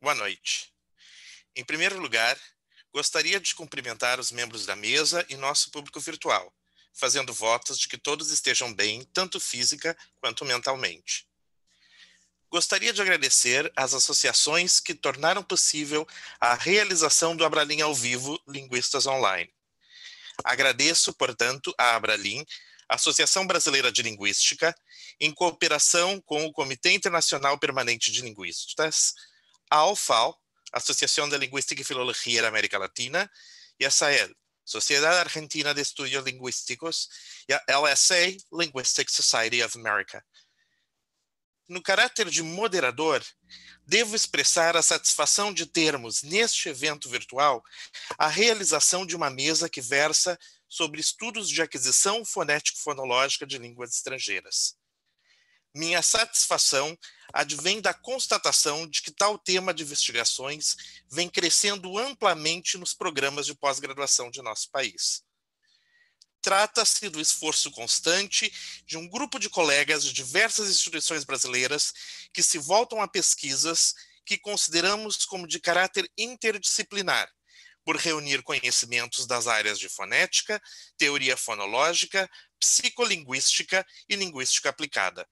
Boa noite. Em primeiro lugar, gostaria de cumprimentar os membros da mesa e nosso público virtual, fazendo votos de que todos estejam bem, tanto física quanto mentalmente. Gostaria de agradecer às associações que tornaram possível a realização do Abralim ao vivo Linguistas Online. Agradeço, portanto, à Abralim, Associação Brasileira de Linguística, em cooperação com o Comitê Internacional Permanente de Linguistas, a AUFAL, Associación de Lingüística y Filología da América Latina, e a SAEL, Sociedade Argentina de Estudios Lingüísticos, e a LSA, Linguistic Society of America. No caráter de moderador, devo expressar a satisfação de termos, neste evento virtual, a realização de uma mesa que versa sobre estudos de aquisição fonético-fonológica de línguas estrangeiras. Minha satisfação advém da constatação de que tal tema de investigações vem crescendo amplamente nos programas de pós-graduação de nosso país. Trata-se do esforço constante de um grupo de colegas de diversas instituições brasileiras que se voltam a pesquisas que consideramos como de caráter interdisciplinar, por reunir conhecimentos das áreas de fonética, teoria fonológica, psicolinguística e linguística aplicada.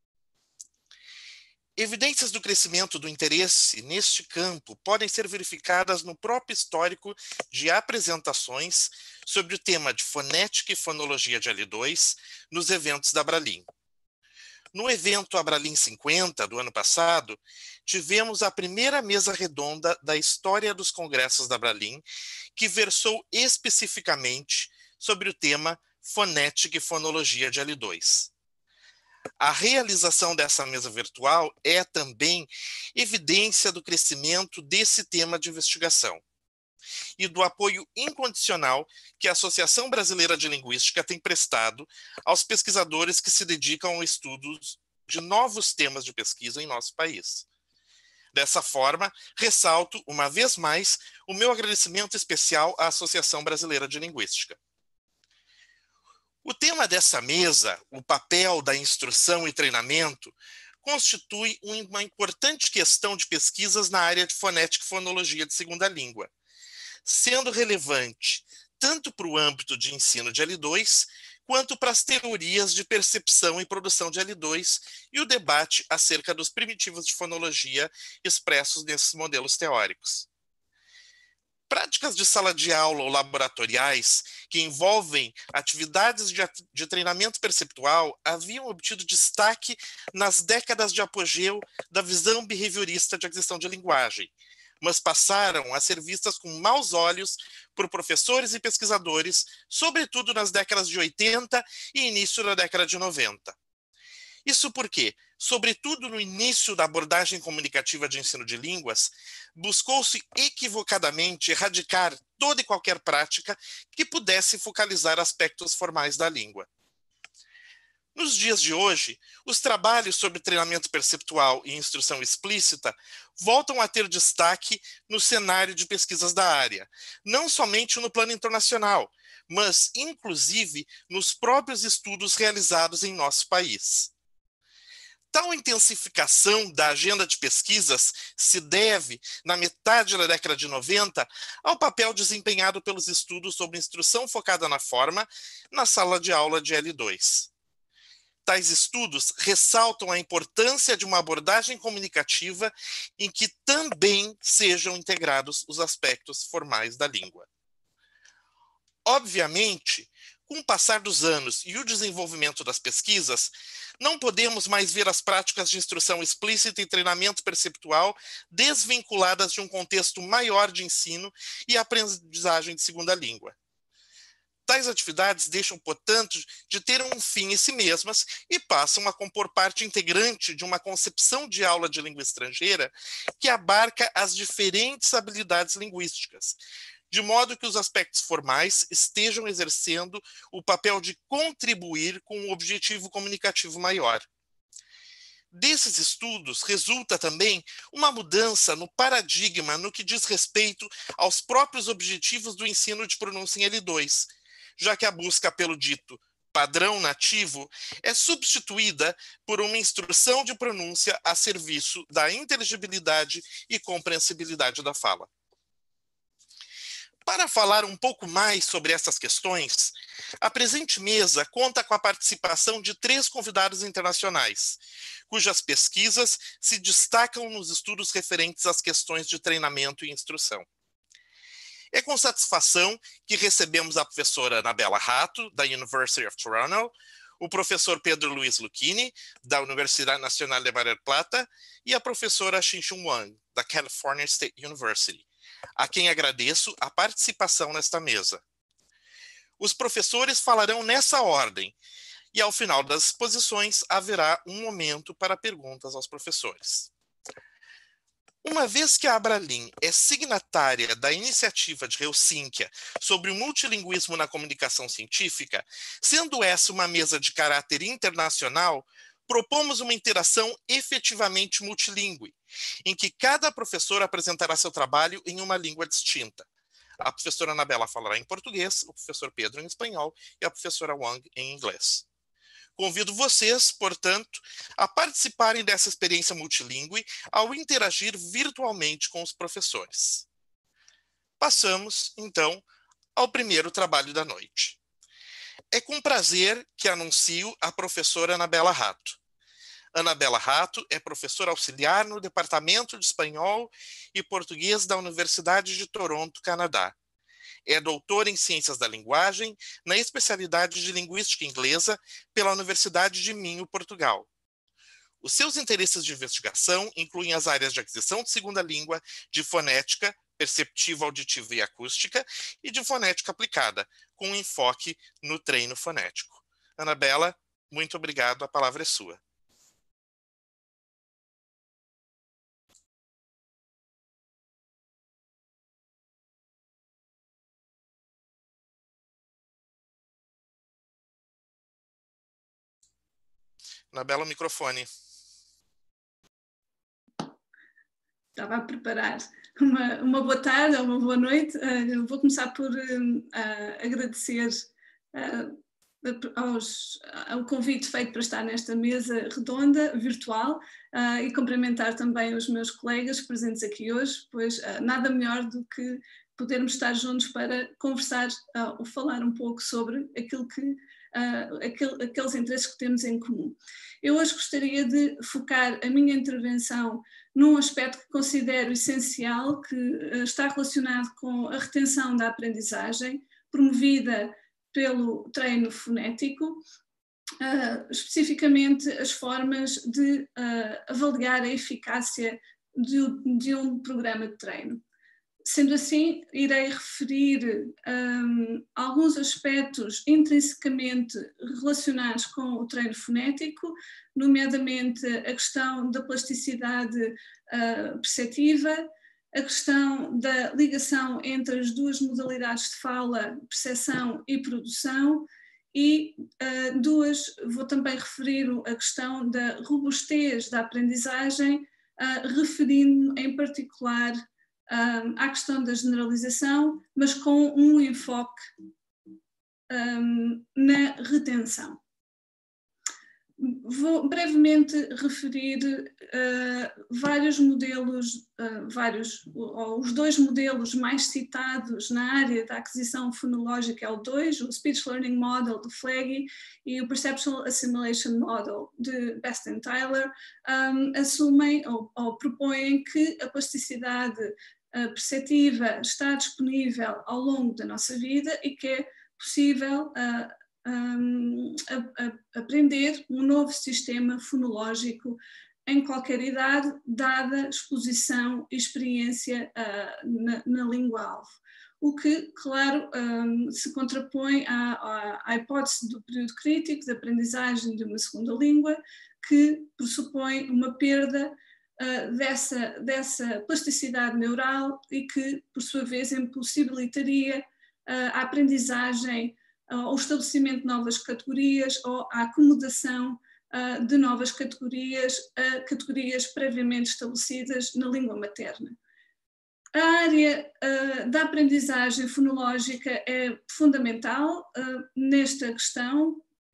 Evidências do crescimento do interesse neste campo podem ser verificadas no próprio histórico de apresentações sobre o tema de fonética e fonologia de L2 nos eventos da Abralim. No evento Abralim 50 do ano passado, tivemos a primeira mesa redonda da história dos congressos da Abralim, que versou especificamente sobre o tema fonética e fonologia de L2. A realização dessa mesa virtual é também evidência do crescimento desse tema de investigação e do apoio incondicional que a Associação Brasileira de Linguística tem prestado aos pesquisadores que se dedicam ao estudo de novos temas de pesquisa em nosso país. Dessa forma, ressalto, uma vez mais, o meu agradecimento especial à Associação Brasileira de Linguística. O tema dessa mesa, o papel da instrução e treinamento, constitui uma importante questão de pesquisas na área de fonética e fonologia de segunda língua, sendo relevante tanto para o âmbito de ensino de L2, quanto para as teorias de percepção e produção de L2 e o debate acerca dos primitivos de fonologia expressos nesses modelos teóricos. Práticas de sala de aula ou laboratoriais que envolvem atividades de treinamento perceptual haviam obtido destaque nas décadas de apogeu da visão behaviorista de aquisição de linguagem, mas passaram a ser vistas com maus olhos por professores e pesquisadores, sobretudo nas décadas de 80 e início da década de 90. Isso porque, sobretudo no início da abordagem comunicativa de ensino de línguas, buscou-se equivocadamente erradicar toda e qualquer prática que pudesse focalizar aspectos formais da língua. Nos dias de hoje, os trabalhos sobre treinamento perceptual e instrução explícita voltam a ter destaque no cenário de pesquisas da área, não somente no plano internacional, mas, inclusive, nos próprios estudos realizados em nosso país. Tal intensificação da agenda de pesquisas se deve, na metade da década de 90, ao papel desempenhado pelos estudos sobre instrução focada na forma na sala de aula de L2. Tais estudos ressaltam a importância de uma abordagem comunicativa em que também sejam integrados os aspectos formais da língua. Obviamente, com o passar dos anos e o desenvolvimento das pesquisas, não podemos mais ver as práticas de instrução explícita e treinamento perceptual desvinculadas de um contexto maior de ensino e aprendizagem de segunda língua. Tais atividades deixam, portanto, de ter um fim em si mesmas e passam a compor parte integrante de uma concepção de aula de língua estrangeira que abarca as diferentes habilidades linguísticas, de modo que os aspectos formais estejam exercendo o papel de contribuir com um objetivo comunicativo maior. Desses estudos resulta também uma mudança no paradigma no que diz respeito aos próprios objetivos do ensino de pronúncia em L2, já que a busca pelo dito padrão nativo é substituída por uma instrução de pronúncia a serviço da inteligibilidade e compreensibilidade da fala. Para falar um pouco mais sobre essas questões, a presente mesa conta com a participação de 3 convidados internacionais, cujas pesquisas se destacam nos estudos referentes às questões de treinamento e instrução. É com satisfação que recebemos a professora Anabela Rato, da University of Toronto, o professor Pedro Luiz Lucchini, da Universidade Nacional de Mar del Plata, e a professora Xinxun Wang, da California State University, a quem agradeço a participação nesta mesa. Os professores falarão nessa ordem, e ao final das exposições haverá um momento para perguntas aos professores. Uma vez que a Abralin é signatária da iniciativa de Helsínquia sobre o multilinguismo na comunicação científica, sendo essa uma mesa de caráter internacional, propomos uma interação efetivamente multilingüe, em que cada professor apresentará seu trabalho em uma língua distinta. A professora Anabela falará em português, o professor Pedro em espanhol e a professora Wang em inglês. Convido vocês, portanto, a participarem dessa experiência multilingüe ao interagir virtualmente com os professores. Passamos, então, ao primeiro trabalho da noite. É com prazer que anuncio a professora Anabela Rato. Anabela Rato é professora auxiliar no Departamento de Espanhol e Português da Universidade de Toronto, Canadá. É doutora em Ciências da Linguagem, na especialidade de Linguística Inglesa, pela Universidade de Minho, Portugal. Os seus interesses de investigação incluem as áreas de aquisição de segunda língua, de fonética, perceptiva, auditiva e acústica, e de fonética aplicada, com enfoque no treino fonético. Anabela, muito obrigado, a palavra é sua. Anabela, o microfone. Estava a preparar uma boa tarde ou uma boa noite. Vou começar por agradecer ao convite feito para estar nesta mesa redonda, virtual, e cumprimentar também os meus colegas presentes aqui hoje, pois nada melhor do que podermos estar juntos para conversar ou falar um pouco sobre aquilo que aqueles interesses que temos em comum. Eu hoje gostaria de focar a minha intervenção num aspecto que considero essencial, que está relacionado com a retenção da aprendizagem, promovida pelo treino fonético, especificamente as formas de avaliar a eficácia de um programa de treino. Sendo assim, irei referir alguns aspectos intrinsecamente relacionados com o treino fonético, nomeadamente a questão da plasticidade perceptiva, a questão da ligação entre as duas modalidades de fala, percepção e produção, e vou também referir a questão da robustez da aprendizagem, referindo em particular à questão da generalização, mas com um enfoque na retenção. Vou brevemente referir vários modelos, os 2 modelos mais citados na área da aquisição fonológica é o 2, o Speech Learning Model de Flegge e o Perceptual Assimilation Model de Best and Tyler, assumem ou propõem que a plasticidade perceptiva está disponível ao longo da nossa vida e que é possível aprender um novo sistema fonológico em qualquer idade, dada exposição e experiência na língua-alvo. O que, claro, se contrapõe à hipótese do período crítico de aprendizagem de uma segunda língua, que pressupõe uma perda dessa plasticidade neural e que, por sua vez, impossibilitaria a aprendizagem, o estabelecimento de novas categorias ou a acomodação de novas categorias a categorias previamente estabelecidas na língua materna. A área da aprendizagem fonológica é fundamental nesta questão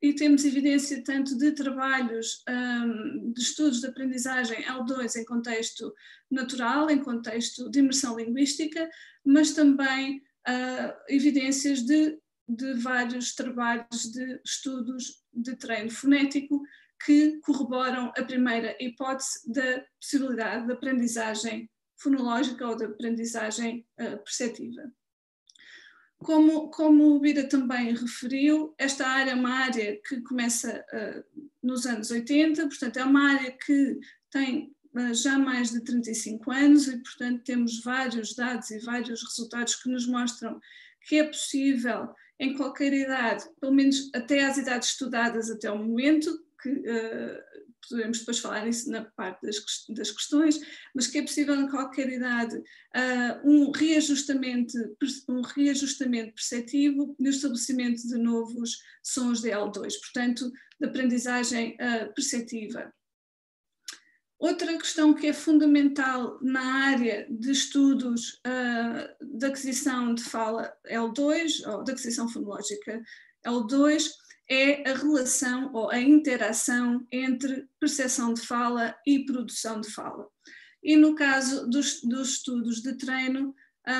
e temos evidência tanto de trabalhos de estudos de aprendizagem L2 em contexto natural, em contexto de imersão linguística, mas também evidências de vários trabalhos de estudos de treino fonético que corroboram a primeira hipótese da possibilidade de aprendizagem fonológica ou de aprendizagem perceptiva. Como o Bira também referiu, esta área é uma área que começa nos anos 80, portanto é uma área que tem já mais de 35 anos e, portanto, temos vários dados e vários resultados que nos mostram que é possível, em qualquer idade, pelo menos até às idades estudadas até o momento, que podemos depois falar isso na parte das questões, mas que é possível em qualquer idade um reajustamento perceptivo no estabelecimento de novos sons de L2, portanto, de aprendizagem perceptiva. Outra questão que é fundamental na área de estudos da aquisição de fala L2, ou da aquisição fonológica L2, é a relação ou a interação entre percepção de fala e produção de fala. E no caso dos estudos de treino,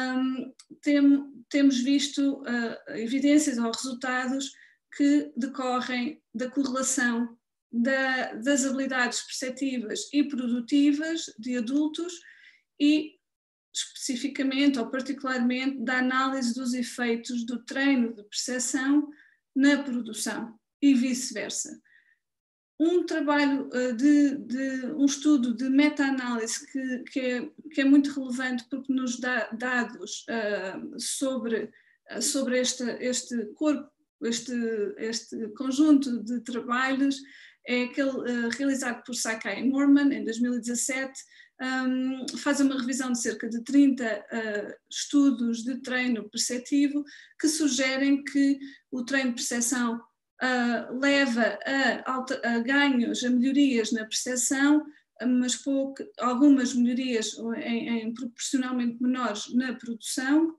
temos visto evidências ou resultados que decorrem da correlação das habilidades perceptivas e produtivas de adultos e especificamente ou particularmente da análise dos efeitos do treino de percepção na produção e vice-versa. Um trabalho um estudo de meta-análise que é muito relevante porque nos dá dados sobre este corpo, este conjunto de trabalhos, é aquele realizado por Sakai e Moorman em 2017, faz uma revisão de cerca de 30 estudos de treino perceptivo que sugerem que o treino de percepção leva a ganhos, a melhorias na percepção, mas algumas melhorias em proporcionalmente menores na produção,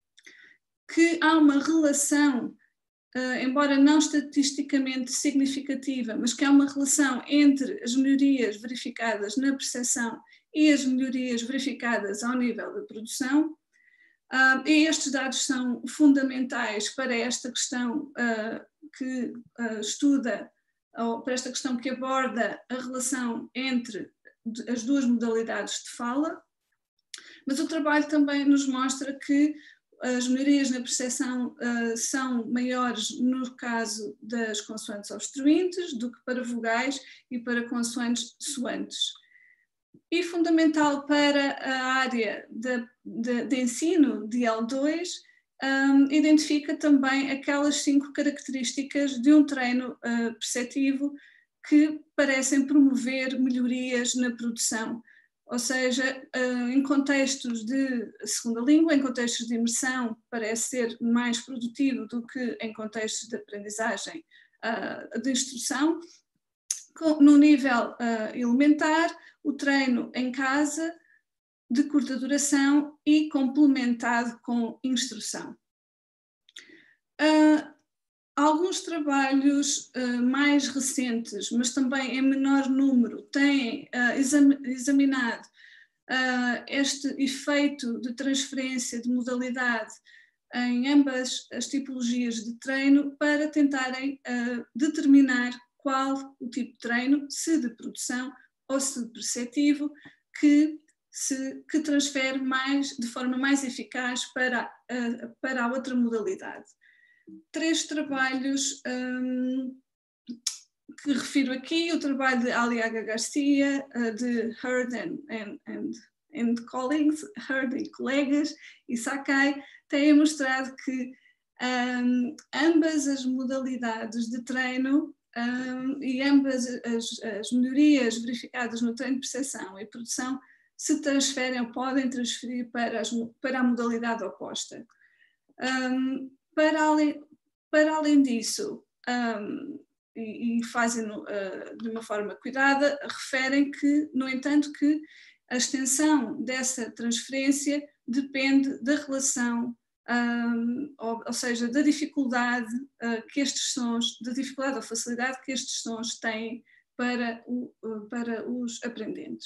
que há uma relação, embora não estatisticamente significativa, mas que há uma relação entre as melhorias verificadas na percepção e as melhorias verificadas ao nível da produção. E estes dados são fundamentais para esta questão que estuda, ou para esta questão que aborda a relação entre as duas modalidades de fala, mas o trabalho também nos mostra que as melhorias na percepção são maiores no caso das consoantes obstruintes do que para vogais e para consoantes soantes. E fundamental para a área de ensino de L2, identifica também aquelas 5 características de um treino perceptivo que parecem promover melhorias na produção. Ou seja, em contextos de segunda língua, em contextos de imersão, parece ser mais produtivo do que em contextos de aprendizagem de instrução. No nível elementar, o treino em casa, de curta duração e complementado com instrução. Alguns trabalhos mais recentes, mas também em menor número, têm examinado este efeito de transferência de modalidade em ambas as tipologias de treino para tentarem determinar qual o tipo de treino, se de produção ou se de perceptivo, que transfere de forma mais eficaz para a outra modalidade. 3 trabalhos que refiro aqui: o trabalho de Aliaga Garcia, de Hurd and Collins, Hurd e colegas, e Sakai, têm mostrado que ambas as modalidades de treino e ambas as melhorias verificadas no treino de percepção e produção se transferem ou podem transferir para a modalidade oposta. Para além disso, e fazem-no de uma forma cuidada, referem que, no entanto, que a extensão dessa transferência depende da relação ou seja, da dificuldade que estes sons, da dificuldade ou facilidade que estes sons têm para os aprendentes.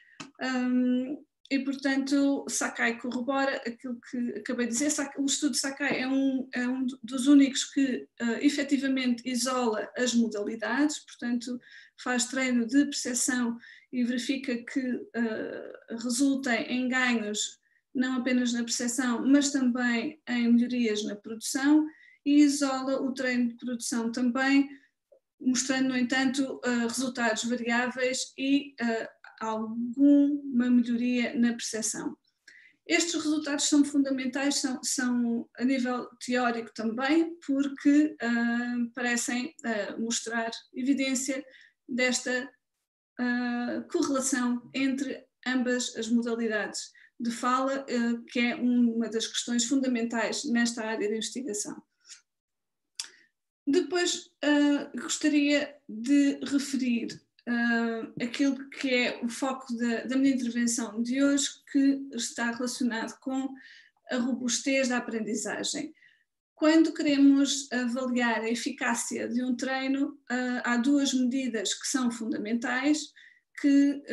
E, portanto, Sakai corrobora aquilo que acabei de dizer. O estudo de Sakai é um dos únicos que efetivamente isola as modalidades, portanto, faz treino de percepção e verifica que resultem em ganhos não apenas na percepção, mas também em melhorias na produção, e isola o treino de produção também, mostrando, no entanto, resultados variáveis e alguma melhoria na percepção. Estes resultados são fundamentais, são a nível teórico também, porque parecem mostrar evidência desta correlação entre ambas as modalidades de fala, que é uma das questões fundamentais nesta área de investigação. Depois gostaria de referir aquilo que é o foco da minha intervenção de hoje, que está relacionado com a robustez da aprendizagem. Quando queremos avaliar a eficácia de um treino, há duas medidas que são fundamentais, que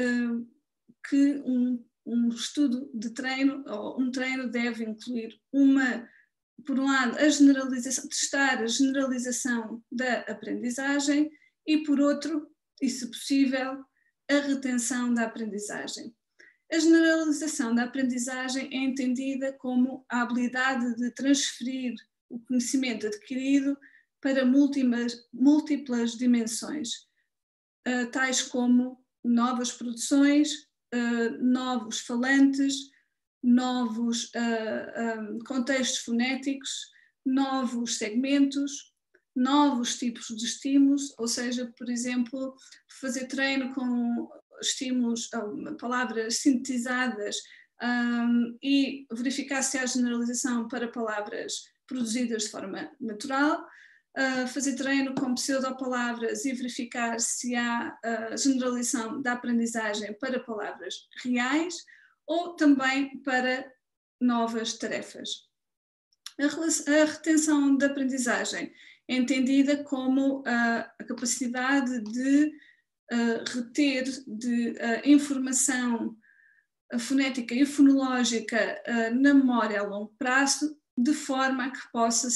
um estudo de treino, ou um treino, deve incluir por um lado, testar a generalização da aprendizagem e, por outro, e se possível, a retenção da aprendizagem. A generalização da aprendizagem é entendida como a habilidade de transferir o conhecimento adquirido para múltiplas dimensões, tais como novas produções, novos falantes, novos contextos fonéticos, novos segmentos, novos tipos de estímulos, ou seja, por exemplo, fazer treino com estímulos, palavras sintetizadas e verificar se há generalização para palavras produzidas de forma natural, fazer treino com pseudopalavras e verificar se há generalização da aprendizagem para palavras reais, ou também para novas tarefas. A retenção da aprendizagem é entendida como a capacidade de reter informação fonética e fonológica na memória a longo prazo, de forma a que possa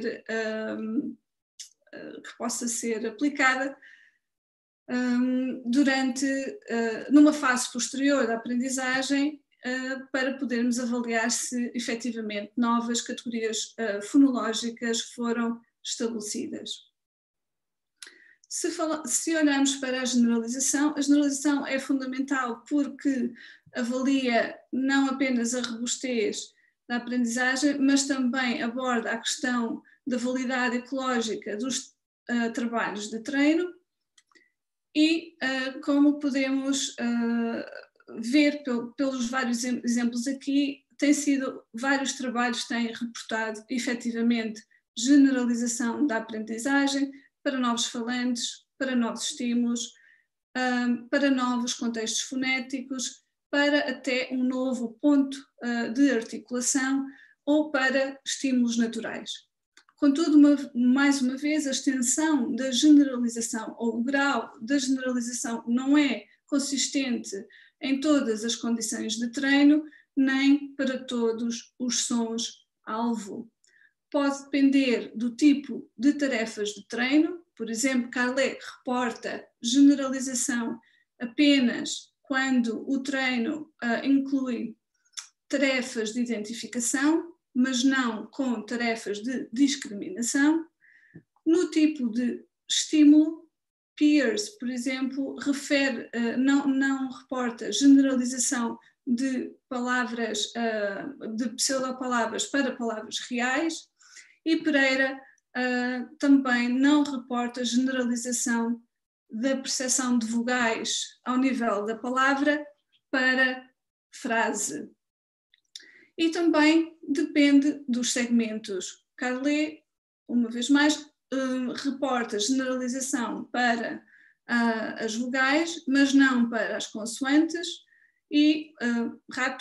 ser aplicada numa fase posterior da aprendizagem, para podermos avaliar se efetivamente novas categorias fonológicas foram estabelecidas. Se olharmos para a generalização é fundamental porque avalia não apenas a robustez da aprendizagem, mas também aborda a questão da validade ecológica dos trabalhos de treino e, como podemos ver pelos vários exemplos aqui, vários trabalhos têm reportado efetivamente generalização da aprendizagem para novos falantes, para novos estímulos, para novos contextos fonéticos, para até um novo ponto de articulação ou para estímulos naturais. Contudo, mais uma vez, a extensão da generalização ou o grau da generalização não é consistente em todas as condições de treino, nem para todos os sons-alvo. Pode depender do tipo de tarefas de treino. Por exemplo, Carlet reporta generalização apenas quando o treino inclui tarefas de identificação, mas não com tarefas de discriminação. No tipo de estímulo, Peirce, por exemplo, não reporta generalização de palavras, de pseudopalavras para palavras reais, e Pereira também não reporta generalização da percepção de vogais ao nível da palavra para frase. E também depende dos segmentos. Carlet, uma vez mais, reporta generalização para as vogais, mas não para as consoantes, e Rato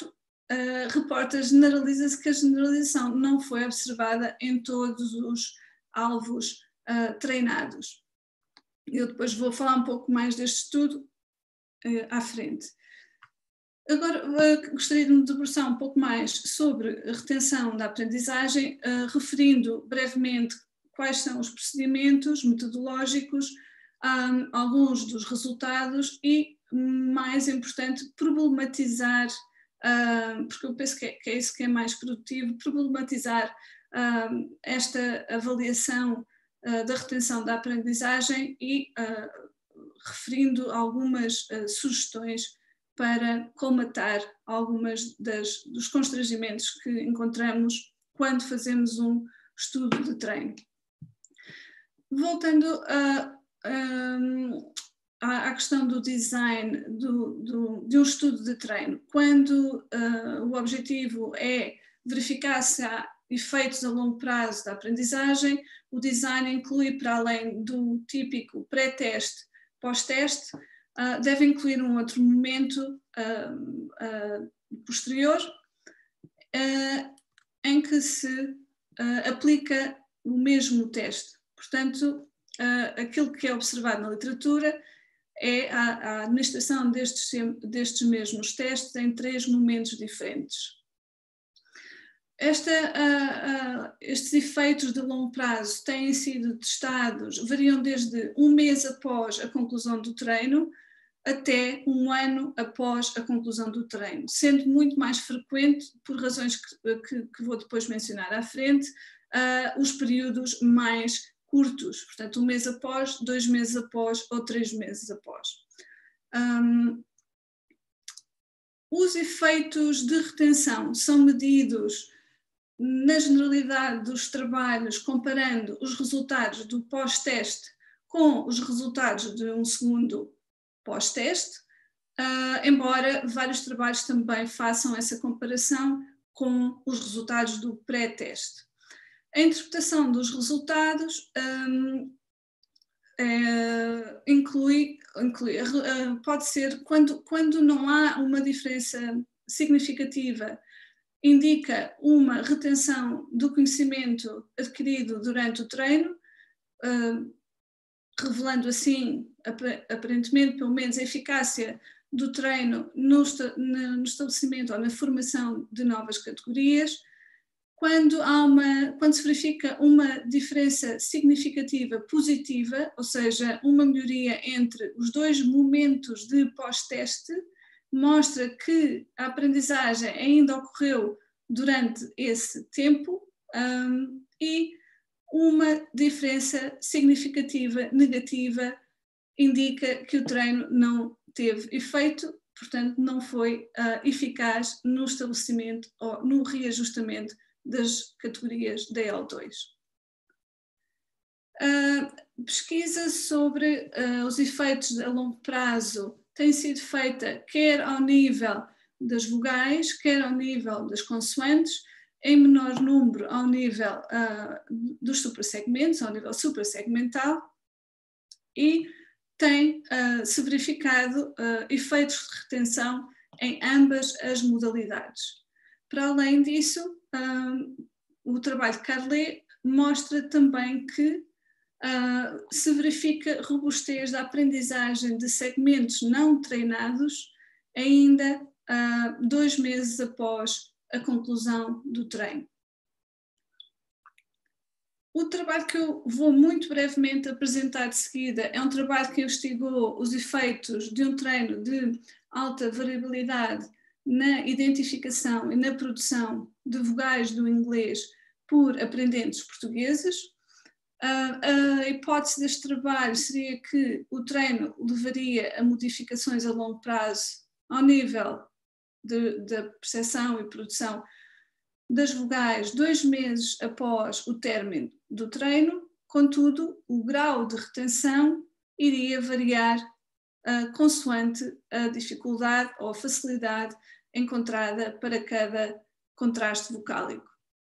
generaliza-se que a generalização não foi observada em todos os alvos treinados. Eu depois vou falar um pouco mais deste estudo à frente. Agora, gostaria de me debruçar um pouco mais sobre a retenção da aprendizagem, referindo brevemente quais são os procedimentos metodológicos, alguns dos resultados e, mais importante, problematizar, porque eu penso que é isso que é mais produtivo, problematizar esta avaliação da retenção da aprendizagem e referindo algumas sugestões para colmatar algumas dos constrangimentos que encontramos quando fazemos um estudo de treino. Voltando à questão do design de um estudo de treino, quando o objetivo é verificar se há efeitos a longo prazo da aprendizagem, o design inclui, para além do típico pré-teste, pós-teste, deve incluir um outro momento posterior em que se aplica o mesmo teste. Portanto, aquilo que é observado na literatura é a administração destes mesmos testes em 3 momentos diferentes. Estes efeitos de longo prazo têm sido testados, variam desde 1 mês após a conclusão do treino até 1 ano após a conclusão do treino, sendo muito mais frequente, por razões que vou depois mencionar à frente, os períodos mais curtos, portanto 1 mês após, 2 meses após ou 3 meses após. Os efeitos de retenção são medidos na generalidade dos trabalhos, comparando os resultados do pós-teste com os resultados de um segundo pós-teste, embora vários trabalhos também façam essa comparação com os resultados do pré-teste. A interpretação dos resultados pode ser, quando não há uma diferença significativa, indica uma retenção do conhecimento adquirido durante o treino, revelando assim, aparentemente, pelo menos, a eficácia do treino no estabelecimento ou na formação de novas categorias. Quando se verifica uma diferença significativa positiva, ou seja, uma melhoria entre os 2 momentos de pós-teste, mostra que a aprendizagem ainda ocorreu durante esse tempo, e uma diferença significativa negativa indica que o treino não teve efeito, portanto não foi eficaz no estabelecimento ou no reajustamento das categorias DL2. Pesquisa sobre os efeitos a longo prazo tem sido feita quer ao nível das vogais, quer ao nível das consoantes, em menor número ao nível dos suprassegmentos, ao nível suprassegmental, e tem-se verificado efeitos de retenção em ambas as modalidades. Para além disso, o trabalho de Carlet mostra também que se verifica robustez da aprendizagem de segmentos não treinados ainda 2 meses após a conclusão do treino. O trabalho que eu vou muito brevemente apresentar de seguida é um trabalho que investigou os efeitos de um treino de alta variabilidade na identificação e na produção de vogais do inglês por aprendentes portugueses. A hipótese deste trabalho seria que o treino levaria a modificações a longo prazo ao nível da percepção e produção das vogais 2 meses após o término do treino, contudo, o grau de retenção iria variar consoante a dificuldade ou a facilidade encontrada para cada contraste vocálico.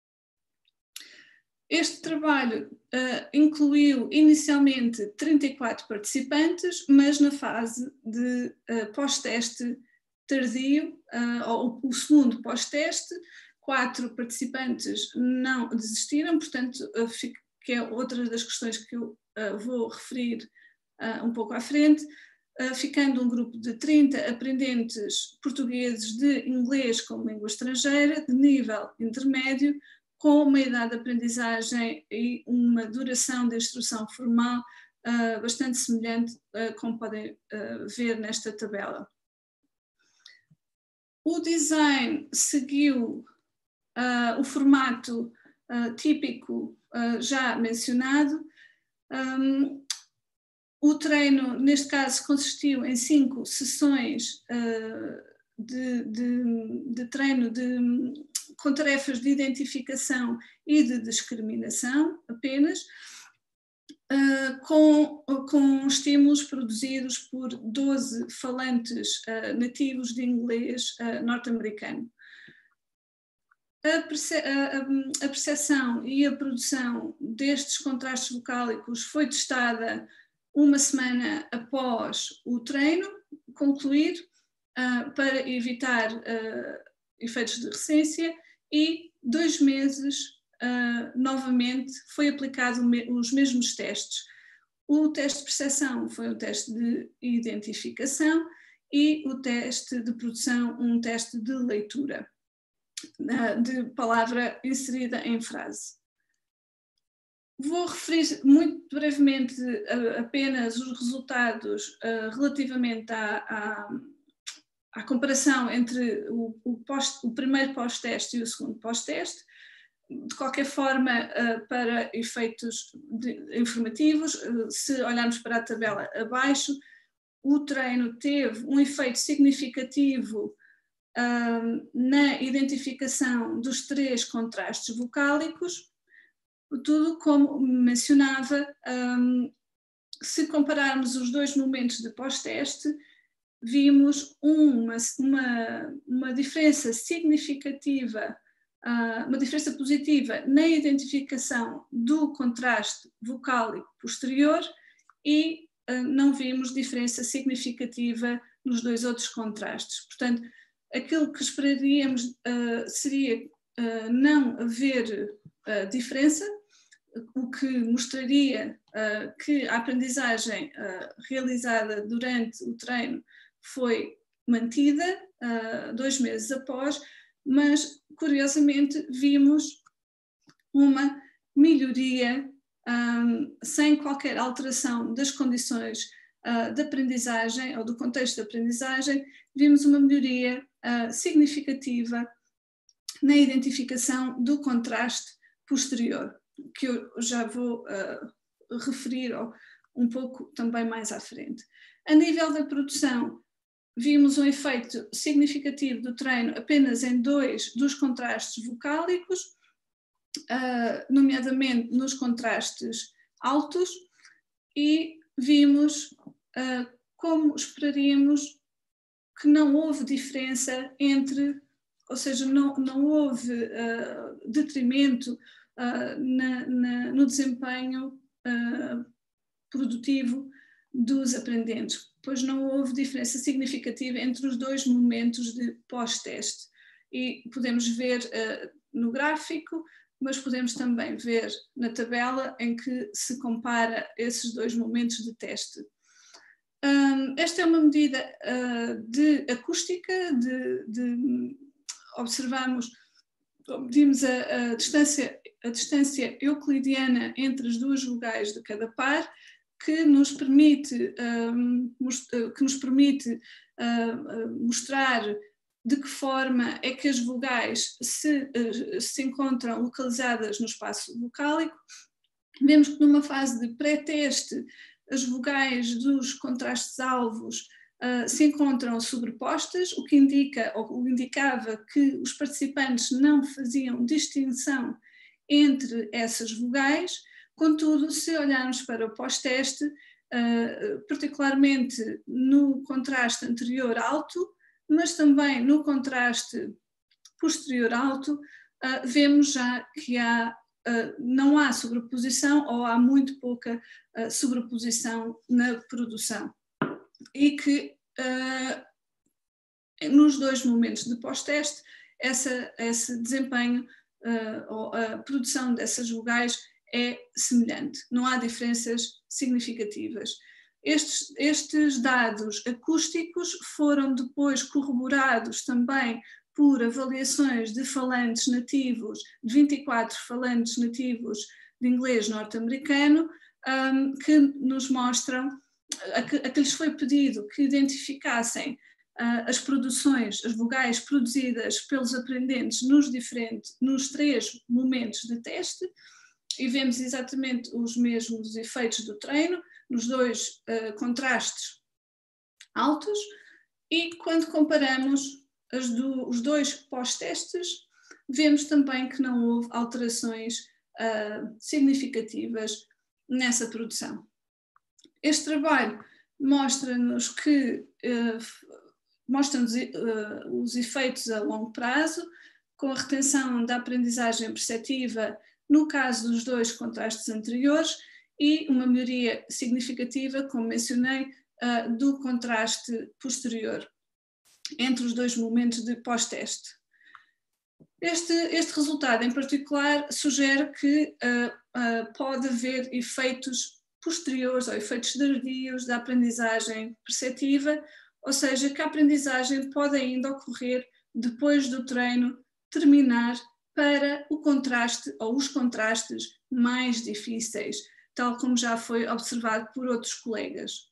Este trabalho incluiu inicialmente 34 participantes, mas na fase de pós-teste tardio, ou o segundo pós-teste. 4 participantes não desistiram, portanto, que é outra das questões que eu vou referir um pouco à frente, ficando um grupo de 30 aprendentes portugueses de inglês como língua estrangeira, de nível intermédio, com uma idade de aprendizagem e uma duração de instrução formal bastante semelhante, como podem ver nesta tabela. O design seguiu o formato típico já mencionado. O treino, neste caso, consistiu em 5 sessões de treino com tarefas de identificação e de discriminação apenas, com estímulos produzidos por 12 falantes nativos de inglês norte-americano. A percepção e a produção destes contrastes vocálicos foi testada uma semana após o treino concluir, para evitar efeitos de recência, e 2 meses novamente foi aplicado os mesmos testes. O teste de percepção foi um teste de identificação e o teste de produção um teste de leitura de palavra inserida em frase. Vou referir muito brevemente apenas os resultados relativamente à comparação entre o primeiro pós-teste e o segundo pós-teste. De qualquer forma, para efeitos informativos, se olharmos para a tabela abaixo, o treino teve um efeito significativo na identificação dos 3 contrastes vocálicos. Tudo como mencionava, se compararmos os 2 momentos de pós-teste, vimos uma diferença significativa, uma diferença positiva na identificação do contraste vocálico posterior e não vimos diferença significativa nos 2 outros contrastes. Portanto, aquilo que esperaríamos seria não haver diferença, o que mostraria que a aprendizagem realizada durante o treino foi mantida 2 meses após, mas curiosamente vimos uma melhoria sem qualquer alteração das condições de aprendizagem ou do contexto de aprendizagem. Vimos uma melhoria significativa na identificação do contraste posterior, que eu já vou referir um pouco também mais à frente. A nível da produção, vimos um efeito significativo do treino apenas em 2 dos contrastes vocálicos, nomeadamente nos contrastes altos, e vimos, como esperaríamos, que não houve diferença ou seja, não houve detrimento no desempenho produtivo dos aprendentes, pois não houve diferença significativa entre os 2 momentos de pós-teste. E podemos ver no gráfico, mas podemos também ver na tabela em que se compara esses 2 momentos de teste. Esta é uma medida de acústica, medimos a distância euclidiana entre as 2 vogais de cada par, que nos permite mostrar de que forma é que as vogais se encontram localizadas no espaço vocálico. Vemos que numa fase de pré-teste as vogais dos contrastes alvos se encontram sobrepostas, o que indicava que os participantes não faziam distinção entre essas vogais. Contudo, se olharmos para o pós-teste, particularmente no contraste anterior alto, mas também no contraste posterior alto, vemos já que não há sobreposição ou há muito pouca sobreposição na produção. E que nos 2 momentos de pós-teste, esse desempenho ou a produção dessas vogais é semelhante, não há diferenças significativas. Estes dados acústicos foram depois corroborados também por avaliações de falantes nativos, de 24 falantes nativos de inglês norte-americano, que nos mostram, a que lhes foi pedido que identificassem as produções, as vogais produzidas pelos aprendentes nos 3 momentos de teste, e vemos exatamente os mesmos efeitos do treino, nos 2 contrastes altos, e quando comparamos os 2 pós-testes, vemos também que não houve alterações significativas nessa produção. Este trabalho mostra-nos os efeitos a longo prazo, com a retenção da aprendizagem perceptiva no caso dos 2 contrastes anteriores e uma melhoria significativa, como mencionei, do contraste posterior entre os 2 momentos de pós-teste. Este resultado, em particular, sugere que pode haver efeitos posteriores ou efeitos tardios da aprendizagem perceptiva, ou seja, que a aprendizagem pode ainda ocorrer depois do treino terminar para o contraste ou os contrastes mais difíceis, tal como já foi observado por outros colegas.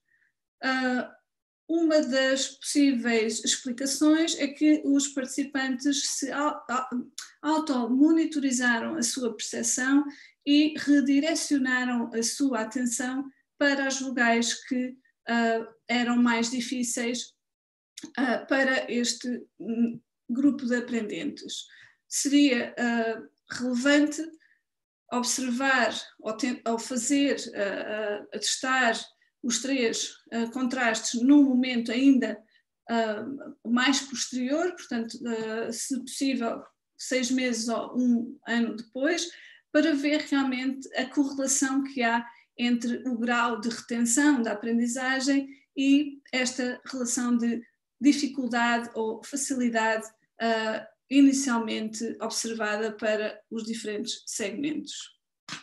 Uma das possíveis explicações é que os participantes se auto-monitorizaram a sua percepção e redirecionaram a sua atenção para as vogais que eram mais difíceis para este grupo de aprendentes. Seria relevante observar ou fazer, a testar os 3 contrastes num momento ainda mais posterior, portanto, se possível, 6 meses ou 1 ano depois, para ver realmente a correlação que há entre o grau de retenção da aprendizagem e esta relação de dificuldade ou facilidade inicialmente observada para os diferentes segmentos.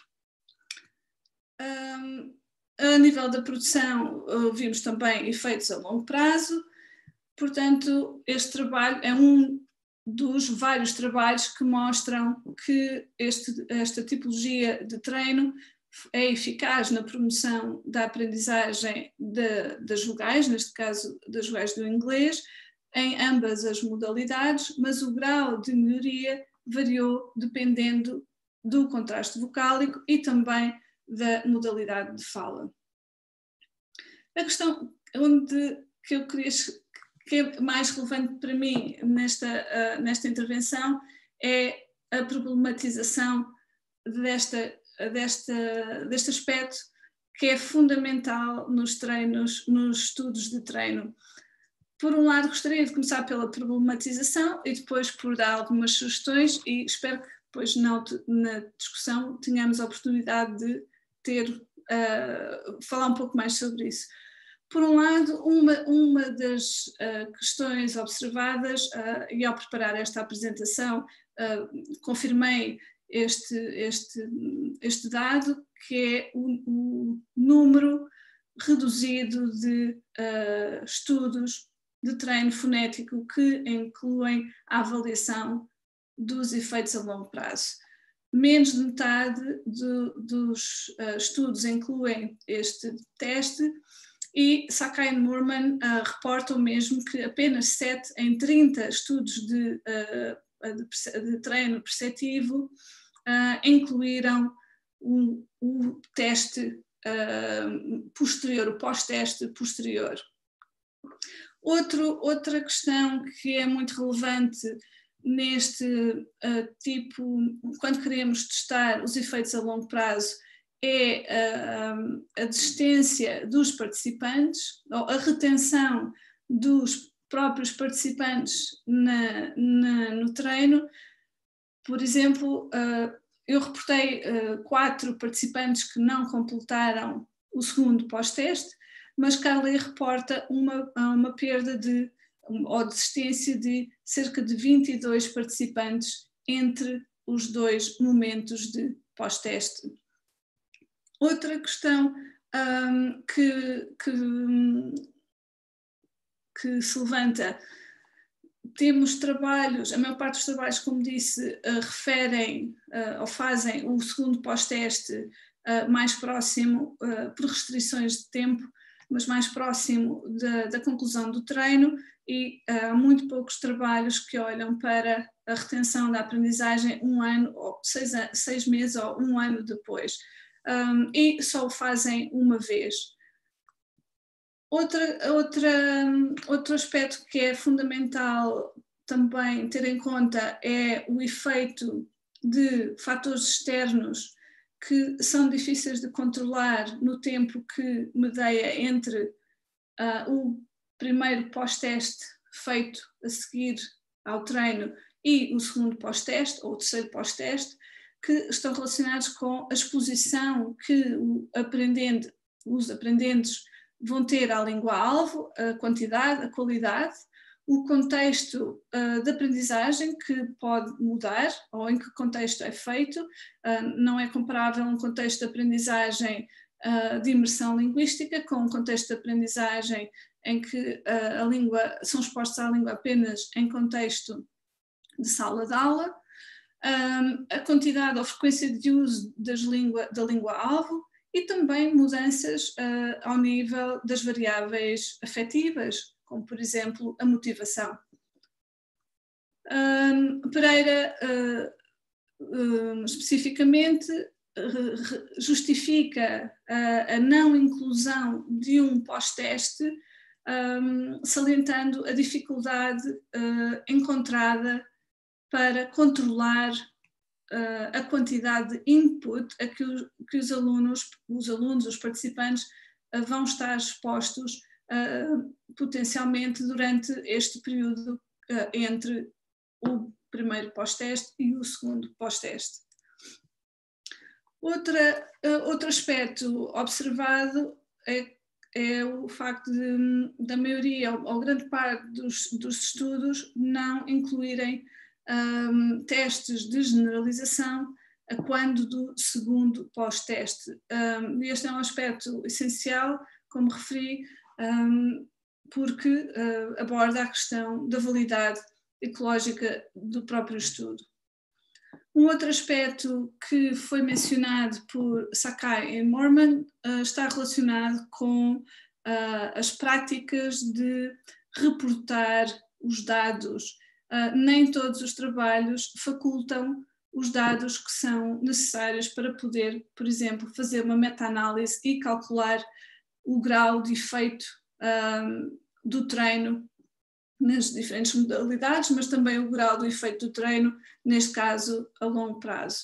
A nível da produção, vimos também efeitos a longo prazo, portanto, este trabalho é um dos vários trabalhos que mostram que esta tipologia de treino é eficaz na promoção da aprendizagem das vogais, neste caso das vogais do inglês, em ambas as modalidades, mas o grau de melhoria variou dependendo do contraste vocálico e também da modalidade de fala. A questão que eu queria, que é mais relevante para mim nesta intervenção é a problematização deste aspecto que é fundamental nos treinos, nos estudos de treino. Por um lado, gostaria de começar pela problematização e depois por dar algumas sugestões e espero que depois na discussão tenhamos a oportunidade de falar um pouco mais sobre isso. Por um lado, uma das questões observadas, e ao preparar esta apresentação confirmei este dado, que é o número reduzido de estudos de treino fonético que incluem a avaliação dos efeitos a longo prazo. Menos de metade dos estudos incluem este teste e Sakai e Moorman reportam mesmo que apenas 7 em 30 estudos de treino perceptivo incluíram o teste posterior, o pós-teste posterior. Outra questão que é muito relevante neste quando queremos testar os efeitos a longo prazo, é a desistência dos participantes, ou a retenção dos próprios participantes no treino. Por exemplo, eu reportei 4 participantes que não completaram o segundo pós-teste, mas Carly reporta uma perda de ou desistência de cerca de 22 participantes entre os 2 momentos de pós-teste. Outra questão que se levanta, temos trabalhos, a maior parte dos trabalhos, como disse, referem ou fazem o segundo pós-teste mais próximo, por restrições de tempo, mas mais próximo da conclusão do treino, e há muito poucos trabalhos que olham para a retenção da aprendizagem 1 ano, ou 6 meses ou 1 ano depois, e só o fazem uma vez. Outro aspecto que é fundamental também ter em conta é o efeito de fatores externos que são difíceis de controlar no tempo que medeia entre o primeiro pós-teste feito a seguir ao treino e o segundo pós-teste, ou o terceiro pós-teste, que estão relacionados com a exposição que os aprendentes vão ter à língua-alvo, a quantidade, a qualidade, o contexto de aprendizagem, que pode mudar, ou em que contexto é feito. Não é comparável um contexto de aprendizagem de imersão linguística com um contexto de aprendizagem em que são expostos à língua apenas em contexto de sala de aula. A quantidade ou frequência de uso da língua-alvo, e também mudanças ao nível das variáveis afetivas, como por exemplo a motivação. Pereira especificamente justifica a não inclusão de um pós-teste, salientando a dificuldade encontrada para controlar a quantidade de input a que os alunos, os participantes, vão estar expostos potencialmente durante este período entre o primeiro pós-teste e o segundo pós-teste. Outro aspecto observado é o facto da maioria ou grande parte dos estudos não incluírem testes de generalização a quando do segundo pós-teste. Este é um aspecto essencial, como referi, porque aborda a questão da validade ecológica do próprio estudo. Um outro aspecto que foi mencionado por Sakai e Moorman está relacionado com as práticas de reportar os dados. Nem todos os trabalhos facultam os dados que são necessários para poder, por exemplo, fazer uma meta-análise e calcular o grau de efeito do treino nas diferentes modalidades, mas também o grau do efeito do treino, neste caso, a longo prazo.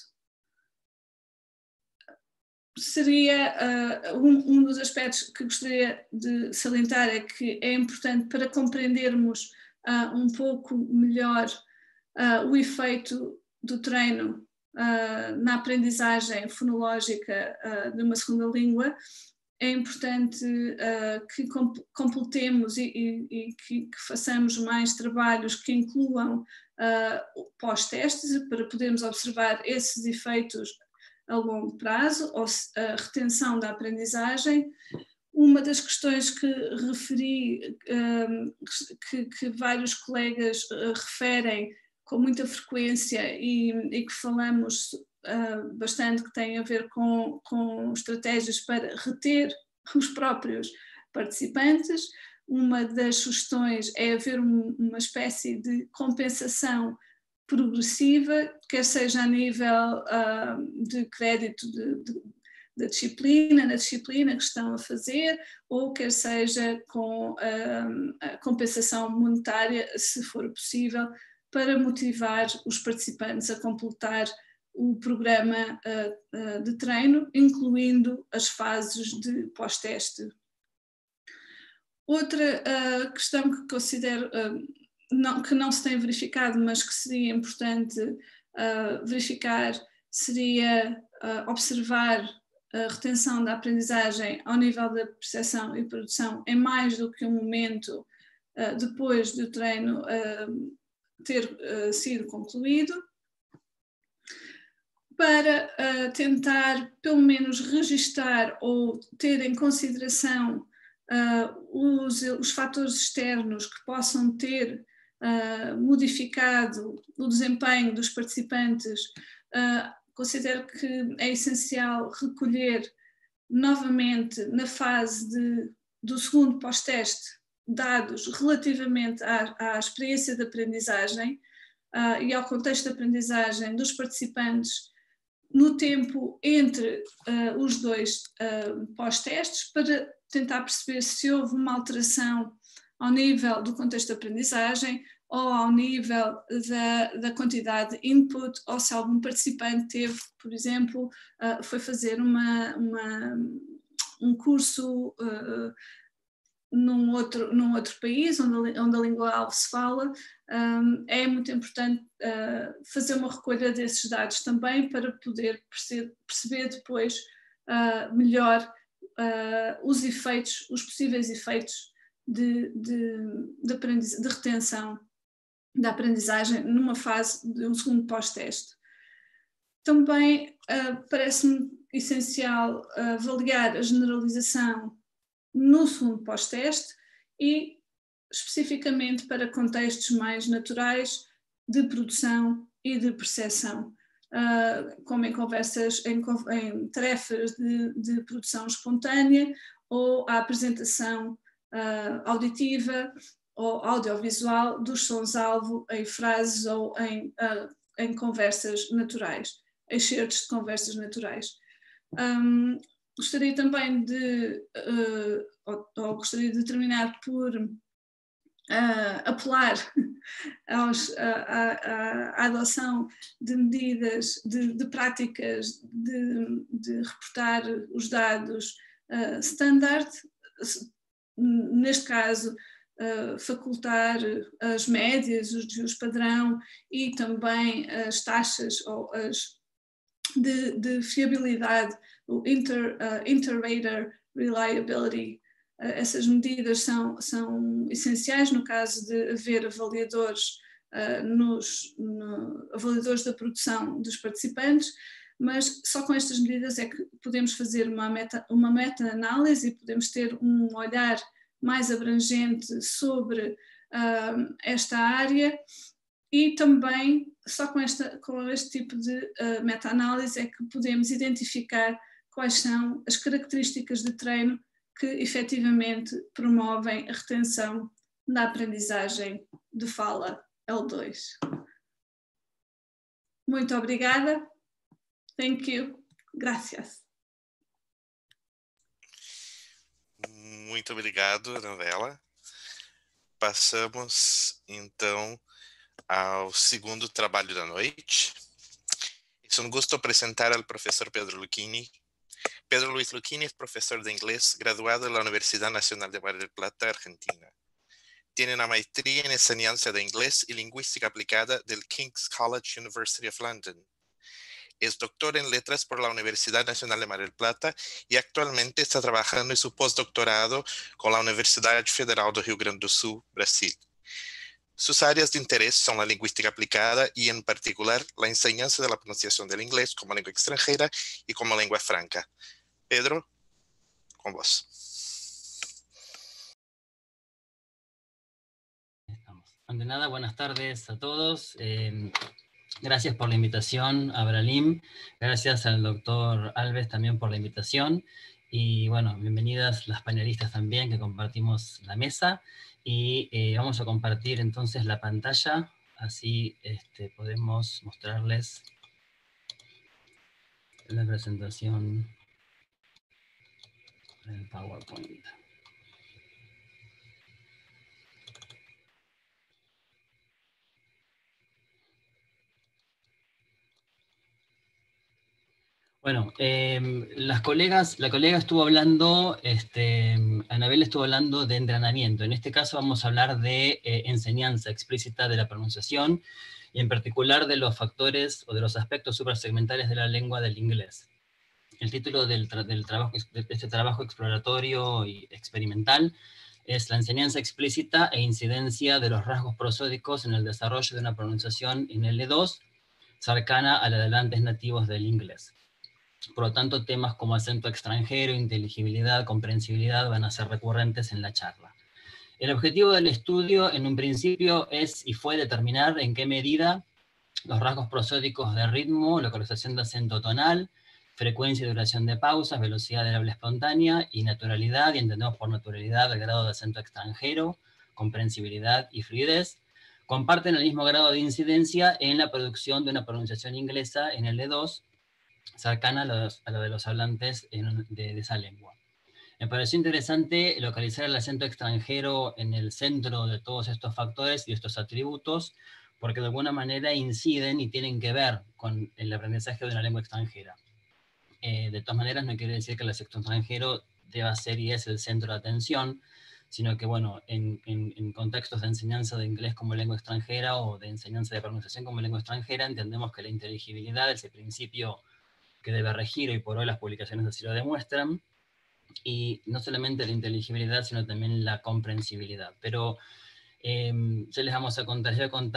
Seria um dos aspectos que gostaria de salientar, é que é importante, para compreendermos um pouco melhor o efeito do treino na aprendizagem fonológica de uma segunda língua, é importante que completemos e que façamos mais trabalhos que incluam pós-testes, para podermos observar esses efeitos a longo prazo, ou a retenção da aprendizagem. Uma das questões que referi, que vários colegas referem com muita frequência e que falamos bastante, que tem a ver com estratégias para reter os próprios participantes. Uma das sugestões é haver uma espécie de compensação progressiva, quer seja a nível de crédito da disciplina, na disciplina que estão a fazer, ou quer seja com a compensação monetária, se for possível, para motivar os participantes a completar o programa de treino, incluindo as fases de pós-teste. Outra questão que considero que não se tem verificado, mas que seria importante verificar, seria observar a retenção da aprendizagem ao nível da percepção e produção em mais do que um momento depois do treino ter sido concluído, para tentar pelo menos registar ou ter em consideração os fatores externos que possam ter modificado o desempenho dos participantes. Considero que é essencial recolher novamente na fase do segundo pós-teste dados relativamente à experiência de aprendizagem e ao contexto de aprendizagem dos participantes no tempo entre os dois pós-testes, para tentar perceber se houve uma alteração ao nível do contexto de aprendizagem ou ao nível da quantidade de input, ou se algum participante teve, por exemplo, foi fazer um curso num outro país onde a língua-alvo se fala. É muito importante fazer uma recolha desses dados também para poder perceber depois melhor os efeitos, os possíveis efeitos de retenção da aprendizagem numa fase de um segundo pós-teste. Também parece-me essencial avaliar a generalização no segundo pós-teste e especificamente para contextos mais naturais de produção e de percepção, como em conversas, em tarefas de produção espontânea ou a apresentação auditiva ou audiovisual dos sons-alvo em frases ou em conversas naturais, excertos de conversas naturais. Gostaria também gostaria de terminar por apelar à adoção de medidas, de práticas de reportar os dados standard, neste caso facultar as médias, os desvios padrão e também as taxas ou de fiabilidade, o inter-rater reliability. Essas medidas são essenciais no caso de haver avaliadores, avaliadores da produção dos participantes, mas só com estas medidas é que podemos fazer uma meta-análise e podemos ter um olhar mais abrangente sobre esta área, e também só com este tipo de meta-análise é que podemos identificar quais são as características de treino que efetivamente promovem a retenção da aprendizagem de fala L2. Muito obrigada. Thank you. Gracias. Muito obrigado, Anabela. Passamos, então, ao segundo trabalho da noite. Es un gusto presentar al profesor Pedro Lucchini. Pedro Luis Lucchini es profesor de inglés graduado en la Universidad Nacional de Mar del Plata, Argentina. Tiene una maestría en enseñanza de inglés y lingüística aplicada del King's College University of London. Es doctor en letras por la Universidad Nacional de Mar del Plata y actualmente está trabajando en su postdoctorado con la Universidad Federal do Rio Grande do Sul, Brasil. Sus áreas de interés son la lingüística aplicada y, en particular, la enseñanza de la pronunciación del inglés como lengua extranjera y como lengua franca. Pedro, con vos. Ante nada, buenas tardes a todos. Gracias por la invitación, Abralim. Gracias al doctor Alves también por la invitación. Y bueno, bienvenidas las panelistas también que compartimos la mesa. Y vamos a compartir entonces la pantalla, así podemos mostrarles la presentación del PowerPoint. Bueno, la colega estuvo hablando, Anabel estuvo hablando de entrenamiento. En este caso vamos a hablar de enseñanza explícita de la pronunciación y en particular de los factores o de los aspectos suprasegmentales de la lengua del inglés. El título de este trabajo exploratorio y experimental es la enseñanza explícita e incidencia de los rasgos prosódicos en el desarrollo de una pronunciación en L2 cercana a la de hablantes nativos del inglés. Por lo tanto, temas como acento extranjero, inteligibilidad, comprensibilidad van a ser recurrentes en la charla. El objetivo del estudio en un principio es y fue determinar en qué medida los rasgos prosódicos de ritmo, localización de acento tonal, frecuencia y duración de pausas, velocidad del habla espontánea y naturalidad, y entendemos por naturalidad el grado de acento extranjero, comprensibilidad y fluidez, comparten el mismo grado de incidencia en la producción de una pronunciación inglesa en L2, cercana a lo de los hablantes de esa lengua. Me pareció interesante localizar el acento extranjero en el centro de todos estos factores y estos atributos, porque de alguna manera inciden y tienen que ver con el aprendizaje de una lengua extranjera. De todas maneras, no quiere decir que el acento extranjero deba ser y es el centro de atención, sino que, bueno, en contextos de enseñanza de inglés como lengua extranjera o de enseñanza de pronunciación como lengua extranjera, entendemos que la inteligibilidad es el principio que debe regir, y por hoy las publicaciones así lo demuestran, y no solamente la inteligibilidad, sino también la comprensibilidad. Pero ya les vamos a contar,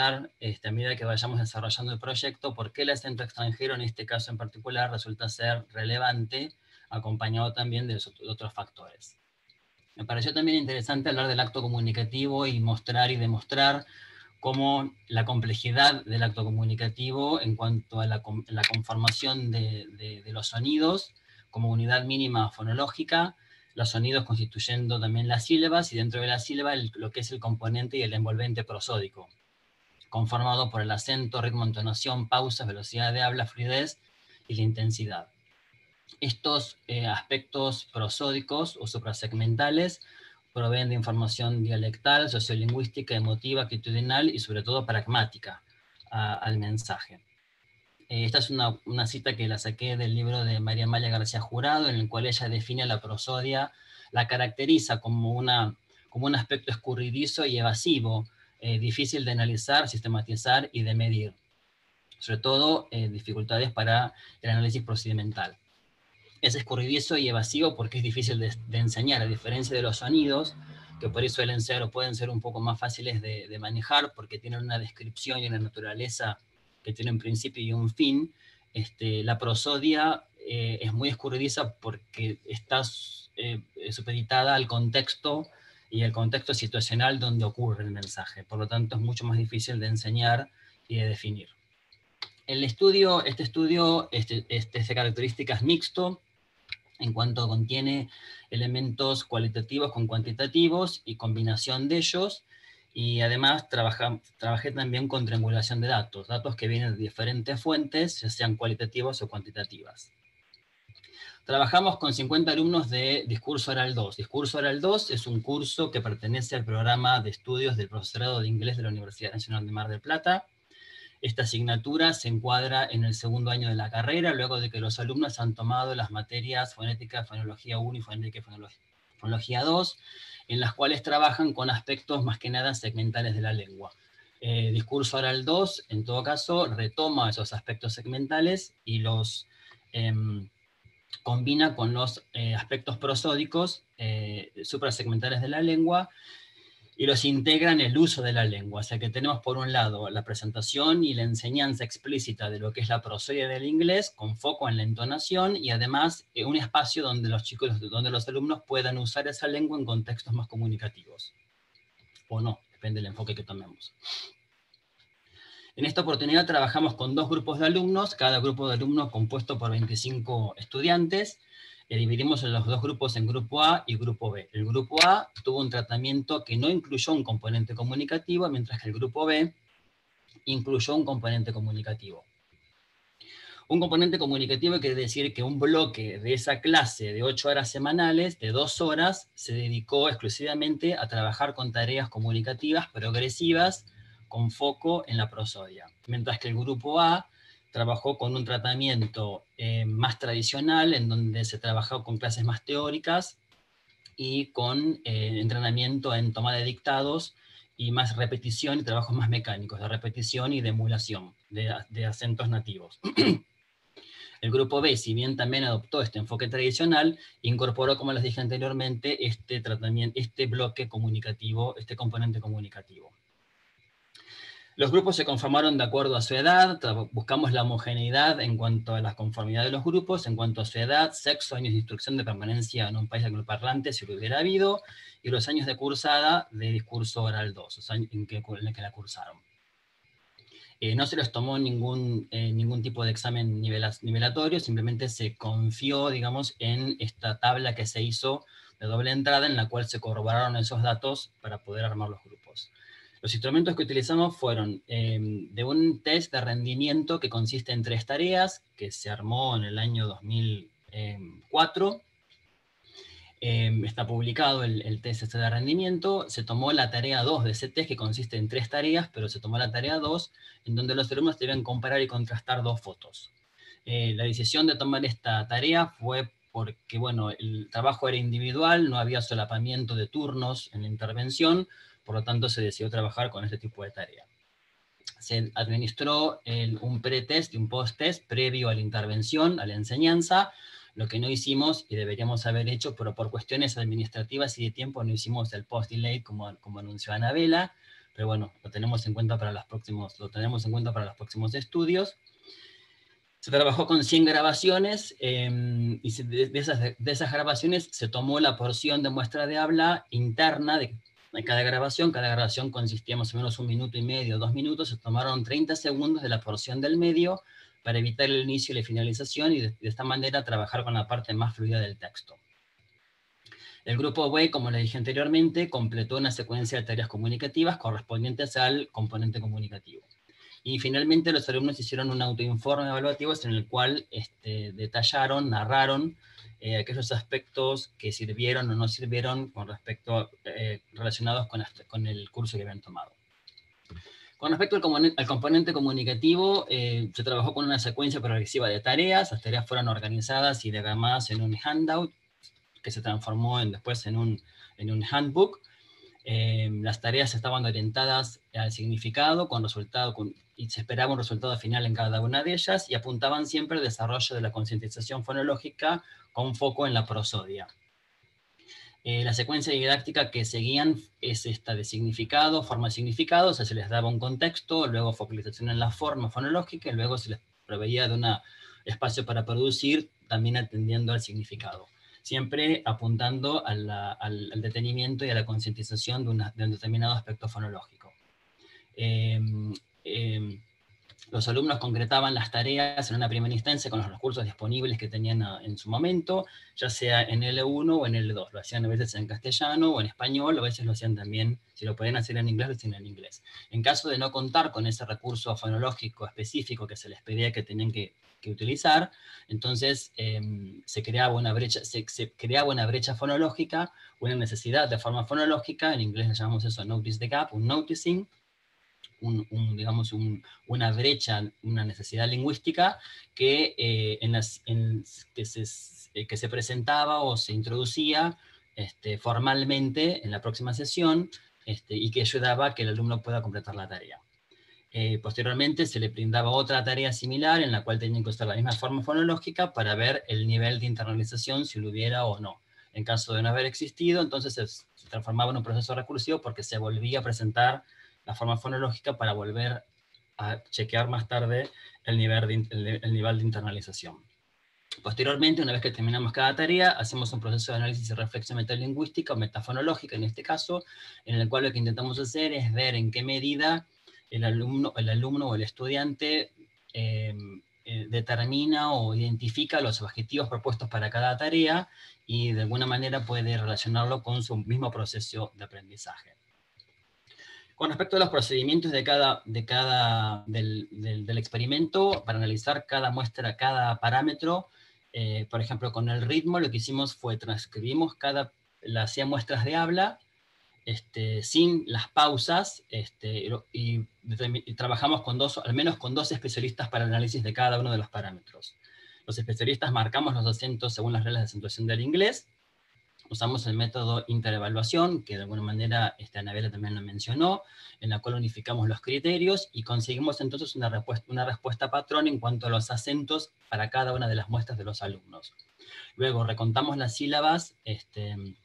a medida que vayamos desarrollando el proyecto, por qué el acento extranjero en este caso en particular resulta ser relevante, acompañado también de otros factores. Me pareció también interesante hablar del acto comunicativo y mostrar y demostrar cómo la complejidad del acto comunicativo en cuanto a la conformación de los sonidos como unidad mínima fonológica, los sonidos constituyendo también las sílabas, y dentro de la sílaba lo que es el componente y el envolvente prosódico, conformado por el acento, ritmo, entonación, pausas, velocidad de habla, fluidez y la intensidad. Estos aspectos prosódicos o suprasegmentales proveen de información dialectal, sociolingüística, emotiva, actitudinal y sobre todo pragmática al mensaje. Esta es una cita que la saqué del libro de María Amalia García Jurado, en el cual ella define la prosodia, la caracteriza como un aspecto escurridizo y evasivo, difícil de analizar, sistematizar y de medir. Sobre todo, dificultades para el análisis procedimental. Es escurridizo y evasivo porque es difícil de enseñar, a diferencia de los sonidos, que por ahí suelen ser o pueden ser un poco más fáciles de manejar, porque tienen una descripción y una naturaleza que tiene un principio y un fin. La prosodia es muy escurridiza porque está supeditada al contexto y el contexto situacional donde ocurre el mensaje. Por lo tanto, es mucho más difícil de enseñar y de definir. Este estudio es de características mixto, en cuanto contiene elementos cualitativos con cuantitativos y combinación de ellos, y además trabajé también con triangulación de datos que vienen de diferentes fuentes, ya sean cualitativas o cuantitativas. Trabajamos con 50 alumnos de Discurso Oral 2. Discurso Oral 2 es un curso que pertenece al programa de estudios del profesorado de inglés de la Universidad Nacional de Mar del Plata. Esta asignatura se encuadra en el segundo año de la carrera, luego de que los alumnos han tomado las materias fonética, fonología 1 y fonética y fonología 2, en las cuales trabajan con aspectos más que nada segmentales de la lengua. Discurso Oral 2, en todo caso, retoma esos aspectos segmentales y los combina con los aspectos prosódicos suprasegmentales de la lengua, y los integra en el uso de la lengua. O sea que tenemos por un lado la presentación y la enseñanza explícita de lo que es la prosodia del inglés, con foco en la entonación, y además un espacio donde los alumnos puedan usar esa lengua en contextos más comunicativos. O no, depende del enfoque que tomemos. En esta oportunidad trabajamos con 2 grupos de alumnos, cada grupo de alumnos compuesto por 25 estudiantes. Dividimos los 2 grupos en grupo A y grupo B. El grupo A tuvo un tratamiento que no incluyó un componente comunicativo, mientras que el grupo B incluyó un componente comunicativo. Un componente comunicativo quiere decir que un bloque de esa clase de 8 horas semanales, de 2 horas, se dedicó exclusivamente a trabajar con tareas comunicativas progresivas con foco en la prosodia. Mientras que el grupo A trabajó con un tratamiento más tradicional, en donde se trabajó con clases más teóricas y con entrenamiento en toma de dictados y más repetición y trabajos más mecánicos, de repetición y de emulación de acentos nativos. El grupo B, si bien también adoptó este enfoque tradicional, incorporó, como les dije anteriormente, este bloque comunicativo, este componente comunicativo. Los grupos se conformaron de acuerdo a su edad, buscamos la homogeneidad en cuanto a la conformidad de los grupos, en cuanto a su edad, sexo, años de instrucción de permanencia en un país angloparlante, si lo hubiera habido, y los años de cursada de discurso oral 2, los años en que la cursaron. No se les tomó ningún tipo de examen nivelatorio, simplemente se confió, digamos, en esta tabla que se hizo de doble entrada en la cual se corroboraron esos datos para poder armar los grupos. Los instrumentos que utilizamos fueron de un test de rendimiento que consiste en 3 tareas, que se armó en el año 2004. Está publicado el test de rendimiento. Se tomó la tarea 2 de ese test, que consiste en 3 tareas, pero se tomó la tarea 2, en donde los alumnos deben comparar y contrastar 2 fotos. La decisión de tomar esta tarea fue porque, bueno, el trabajo era individual, no había solapamiento de turnos en la intervención, por lo tanto se decidió trabajar con este tipo de tarea. Se administró un pre-test y un post-test previo a la intervención, a la enseñanza. Lo que no hicimos, y deberíamos haber hecho, pero por cuestiones administrativas y de tiempo no hicimos el post-delay como anunció Anabela, pero bueno, lo tenemos en cuenta para los próximos estudios. Se trabajó con 100 grabaciones, y de esas grabaciones se tomó la porción de muestra de habla interna de cada grabación. Cada grabación consistía más o menos 1 minuto y medio, 2 minutos. Se tomaron 30 segundos de la porción del medio para evitar el inicio y la finalización, y de esta manera trabajar con la parte más fluida del texto. El grupo B, como les dije anteriormente, completó una secuencia de tareas comunicativas correspondientes al componente comunicativo. Y finalmente los alumnos hicieron un autoinforme evaluativo en el cual detallaron, narraron aquellos aspectos que sirvieron o no sirvieron con respecto relacionados con el curso que habían tomado. Con respecto al componente comunicativo, se trabajó con una secuencia progresiva de tareas. Las tareas fueron organizadas y diagramadas en un handout que se transformó después en un handbook. Las tareas estaban orientadas al significado y se esperaba un resultado final en cada una de ellas, y apuntaban siempre al desarrollo de la concientización fonológica con foco en la prosodia. La secuencia didáctica que seguían es esta de significado, forma de significado. O sea, se les daba un contexto, luego focalización en la forma fonológica, y luego se les proveía de un espacio para producir, también atendiendo al significado, siempre apuntando al detenimiento y a la concientización de un determinado aspecto fonológico. Los alumnos concretaban las tareas en una primera instancia con los recursos disponibles que tenían en su momento, ya sea en L1 o en L2. Lo hacían a veces en castellano o en español, o a veces lo hacían también, si lo podían hacer en inglés, lo hacían en inglés. En caso de no contar con ese recurso fonológico específico que se les pedía que tenían que utilizar, entonces se creaba una brecha fonológica, una necesidad de forma fonológica. En inglés le llamamos eso notice the gap, un noticing, digamos una brecha, una necesidad lingüística que se presentaba o se introducía formalmente en la próxima sesión, y que ayudaba a que el alumno pueda completar la tarea. Posteriormente se le brindaba otra tarea similar en la cual tenían que usar la misma forma fonológica para ver el nivel de internalización, si lo hubiera o no. En caso de no haber existido, entonces se transformaba en un proceso recursivo, porque se volvía a presentar la forma fonológica para volver a chequear más tarde el nivel de internalización. Posteriormente, una vez que terminamos cada tarea, hacemos un proceso de análisis y reflexión metalingüística o metafonológica en este caso, en el cual lo que intentamos hacer es ver en qué medida el alumno o el estudiante determina o identifica los objetivos propuestos para cada tarea, y de alguna manera puede relacionarlo con su mismo proceso de aprendizaje. Con respecto a los procedimientos del experimento, para analizar cada muestra, cada parámetro, por ejemplo, con el ritmo, lo que hicimos fue transcribimos las 100 muestras de habla, sin las pausas, y trabajamos al menos con 2 especialistas para el análisis de cada uno de los parámetros. Los especialistas marcamos los acentos según las reglas de acentuación del inglés, Usamos el método interevaluación, que de alguna manera Anabela también lo mencionó, en la cual unificamos los criterios y conseguimos entonces una respuesta patrón en cuanto a los acentos para cada una de las muestras de los alumnos. Luego recontamos las sílabas, en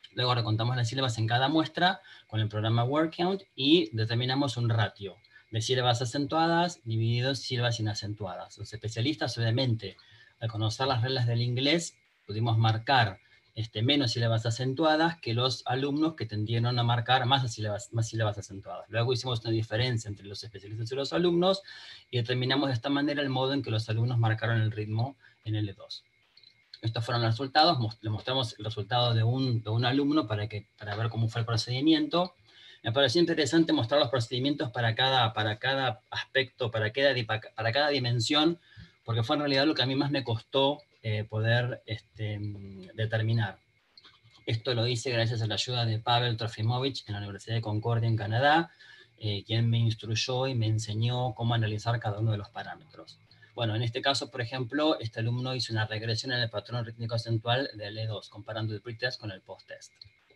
cada muestra con el programa WordCount y determinamos un ratio de sílabas acentuadas dividido sílabas inacentuadas. Los especialistas, obviamente, al conocer las reglas del inglés, pudimos marcar menos sílabas acentuadas que los alumnos que tendieron a marcar más sílabas acentuadas. Luego hicimos una diferencia entre los especialistas y los alumnos y determinamos de esta manera el modo en que los alumnos marcaron el ritmo en L2. Estos fueron los resultados, le mostramos el resultado de un alumno para ver cómo fue el procedimiento. Me pareció interesante mostrar los procedimientos para cada aspecto, para cada dimensión, porque fue en realidad lo que a mí más me costó poder determinar. Esto lo hice gracias a la ayuda de Pavel Trofimovich en la Universidad de Concordia en Canadá, quien me instruyó y me enseñó cómo analizar cada uno de los parámetros. Bueno, en este caso, por ejemplo, este alumno hizo una regresión en el patrón rítmico acentual del E2, comparando el pre-test con el post-test.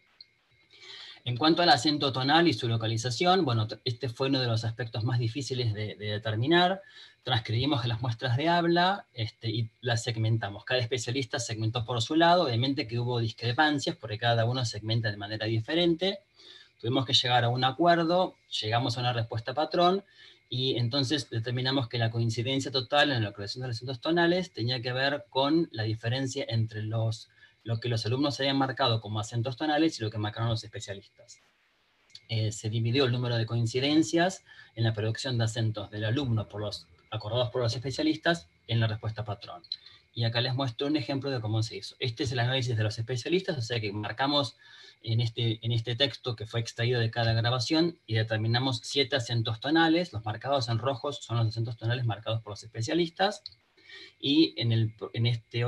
En cuanto al acento tonal y su localización, bueno, este fue uno de los aspectos más difíciles de determinar. Transcribimos las muestras de habla y las segmentamos. Cada especialista segmentó por su lado, obviamente que hubo discrepancias porque cada uno segmenta de manera diferente. Tuvimos que llegar a un acuerdo, llegamos a una respuesta patrón, y entonces determinamos que la coincidencia total en la localización de los acentos tonales tenía que ver con la diferencia entre lo que los alumnos habían marcado como acentos tonales y lo que marcaron los especialistas. Se dividió el número de coincidencias en la producción de acentos del alumno acordados por los especialistas en la respuesta patrón. Y acá les muestro un ejemplo de cómo se hizo. Este es el análisis de los especialistas, o sea que marcamos en este texto que fue extraído de cada grabación y determinamos 7 acentos tonales. Los marcados en rojos son los acentos tonales marcados por los especialistas. Y en esta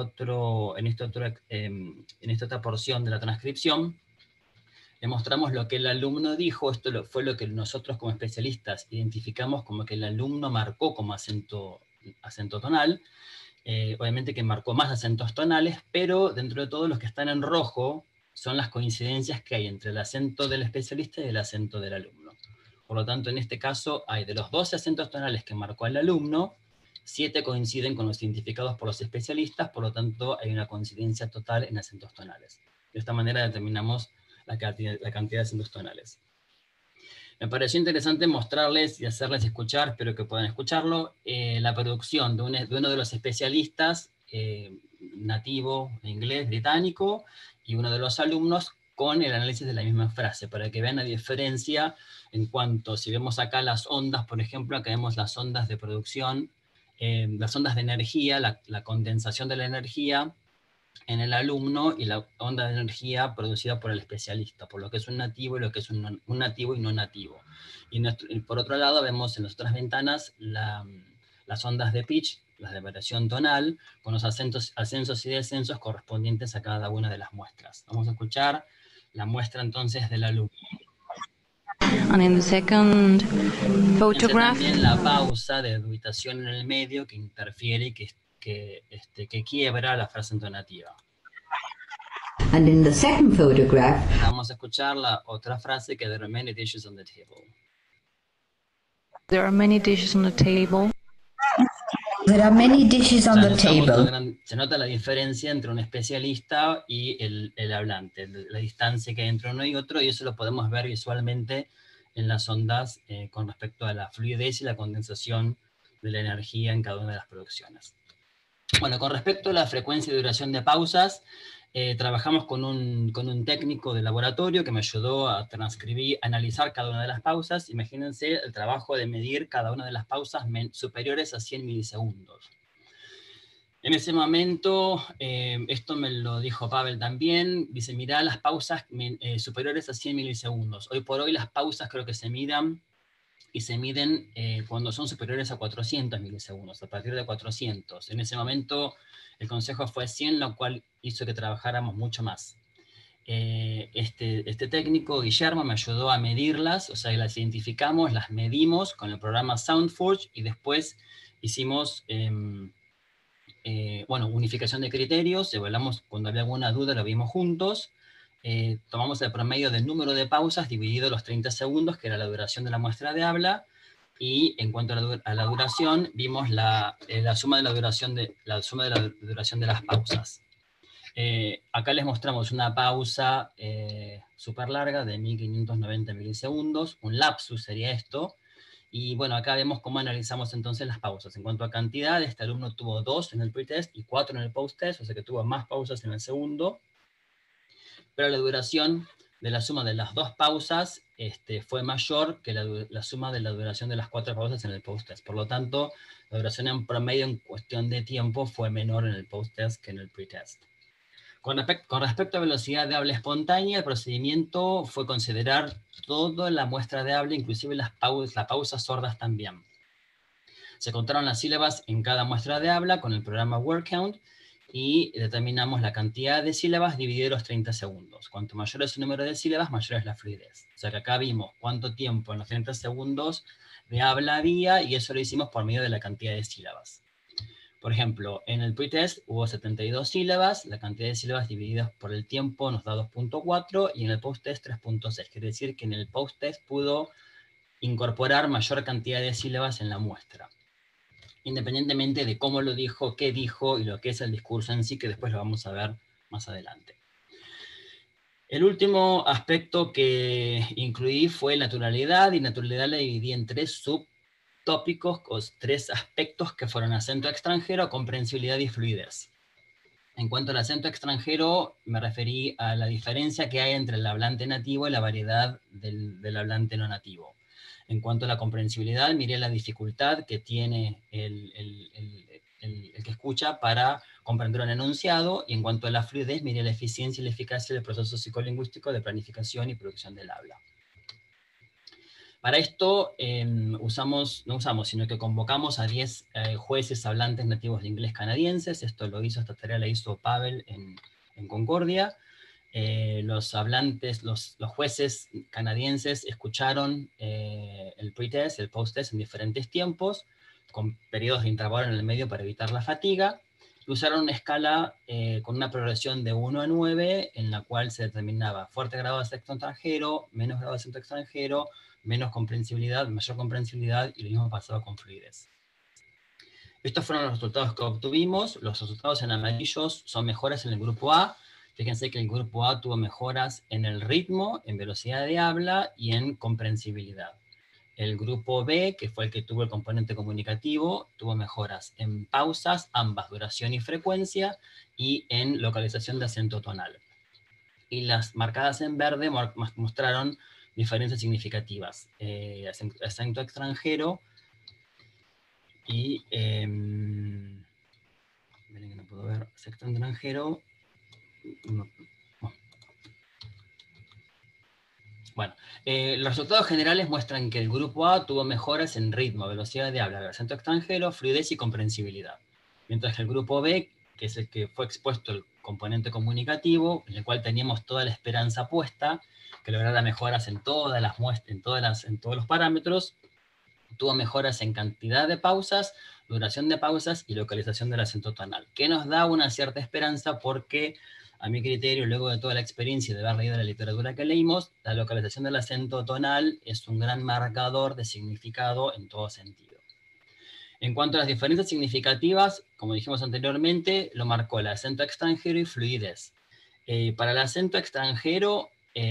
otra porción de la transcripción le mostramos lo que el alumno dijo. Esto fue lo que nosotros como especialistas identificamos como que el alumno marcó como acento tonal. Obviamente que marcó más acentos tonales, pero dentro de todo los que están en rojo son las coincidencias que hay entre el acento del especialista y el acento del alumno. Por lo tanto, en este caso, hay de los 12 acentos tonales que marcó el alumno, 7 coinciden con los identificados por los especialistas, por lo tanto, hay una coincidencia total en acentos tonales. De esta manera determinamos la cantidad de acentos tonales. Me pareció interesante mostrarles y hacerles escuchar, espero que puedan escucharlo, la producción de uno de los especialistas nativo de inglés británico y uno de los alumnos con el análisis de la misma frase, para que vean la diferencia en cuanto, si vemos acá las ondas, por ejemplo, acá vemos las ondas de producción, las ondas de energía, la condensación de la energía en el alumno y la onda de energía producida por el especialista, por lo que es un nativo y lo que es un nativo y no nativo. Y por otro lado vemos en las otras ventanas las ondas de pitch, las de variación tonal, con los ascensos y descensos correspondientes a cada una de las muestras. Vamos a escuchar la muestra entonces del alumno. And in the second photograph, también la pausa de dubitación en el medio que interfiere y que quiebra la frase entonativa. And in the second photograph, vamos a escuchar la otra frase, que there are many dishes on the table. There are many dishes on the table. There are many dishes on the table. Se nota la diferencia entre un especialista y el hablante, la distancia que hay entre uno y otro, y eso lo podemos ver visualmente en las ondas con respecto a la fluidez y la condensación de la energía en cada una de las producciones. Bueno, con respecto a la frecuencia y duración de pausas, trabajamos con un técnico de laboratorio que me ayudó a transcribir, analizar cada una de las pausas. Imagínense el trabajo de medir cada una de las pausas superiores a 100 milisegundos. En ese momento, esto me lo dijo Pavel también, dice, mirá las pausas superiores a 100 milisegundos. Hoy por hoy las pausas creo que se miden cuando son superiores a 400 milisegundos, a partir de 400. En ese momento el consejo fue 100, lo cual hizo que trabajáramos mucho más. Este técnico, Guillermo, me ayudó a medirlas, o sea, las identificamos, las medimos con el programa SoundForge y después hicimos unificación de criterios, evaluamos cuando había alguna duda, lo vimos juntos, tomamos el promedio del número de pausas dividido los 30 segundos, que era la duración de la muestra de habla, y en cuanto a la duración, vimos la suma de la duración de las pausas. Acá les mostramos una pausa súper larga de 1590 milisegundos, un lapsus sería esto, y bueno, acá vemos cómo analizamos entonces las pausas. En cuanto a cantidad, este alumno tuvo 2 en el pretest y 4 en el posttest, o sea que tuvo más pausas en el segundo, pero la duración de la suma de las 2 pausas fue mayor que la suma de la duración de las 4 pausas en el posttest. Por lo tanto, la duración en promedio en cuestión de tiempo fue menor en el posttest que en el pretest. Con respecto a velocidad de habla espontánea, el procedimiento fue considerar toda la muestra de habla, inclusive las pausas sordas también. Se contaron las sílabas en cada muestra de habla con el programa WordCount y determinamos la cantidad de sílabas dividido los 30 segundos. Cuanto mayor es el número de sílabas, mayor es la fluidez. O sea que acá vimos cuánto tiempo en los 30 segundos de habla había, y eso lo hicimos por medio de la cantidad de sílabas. Por ejemplo, en el pretest hubo 72 sílabas, la cantidad de sílabas divididas por el tiempo nos da 2.4, y en el posttest 3.6. Quiere decir que en el posttest pudo incorporar mayor cantidad de sílabas en la muestra, independientemente de cómo lo dijo, qué dijo y lo que es el discurso en sí, que después lo vamos a ver más adelante. El último aspecto que incluí fue naturalidad, y naturalidad la dividí en 3 subtópicos, o 3 aspectos que fueron acento extranjero, comprensibilidad y fluidez. En cuanto al acento extranjero, me referí a la diferencia que hay entre el hablante nativo y la variedad del hablante no nativo. En cuanto a la comprensibilidad, miré la dificultad que tiene el que escucha para comprender un enunciado, y en cuanto a la fluidez, miré la eficiencia y la eficacia del proceso psicolingüístico de planificación y producción del habla. Para esto sino que convocamos a 10 jueces hablantes nativos de inglés canadienses. Esto lo hizo, esta tarea la hizo Pavel en Concordia. Los jueces canadienses escucharon el pretest, el posttest en diferentes tiempos, con periodos de intervalo en el medio para evitar la fatiga, y usaron una escala con una progresión de 1 a 9, en la cual se determinaba fuerte grado de acento extranjero, menos grado de acento extranjero, menos comprensibilidad, mayor comprensibilidad, y lo mismo pasaba con fluidez. Estos fueron los resultados que obtuvimos. Los resultados en amarillos son mejoras en el grupo A. Fíjense que el grupo A tuvo mejoras en el ritmo, en velocidad de habla y en comprensibilidad. El grupo B, que fue el que tuvo el componente comunicativo, tuvo mejoras en pausas, ambas duración y frecuencia, y en localización de acento tonal. Y las marcadas en verde mostraron diferencias significativas. Acento extranjero y... miren que no puedo ver. Acento extranjero... Bueno, los resultados generales muestran que el grupo A tuvo mejoras en ritmo, velocidad de habla, acento extranjero, fluidez y comprensibilidad. Mientras que el grupo B, que es el que fue expuesto el componente comunicativo, en el cual teníamos toda la esperanza puesta, que lograra mejoras en todas las muestras, en todos los parámetros, tuvo mejoras en cantidad de pausas, duración de pausas y localización del acento tonal, que nos da una cierta esperanza porque, a mi criterio, luego de toda la experiencia de haber leído la literatura que leímos, la localización del acento tonal es un gran marcador de significado en todo sentido. En cuanto a las diferencias significativas, como dijimos anteriormente, lo marcó el acento extranjero y fluidez. Para el acento extranjero,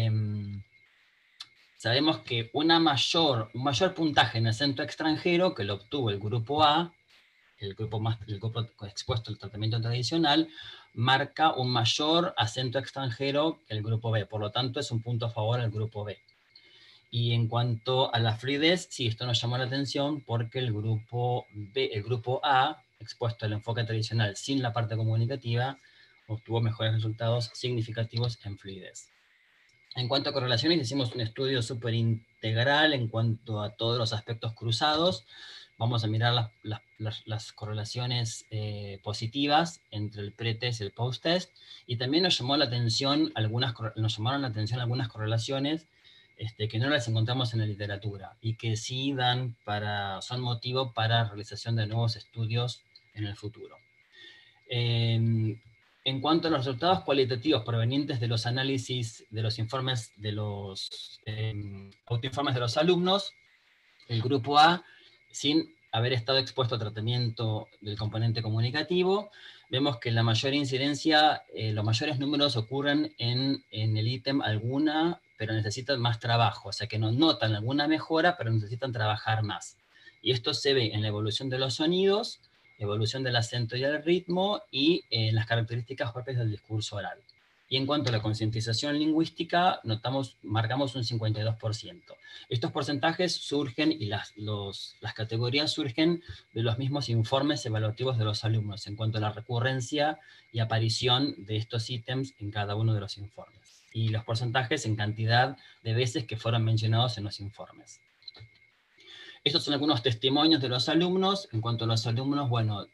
sabemos que un mayor puntaje en acento extranjero, que lo obtuvo el grupo A, el grupo expuesto al tratamiento tradicional, marca un mayor acento extranjero que el grupo B. Por lo tanto, es un punto a favor al grupo B. Y en cuanto a la fluidez, sí, esto nos llamó la atención porque el grupo A, expuesto al enfoque tradicional sin la parte comunicativa, obtuvo mejores resultados significativos en fluidez. En cuanto a correlaciones, hicimos un estudio súper integral en cuanto a todos los aspectos cruzados. Vamos a mirar las correlaciones positivas entre el pretest y el posttest, y también nos llamaron la atención algunas correlaciones que no las encontramos en la literatura y que sí son motivo para realización de nuevos estudios en el futuro. En cuanto a los resultados cualitativos provenientes de los análisis, de los informes, de los autoinformes de los alumnos, el grupo A, sin haber estado expuesto a tratamiento del componente comunicativo, vemos que la mayor incidencia, los mayores números ocurren en el ítem alguna, pero necesitan más trabajo, o sea que no notan alguna mejora, pero necesitan trabajar más. Y esto se ve en la evolución de los sonidos, evolución del acento y el ritmo, y las características propias del discurso oral. Y en cuanto a la concientización lingüística, marcamos un 52%. Estos porcentajes surgen, y las categorías surgen de los mismos informes evaluativos de los alumnos, en cuanto a la recurrencia y aparición de estos ítems en cada uno de los informes. Y los porcentajes en cantidad de veces que fueron mencionados en los informes. Estos son algunos testimonios de los alumnos. En cuanto a los alumnos, bueno,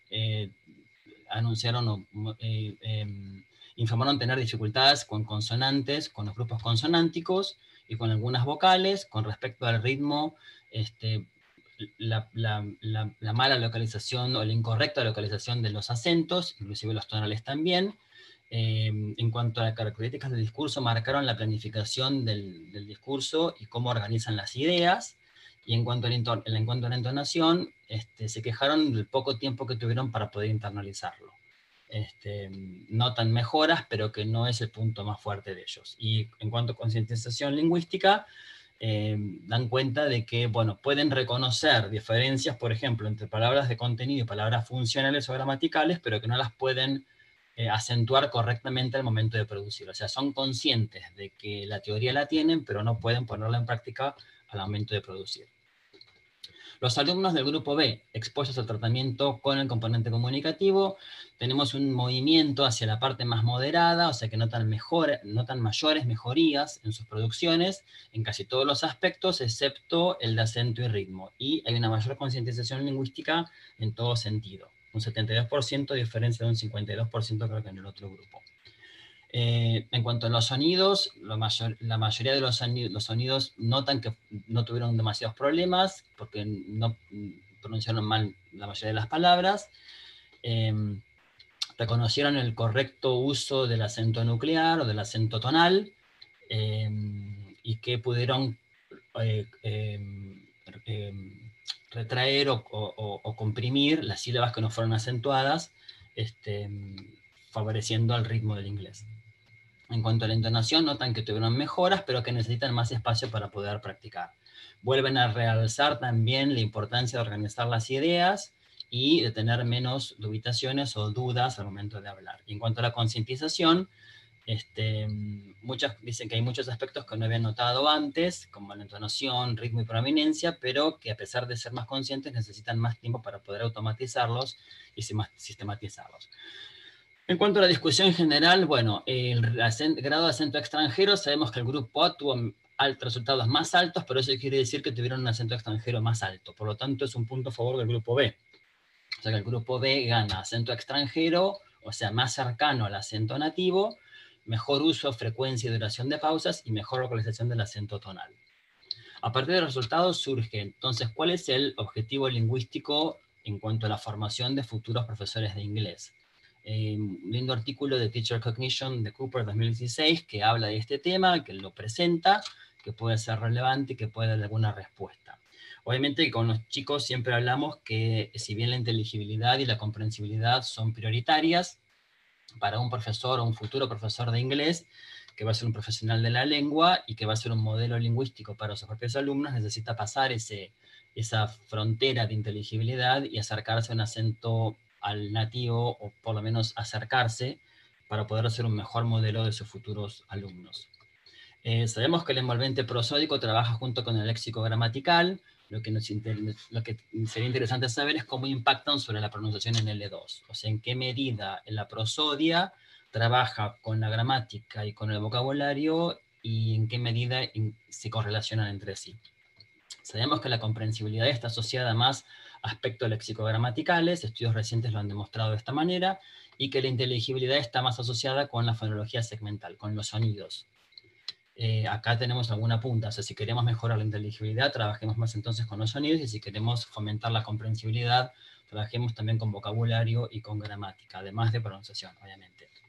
anunciaron informaron tener dificultades con consonantes, con los grupos consonánticos y con algunas vocales. Con respecto al ritmo, la mala localización o la incorrecta localización de los acentos, inclusive los tonales también. En cuanto a las características del discurso, marcaron la planificación del discurso y cómo organizan las ideas. Y en cuanto a la entonación, se quejaron del poco tiempo que tuvieron para poder internalizarlo. Notan mejoras, pero que no es el punto más fuerte de ellos. Y en cuanto a concientización lingüística, dan cuenta de que, bueno, pueden reconocer diferencias, por ejemplo, entre palabras de contenido y palabras funcionales o gramaticales, pero que no las pueden acentuar correctamente al momento de producir. O sea, son conscientes de que la teoría la tienen, pero no pueden ponerla en práctica al momento de producir. Los alumnos del grupo B, expuestos al tratamiento con el componente comunicativo, tenemos un movimiento hacia la parte más moderada, o sea que notan mayores mejorías en sus producciones, en casi todos los aspectos, excepto el de acento y ritmo. Y hay una mayor concientización lingüística en todo sentido. Un 72% de diferencia de un 52% creo que en el otro grupo. En cuanto a los sonidos, la mayoría de los sonidos notan que no tuvieron demasiados problemas porque no pronunciaron mal la mayoría de las palabras. Reconocieron el correcto uso del acento nuclear o del acento tonal, y que pudieron retraer o comprimir las sílabas que no fueron acentuadas, favoreciendo el ritmo del inglés. En cuanto a la entonación, notan que tuvieron mejoras, pero que necesitan más espacio para poder practicar. Vuelven a realzar también la importancia de organizar las ideas y de tener menos dubitaciones o dudas al momento de hablar. Y en cuanto a la concientización, dicen que hay muchos aspectos que no habían notado antes, como la entonación, ritmo y prominencia, pero que a pesar de ser más conscientes necesitan más tiempo para poder automatizarlos y sistematizarlos. En cuanto a la discusión en general, bueno, el grado de acento extranjero, sabemos que el grupo A tuvo resultados más altos, pero eso quiere decir que tuvieron un acento extranjero más alto. Por lo tanto, es un punto a favor del grupo B. O sea que el grupo B gana acento extranjero, o sea, más cercano al acento nativo, mejor uso, frecuencia y duración de pausas y mejor localización del acento tonal. A partir de los resultados surge, entonces, ¿cuál es el objetivo lingüístico en cuanto a la formación de futuros profesores de inglés? Un lindo artículo de Teacher Cognition de Cooper 2016 que habla de este tema, que lo presenta, que puede ser relevante y que puede dar alguna respuesta. Obviamente con los chicos siempre hablamos que si bien la inteligibilidad y la comprensibilidad son prioritarias para un profesor o un futuro profesor de inglés, que va a ser un profesional de la lengua y que va a ser un modelo lingüístico para sus propios alumnos, necesita pasar esa frontera de inteligibilidad y acercarse a un acento al nativo, o por lo menos acercarse para poder ser un mejor modelo de sus futuros alumnos. Sabemos que el envolvente prosódico trabaja junto con el léxico gramatical. Lo que sería interesante saber es cómo impactan sobre la pronunciación en L2. O sea, en qué medida la prosodia trabaja con la gramática y con el vocabulario y en qué medida se correlacionan entre sí. Sabemos que la comprensibilidad está asociada más a aspectos léxico-gramaticales, estudios recientes lo han demostrado de esta manera, y que la inteligibilidad está más asociada con la fonología segmental, con los sonidos. Acá tenemos alguna punta, o sea, si queremos mejorar la inteligibilidad, trabajemos más entonces con los sonidos, y si queremos fomentar la comprensibilidad, trabajemos también con vocabulario y con gramática, además de pronunciación, obviamente.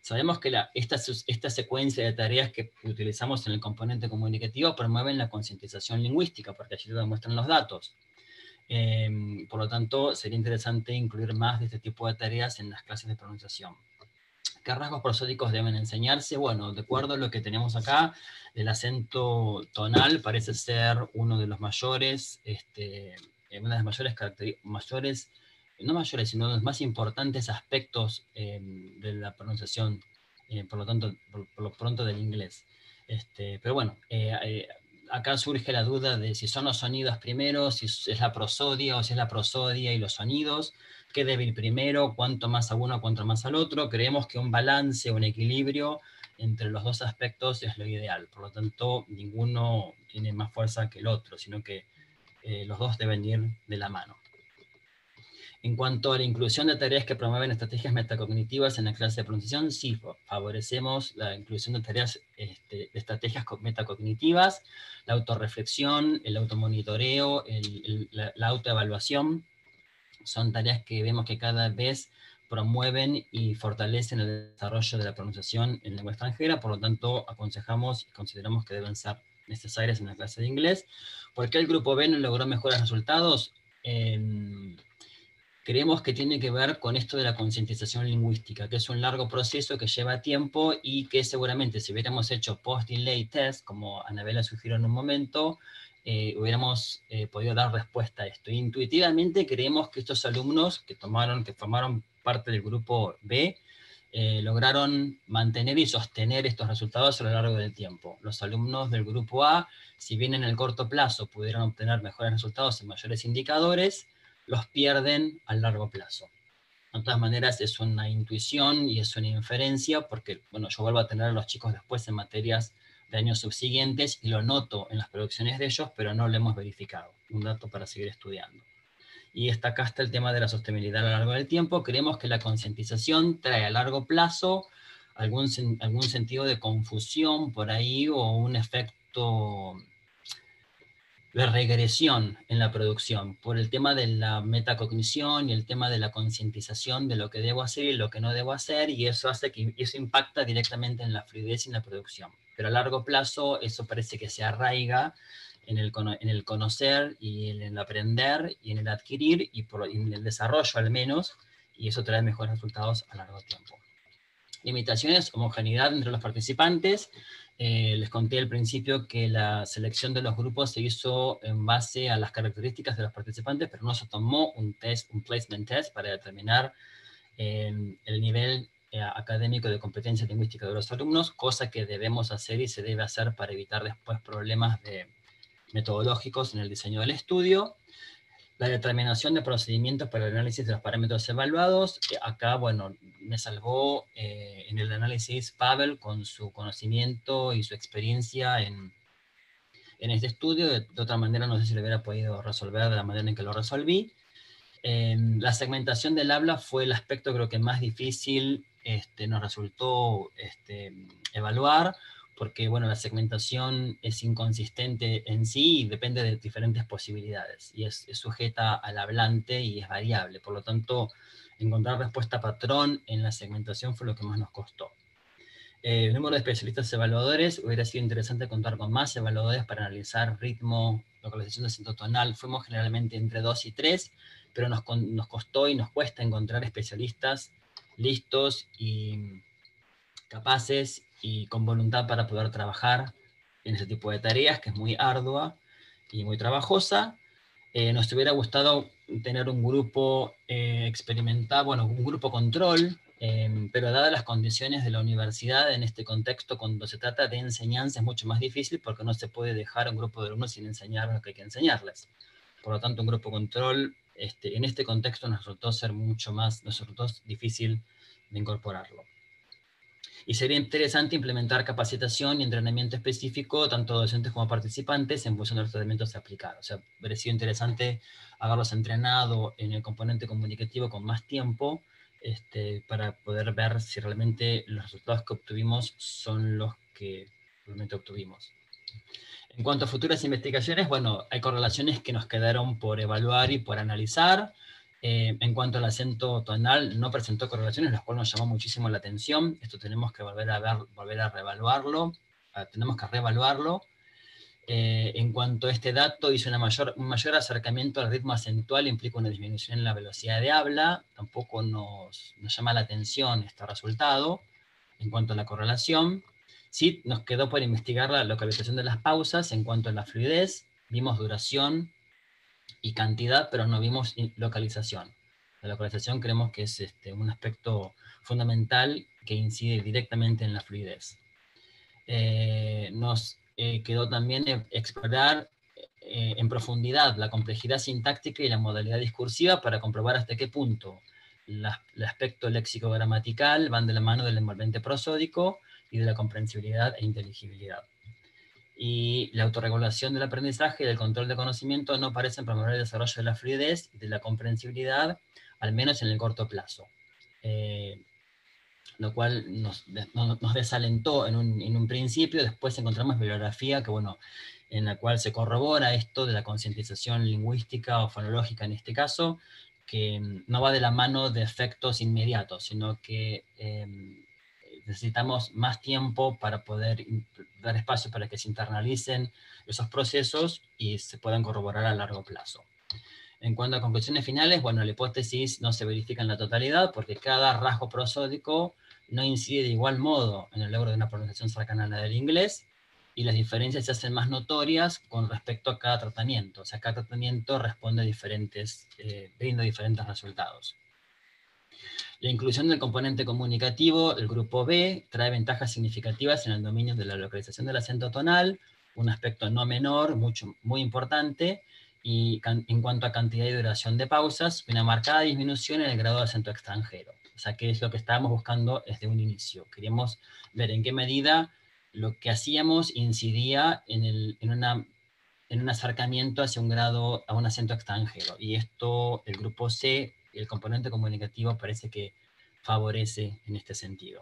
Sabemos que esta secuencia de tareas que utilizamos en el componente comunicativo promueven la concientización lingüística, porque allí lo demuestran los datos. Por lo tanto, sería interesante incluir más de este tipo de tareas en las clases de pronunciación. ¿Qué rasgos prosódicos deben enseñarse? Bueno, de acuerdo a lo que tenemos acá, el acento tonal parece ser uno de los mayores, una de las mayores características, no mayores, sino los más importantes aspectos de la pronunciación, por lo tanto, por lo pronto del inglés. Pero bueno, acá surge la duda de si son los sonidos primero, si es la prosodia o si es la prosodia y los sonidos, qué debe ir primero, cuánto más a uno, cuánto más al otro. Creemos que un balance, un equilibrio entre los dos aspectos es lo ideal. Por lo tanto, ninguno tiene más fuerza que el otro, sino que los dos deben ir de la mano. En cuanto a la inclusión de tareas que promueven estrategias metacognitivas en la clase de pronunciación, sí, favorecemos la inclusión de tareas de estrategias metacognitivas, la autorreflexión, el automonitoreo, la autoevaluación. Son tareas que vemos que cada vez promueven y fortalecen el desarrollo de la pronunciación en lengua extranjera, por lo tanto aconsejamos y consideramos que deben ser necesarias en la clase de inglés. ¿Por qué el grupo B no logró mejores resultados? Creemos que tiene que ver con esto de la concientización lingüística, que es un largo proceso que lleva tiempo y que seguramente si hubiéramos hecho post-delay test, como Anabela sugirió en un momento, hubiéramos podido dar respuesta a esto. Intuitivamente creemos que estos alumnos que formaron parte del grupo B, lograron mantener y sostener estos resultados a lo largo del tiempo. Los alumnos del grupo A, si bien en el corto plazo pudieron obtener mejores resultados y mayores indicadores, los pierden a largo plazo. De todas maneras, es una intuición y es una inferencia, porque, bueno, yo vuelvo a tener a los chicos después en materias de años subsiguientes y lo noto en las producciones de ellos, pero no lo hemos verificado. Un dato para seguir estudiando. Y acá está el tema de la sostenibilidad a lo largo del tiempo. Creemos que la concientización trae a largo plazo algún sentido de confusión por ahí o un efecto de regresión en la producción, por el tema de la metacognición y el tema de la concientización de lo que debo hacer y lo que no debo hacer, y eso hace que eso impacta directamente en la fluidez y en la producción. Pero a largo plazo eso parece que se arraiga en el conocer y en el aprender y en el adquirir y en el desarrollo al menos, y eso trae mejores resultados a largo tiempo. Limitaciones, homogeneidad entre los participantes. Les conté al principio que la selección de los grupos se hizo en base a las características de los participantes, pero no se tomó un placement test para determinar el nivel académico de competencia lingüística de los alumnos, cosa que debemos hacer y se debe hacer para evitar después problemas metodológicos en el diseño del estudio. La determinación de procedimientos para el análisis de los parámetros evaluados. Acá, bueno, me salvó en el análisis Pavel con su conocimiento y su experiencia en este estudio. De otra manera, no sé si lo hubiera podido resolver de la manera en que lo resolví. La segmentación del habla fue el aspecto creo que más difícil nos resultó evaluar, porque bueno, la segmentación es inconsistente en sí y depende de diferentes posibilidades, y es sujeta al hablante y es variable. Por lo tanto, encontrar respuesta patrón en la segmentación fue lo que más nos costó. El número de especialistas evaluadores, hubiera sido interesante contar con más evaluadores para analizar ritmo, localización de acento tonal. Fuimos generalmente entre 2 y 3, pero nos costó y nos cuesta encontrar especialistas listos y capaces y con voluntad para poder trabajar en ese tipo de tareas, que es muy ardua y muy trabajosa. Nos hubiera gustado tener un grupo experimental, bueno, un grupo control, pero dadas las condiciones de la universidad en este contexto, cuando se trata de enseñanza es mucho más difícil porque no se puede dejar a un grupo de alumnos sin enseñar lo que hay que enseñarles. Por lo tanto, un grupo control en este contexto nos resultó difícil de incorporarlo. Y sería interesante implementar capacitación y entrenamiento específico, tanto docentes como participantes, en función de los tratamientos aplicados. O sea, hubiera sido interesante haberlos entrenado en el componente comunicativo con más tiempo, para poder ver si realmente los resultados que obtuvimos son los que realmente obtuvimos. En cuanto a futuras investigaciones, bueno, hay correlaciones que nos quedaron por evaluar y por analizar. En cuanto al acento tonal, no presentó correlaciones, lo cual nos llamó muchísimo la atención. Esto tenemos que volver a reevaluarlo, tenemos que reevaluarlo. En cuanto a este dato, hizo un mayor acercamiento al ritmo acentual, implica una disminución en la velocidad de habla. Tampoco nos llama la atención este resultado. En cuanto a la correlación, sí nos quedó por investigar la localización de las pausas. En cuanto a la fluidez, vimos duración y cantidad, pero no vimos localización. La localización creemos que es un aspecto fundamental que incide directamente en la fluidez. Nos quedó también explorar en profundidad la complejidad sintáctica y la modalidad discursiva para comprobar hasta qué punto el aspecto léxico-gramatical van de la mano del envolvente prosódico y de la comprensibilidad e inteligibilidad. Y la autorregulación del aprendizaje y del control de conocimiento no parecen promover el desarrollo de la fluidez y de la comprensibilidad, al menos en el corto plazo. Lo cual nos desalentó en un principio. Después encontramos bibliografía en la cual se corrobora esto de la concientización lingüística o fonológica en este caso, que no va de la mano de efectos inmediatos, sino que necesitamos más tiempo para poder dar espacio para que se internalicen esos procesos y se puedan corroborar a largo plazo. En cuanto a conclusiones finales, la hipótesis no se verifica en la totalidad porque cada rasgo prosódico no incide de igual modo en el logro de una pronunciación cercana a la del inglés, y las diferencias se hacen más notorias con respecto a cada tratamiento. O sea, cada tratamiento responde a brinda diferentes resultados. La inclusión del componente comunicativo, el grupo B, trae ventajas significativas en el dominio de la localización del acento tonal, un aspecto no menor, muy importante, y en cuanto a cantidad y duración de pausas, una marcada disminución en el grado de acento extranjero. O sea, que es lo que estábamos buscando desde un inicio. Queríamos ver en qué medida lo que hacíamos incidía en un acercamiento hacia a un acento extranjero. Y esto, el grupo C, el componente comunicativo, parece que favorece en este sentido.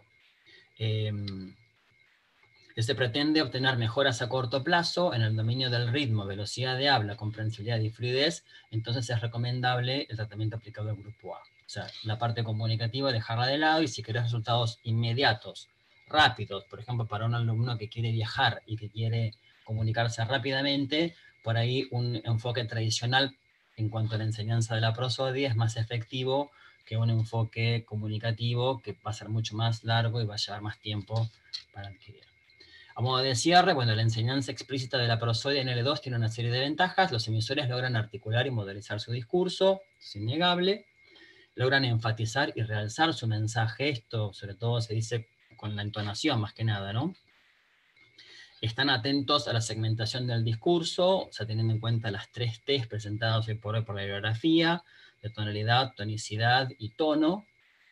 Se pretende obtener mejoras a corto plazo en el dominio del ritmo, velocidad de habla, comprensibilidad y fluidez. Entonces es recomendable el tratamiento aplicado al grupo A. O sea, la parte comunicativa dejarla de lado, y si querés resultados inmediatos, rápidos, por ejemplo, para un alumno que quiere viajar y que quiere comunicarse rápidamente, por ahí un enfoque tradicional en cuanto a la enseñanza de la prosodia es más efectivo que un enfoque comunicativo que va a ser mucho más largo y va a llevar más tiempo para adquirir. A modo de cierre, la enseñanza explícita de la prosodia en L2 tiene una serie de ventajas. Los emisores logran articular y modelizar su discurso, es innegable. Logran enfatizar y realzar su mensaje. Esto, sobre todo, se dice con la entonación, más que nada, ¿no? Están atentos a la segmentación del discurso, o sea, teniendo en cuenta las 3 T's presentadas hoy por hoy por la bibliografía, de tonalidad, tonicidad y tono.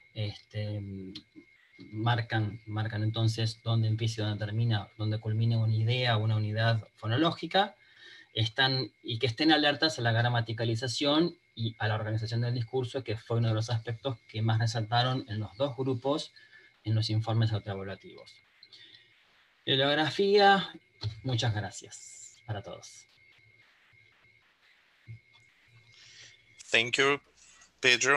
Marcan entonces dónde empieza y dónde termina, dónde culmina una idea, una unidad fonológica, y que estén alertas a la gramaticalización y a la organización del discurso, que fue uno de los aspectos que más resaltaron en los 2 grupos en los informes autoevaluativos. Bibliografía, muchas gracias para todos. Thank you, Pedro.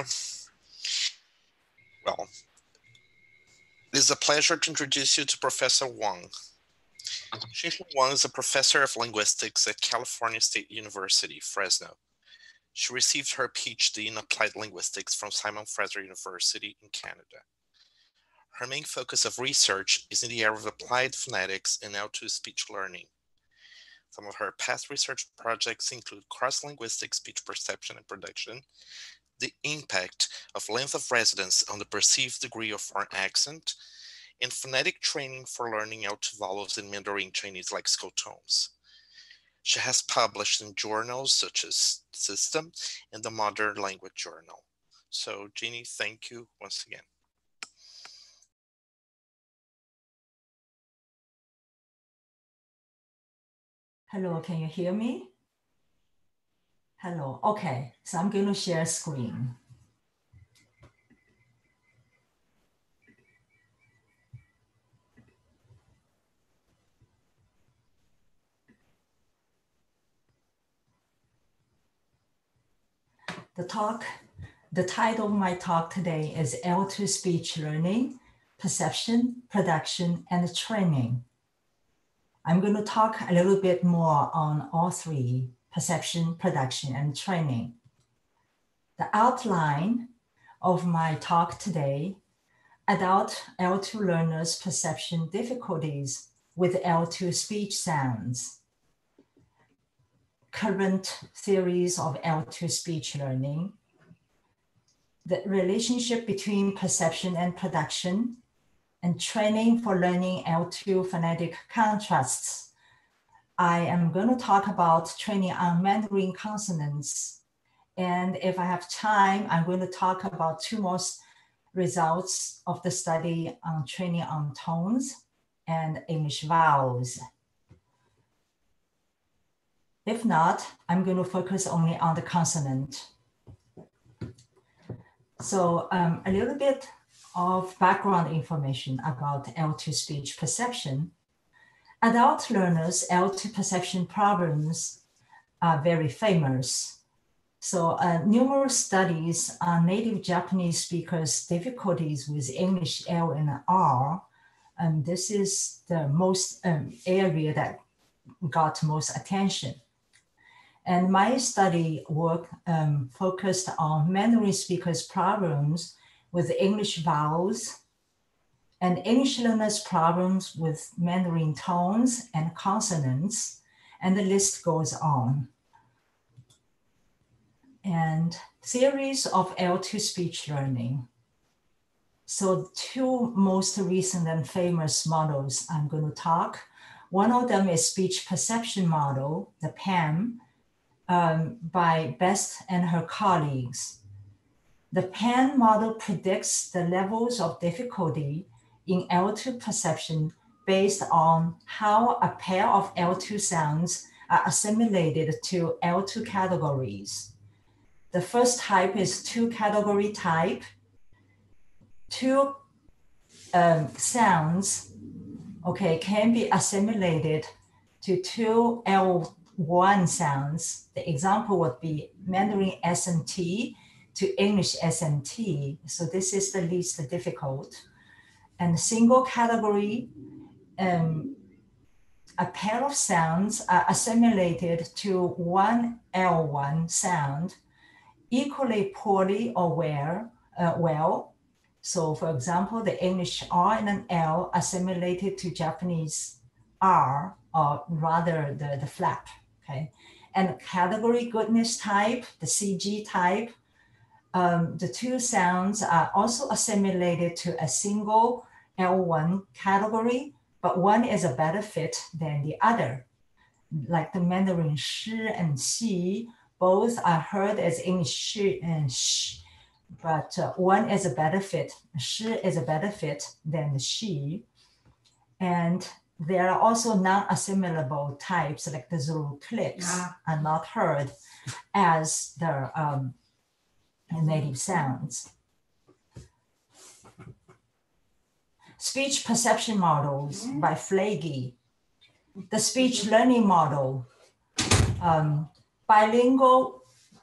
Well, it is a pleasure to introduce you to Professor Wang. Xinxin Wang is a professor of linguistics at California State University, Fresno. She received her PhD in applied linguistics from Simon Fraser University in Canada. Her main focus of research is in the area of applied phonetics and L2 speech learning. Some of her past research projects include cross-linguistic speech perception and production, the impact of length of residence on the perceived degree of foreign accent, and phonetic training for learning L2 vowels in Mandarin Chinese lexical tones. She has published in journals such as System and the Modern Language Journal. So, Jeannie, thank you once again. Hello, can you hear me? Hello, okay, so I'm going to share screen. The talk The title of my talk today is L2 Speech Learning, Perception, Production, and Training. I'm going to talk a little bit more on all three: perception, production, and training. The outline of my talk today: adult L2 learners' perception difficulties with L2 speech sounds, current theories of L2 speech learning, the relationship between perception and production, and training for learning L2 phonetic contrasts. I am going to talk about training on Mandarin consonants. And if I have time, I'm going to talk about two more results of the study on training on tones and English vowels. If not, I'm going to focus only on the consonant. So a little bit of background information about L2 speech perception. Adult learners' L2 perception problems are very famous. So numerous studies on native Japanese speakers' difficulties with English L and R, and this is the most area that got most attention. And my study work focused on Mandarin speakers' problems with English vowels and English learners' problems with Mandarin tones and consonants, and the list goes on. And theories of L2 speech learning. So two most recent and famous models I'm going to talk. One of them is speech perception model, the PAM, by Best and her colleagues. The PAM model predicts the levels of difficulty in L2 perception based on how a pair of L2 sounds are assimilated to L2 categories. The first type is two-category type. Two sounds, can be assimilated to two L1 sounds. The example would be Mandarin SNT to English SNT. So this is the least difficult. And single category, a pair of sounds are assimilated to one L1 sound equally poorly or well. So for example, the English R and an L assimilated to Japanese R, or rather the flap, okay? And category goodness type, the CG type, the two sounds are also assimilated to a single L1 category, but one is a better fit than the other. Like the Mandarin shi and xi, both are heard as English shi and sh, but one is a better fit. Shi is a better fit than the she. And there are also non-assimilable types, like the Zulu clicks are not heard as the native sounds. Speech perception models by Flagey. The speech learning model, bilingual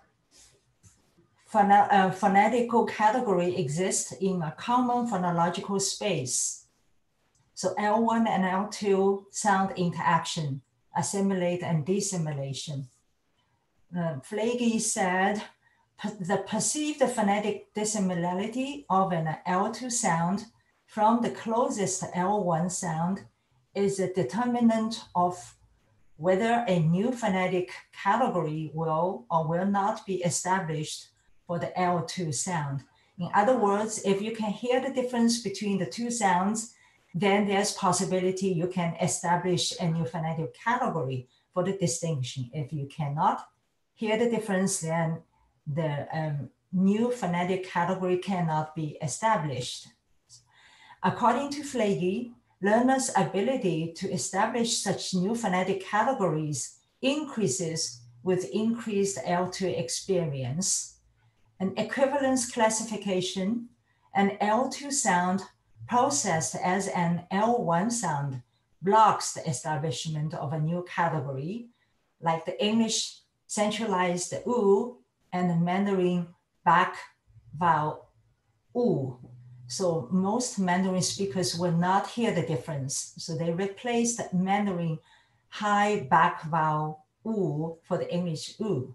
phonetical category exists in a common phonological space. So L1 and L2 sound interaction, assimilate and dissimilation. Flagey said, the perceived phonetic dissimilarity of an L2 sound from the closest L1 sound is a determinant of whether a new phonetic category will or will not be established for the L2 sound. In other words, if you can hear the difference between the two sounds, then there's possibility you can establish a new phonetic category for the distinction. If you cannot hear the difference, then the new phonetic category cannot be established. According to Flagey, learners' ability to establish such new phonetic categories increases with increased L2 experience. An equivalence classification, an L2 sound processed as an L1 sound blocks the establishment of a new category, like the English centralized U and the Mandarin back vowel U. So most Mandarin speakers will not hear the difference. So they replaced Mandarin high back vowel U for the English U.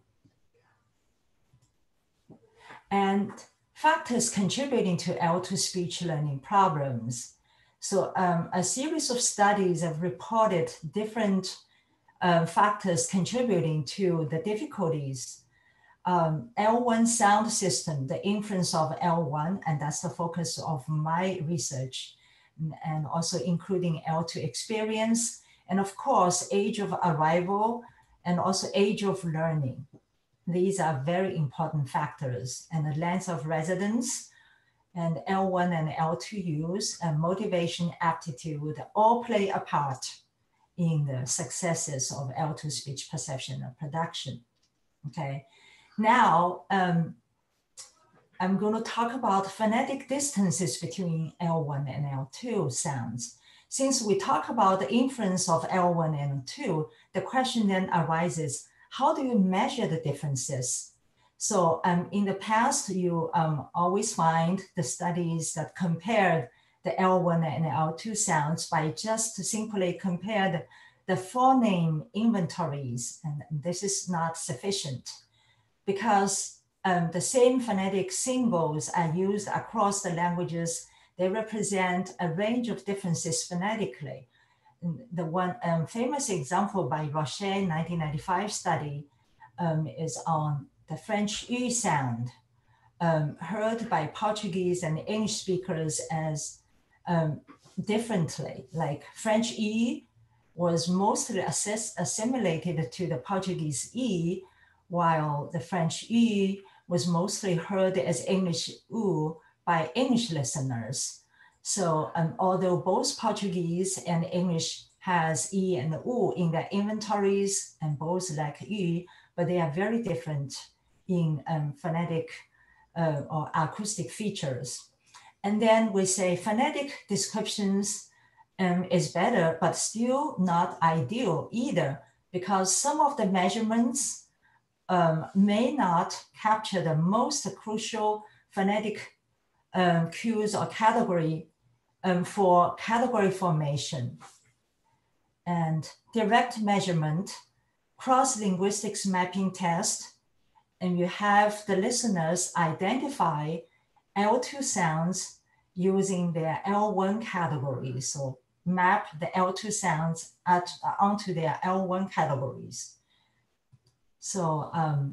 And factors contributing to L2 speech learning problems. So a series of studies have reported different factors contributing to the difficulties. L1 sound system, the influence of L1, and that's the focus of my research, and also including L2 experience, and of course, age of arrival, and also age of learning. These are very important factors, and the length of residence, and L1 and L2 use, and motivation, aptitude, all play a part in the successes of L2 speech perception and production, okay? Now, I'm going to talk about phonetic distances between L1 and L2 sounds. Since we talk about the influence of L1 and L2, the question then arises, how do you measure the differences? So in the past, you always find the studies that compared the L1 and L2 sounds by just simply compare the phoneme inventories, and this is not sufficient, because the same phonetic symbols are used across the languages. They represent a range of differences phonetically. The one famous example by Rocher 1995 study is on the French U sound, heard by Portuguese and English speakers as differently. Like French E was mostly assimilated to the Portuguese E, while the French E was mostly heard as English U by English listeners. So although both Portuguese and English has E and U in their inventories, and both like U, but they are very different in phonetic or acoustic features. And then we say phonetic descriptions is better, but still not ideal either, because some of the measurements may not capture the most crucial phonetic cues or category for category formation. And direct measurement, cross-linguistics mapping test, and you have the listeners identify L2 sounds using their L1 categories. So map the L2 sounds onto their L1 categories. So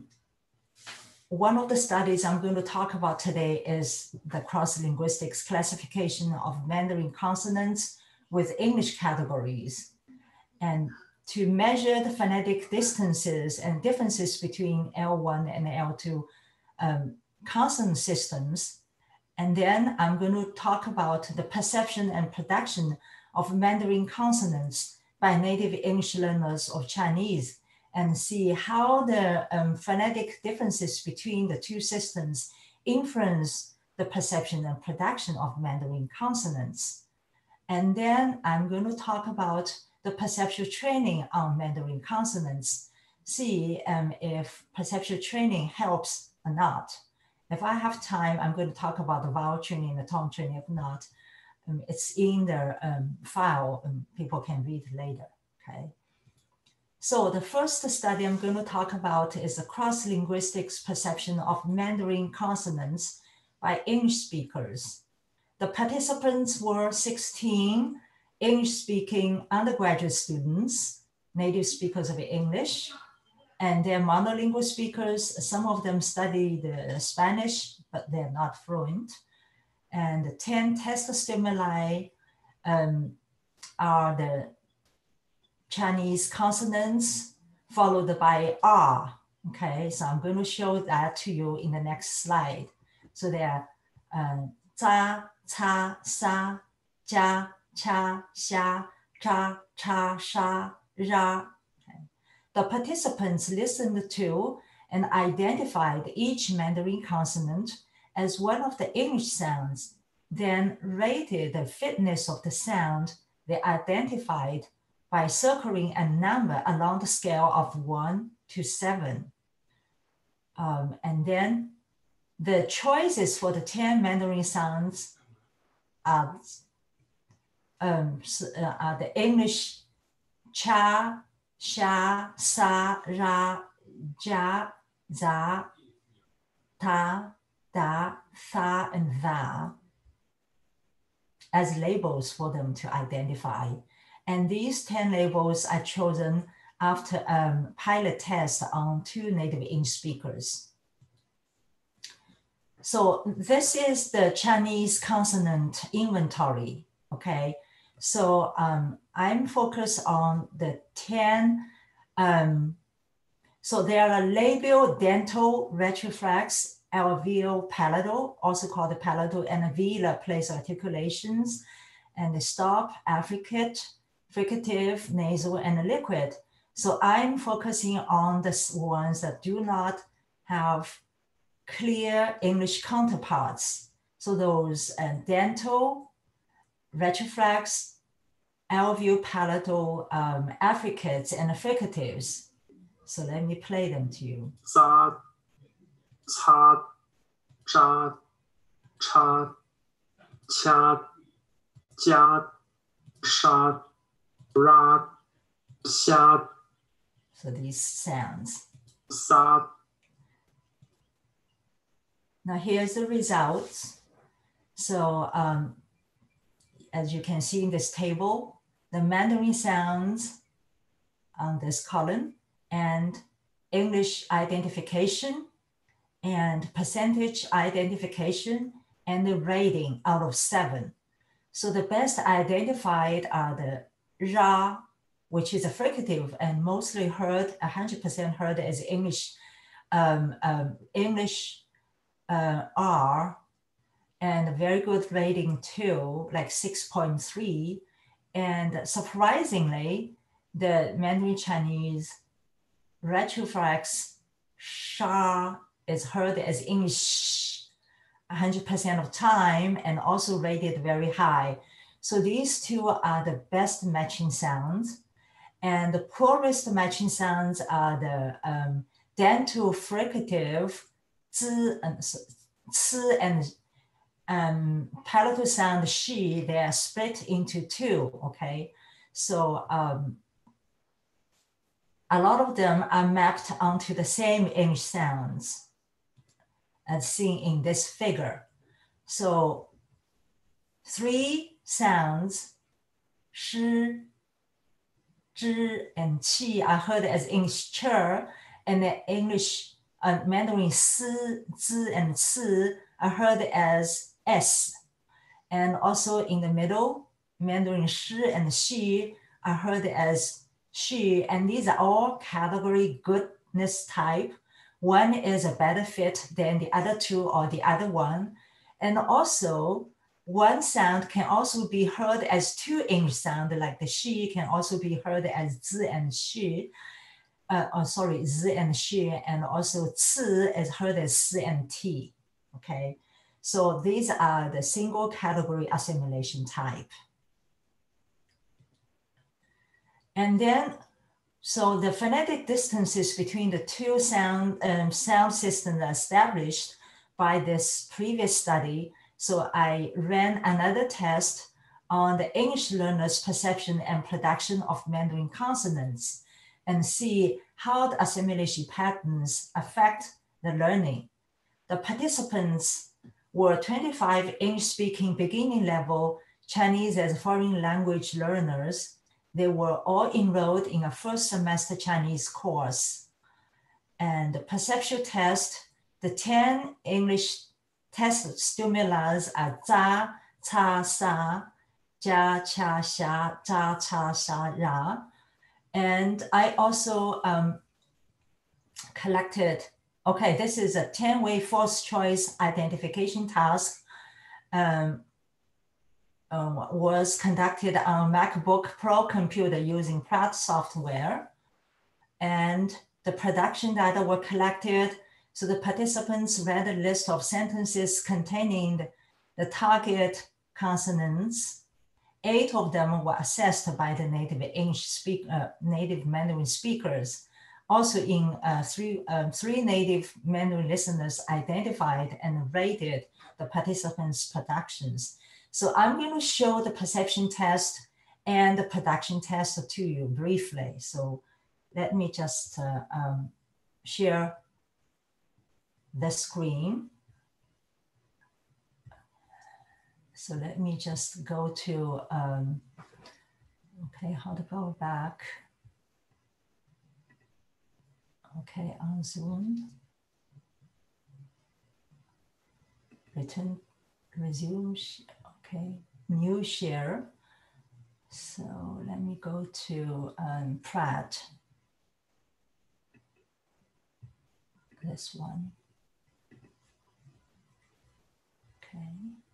one of the studies I'm going to talk about today is the cross-linguistics classification of Mandarin consonants with English categories. And to measure the phonetic distances and differences between L1 and L2 consonant systems. And then I'm going to talk about the perception and production of Mandarin consonants by native English learners of Chinese, and see how the phonetic differences between the two systems influence the perception and production of Mandarin consonants. And then I'm going to talk about the perceptual training on Mandarin consonants, see if perceptual training helps or not. If I have time, I'm going to talk about the vowel training and the tone training. If not, it's in the file, people can read later, okay? So the first study I'm going to talk about is the cross-linguistics perception of Mandarin consonants by English speakers. The participants were 16 English-speaking undergraduate students, native speakers of English, and they're monolingual speakers. Some of them studied Spanish, but they're not fluent. And 10 test stimuli are the Chinese consonants followed by R. Okay, so I'm going to show that to you in the next slide. So there are za, ca, sa, ja, cha, xia, cha, cha, sha, ra. Okay. The participants listened to and identified each Mandarin consonant as one of the English sounds, then rated the fitness of the sound they identified by circling a number along the scale of 1 to 7. And then the choices for the 10 Mandarin sounds are the English cha, sha, sa, ra, ja, za, ta, da, tha, and tha as labels for them to identify. And these 10 labels are chosen after a pilot test on 2 native English speakers. So this is the Chinese consonant inventory, okay? So I'm focused on the 10, so there are labial, dental, retroflex, alveolar palatal, also called the palatal, and velar place articulations, and the stop, affricate, fricative, nasal, and liquid. So I'm focusing on the ones that do not have clear English counterparts. So those dental, retroflex, alveolar palatal, affricates, and fricatives. So let me play them to you. Sa, cha, cha, cha, cha, ja, sha, ra, sha. So these sounds. Sa. Now here's the results. So as you can see in this table, the Mandarin sounds on this column and English identification and percentage identification and the rating out of 7. So the best identified are the ra, which is a fricative and mostly heard, 100% heard as English, R, and a very good rating too, like 6.3. And surprisingly, the Mandarin Chinese retroflex sha is heard as English 100% of time and also rated very high. So these two are the best matching sounds. And the poorest matching sounds are the dental fricative, zi and palatal sound shi. They are split into 2, okay? So a lot of them are mapped onto the same English sounds as seen in this figure. So 3 sounds, shi, zhi, and qi are heard as English ch, and the English Mandarin si, zi, and ci are heard as s. And also in the middle, Mandarin shi and xi are heard as shi, and these are all category goodness type. One is a better fit than the other 2 or the other one. And also, one sound can also be heard as 2 English sounds, like the shi can also be heard as zi and shi. Zi and shi, and also ci is heard as si and ti, okay? So these are the single category assimilation type. And then, so the phonetic distances between the 2 sound systems are established by this previous study. So I ran another test on the English learners' perception and production of Mandarin consonants and see how the assimilation patterns affect the learning. The participants were 25 English-speaking beginning level Chinese as foreign language learners. They were all enrolled in a first semester Chinese course. And the perceptual test, the 10 English test stimuli are za, cha, sa, ja, cha, sha, za, cha, sha, ra. And I also collected, okay, this is a 10-way false choice identification task. Was conducted on MacBook Pro computer using Pratt software. And the production data were collected. So the participants read a list of sentences containing the target consonants. 8 of them were assessed by the native Mandarin speakers also in three native Mandarin listeners identified and rated the participants' productions. So I'm going to show the perception test and the production test to you briefly. So let me just share the screen. So let me just go to, okay, how to go back. Okay, on Zoom. Resume, okay, new share. So let me go to Pratt. This one. Okay.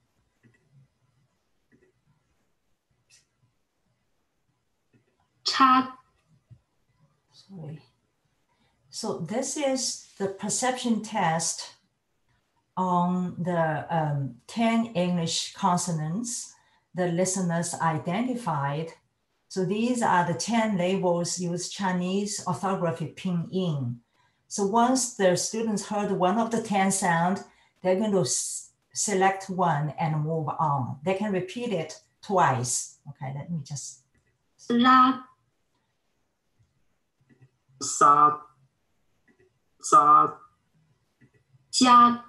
Chat. Sorry. So this is the perception test on the 10 English consonants the listeners identified. So these are the 10 labels used Chinese orthography pinyin. So once the students heard one of the 10 sound, they're going to select one and move on. They can repeat it twice. Okay, let me just. La. Sa. Sa. Jia.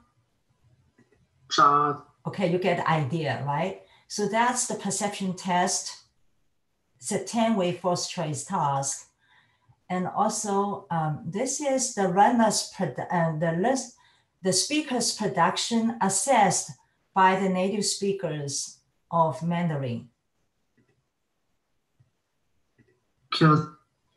Sha. Okay, you get the idea, right? So that's the perception test. It's a 10-way first choice task. And also, this is the runner's, the speaker's production assessed by the native speakers of Mandarin. Q.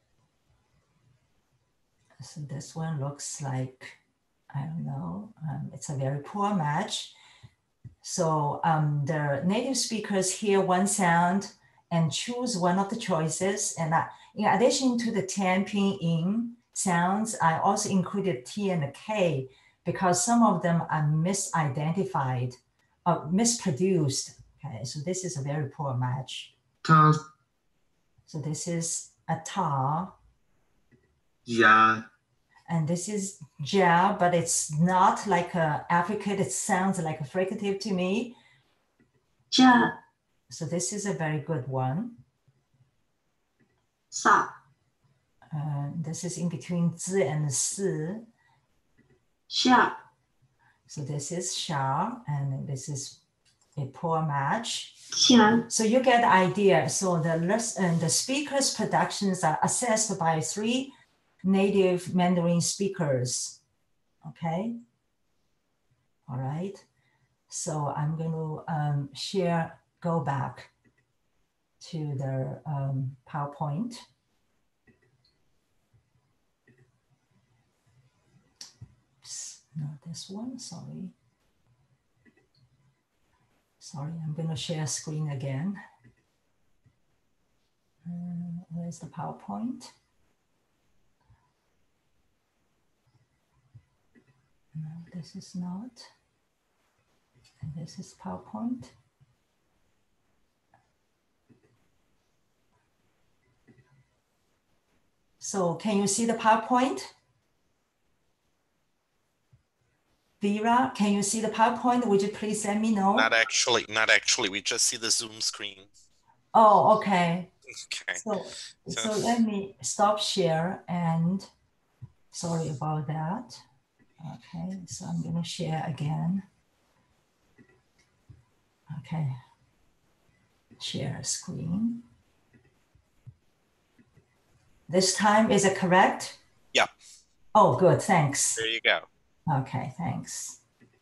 So this one looks like, I don't know, it's a very poor match. So the native speakers hear one sound and choose one of the choices. And in addition to the 10 pinyin sounds, I also included T and K because some of them are misidentified or misproduced. Okay, so this is a very poor match. Ta. So this is a ta. Ya. And this is ja, but it's not like a affricate. It sounds like a fricative to me. Ja. So this is a very good one. Sa. This is in between zi and si. Xia. So this is sha, and this is a poor match. Qian. So you get the idea. So the speakers' productions are assessed by 3 native Mandarin speakers. Okay. All right. So I'm going to go back to the PowerPoint. Oops, not this one, sorry. Sorry, I'm going to share screen again. Where's the PowerPoint? No, this is not. And this is PowerPoint. So can you see the PowerPoint? Vera, can you see the PowerPoint? Would you please let me know? Not actually. We just see the Zoom screen. Oh, okay. Okay. So let me stop share and sorry about that. Okay, so I'm going to share again. Okay, share screen. This time, is it correct? Yeah. Oh, good, thanks. There you go. Okay, thanks.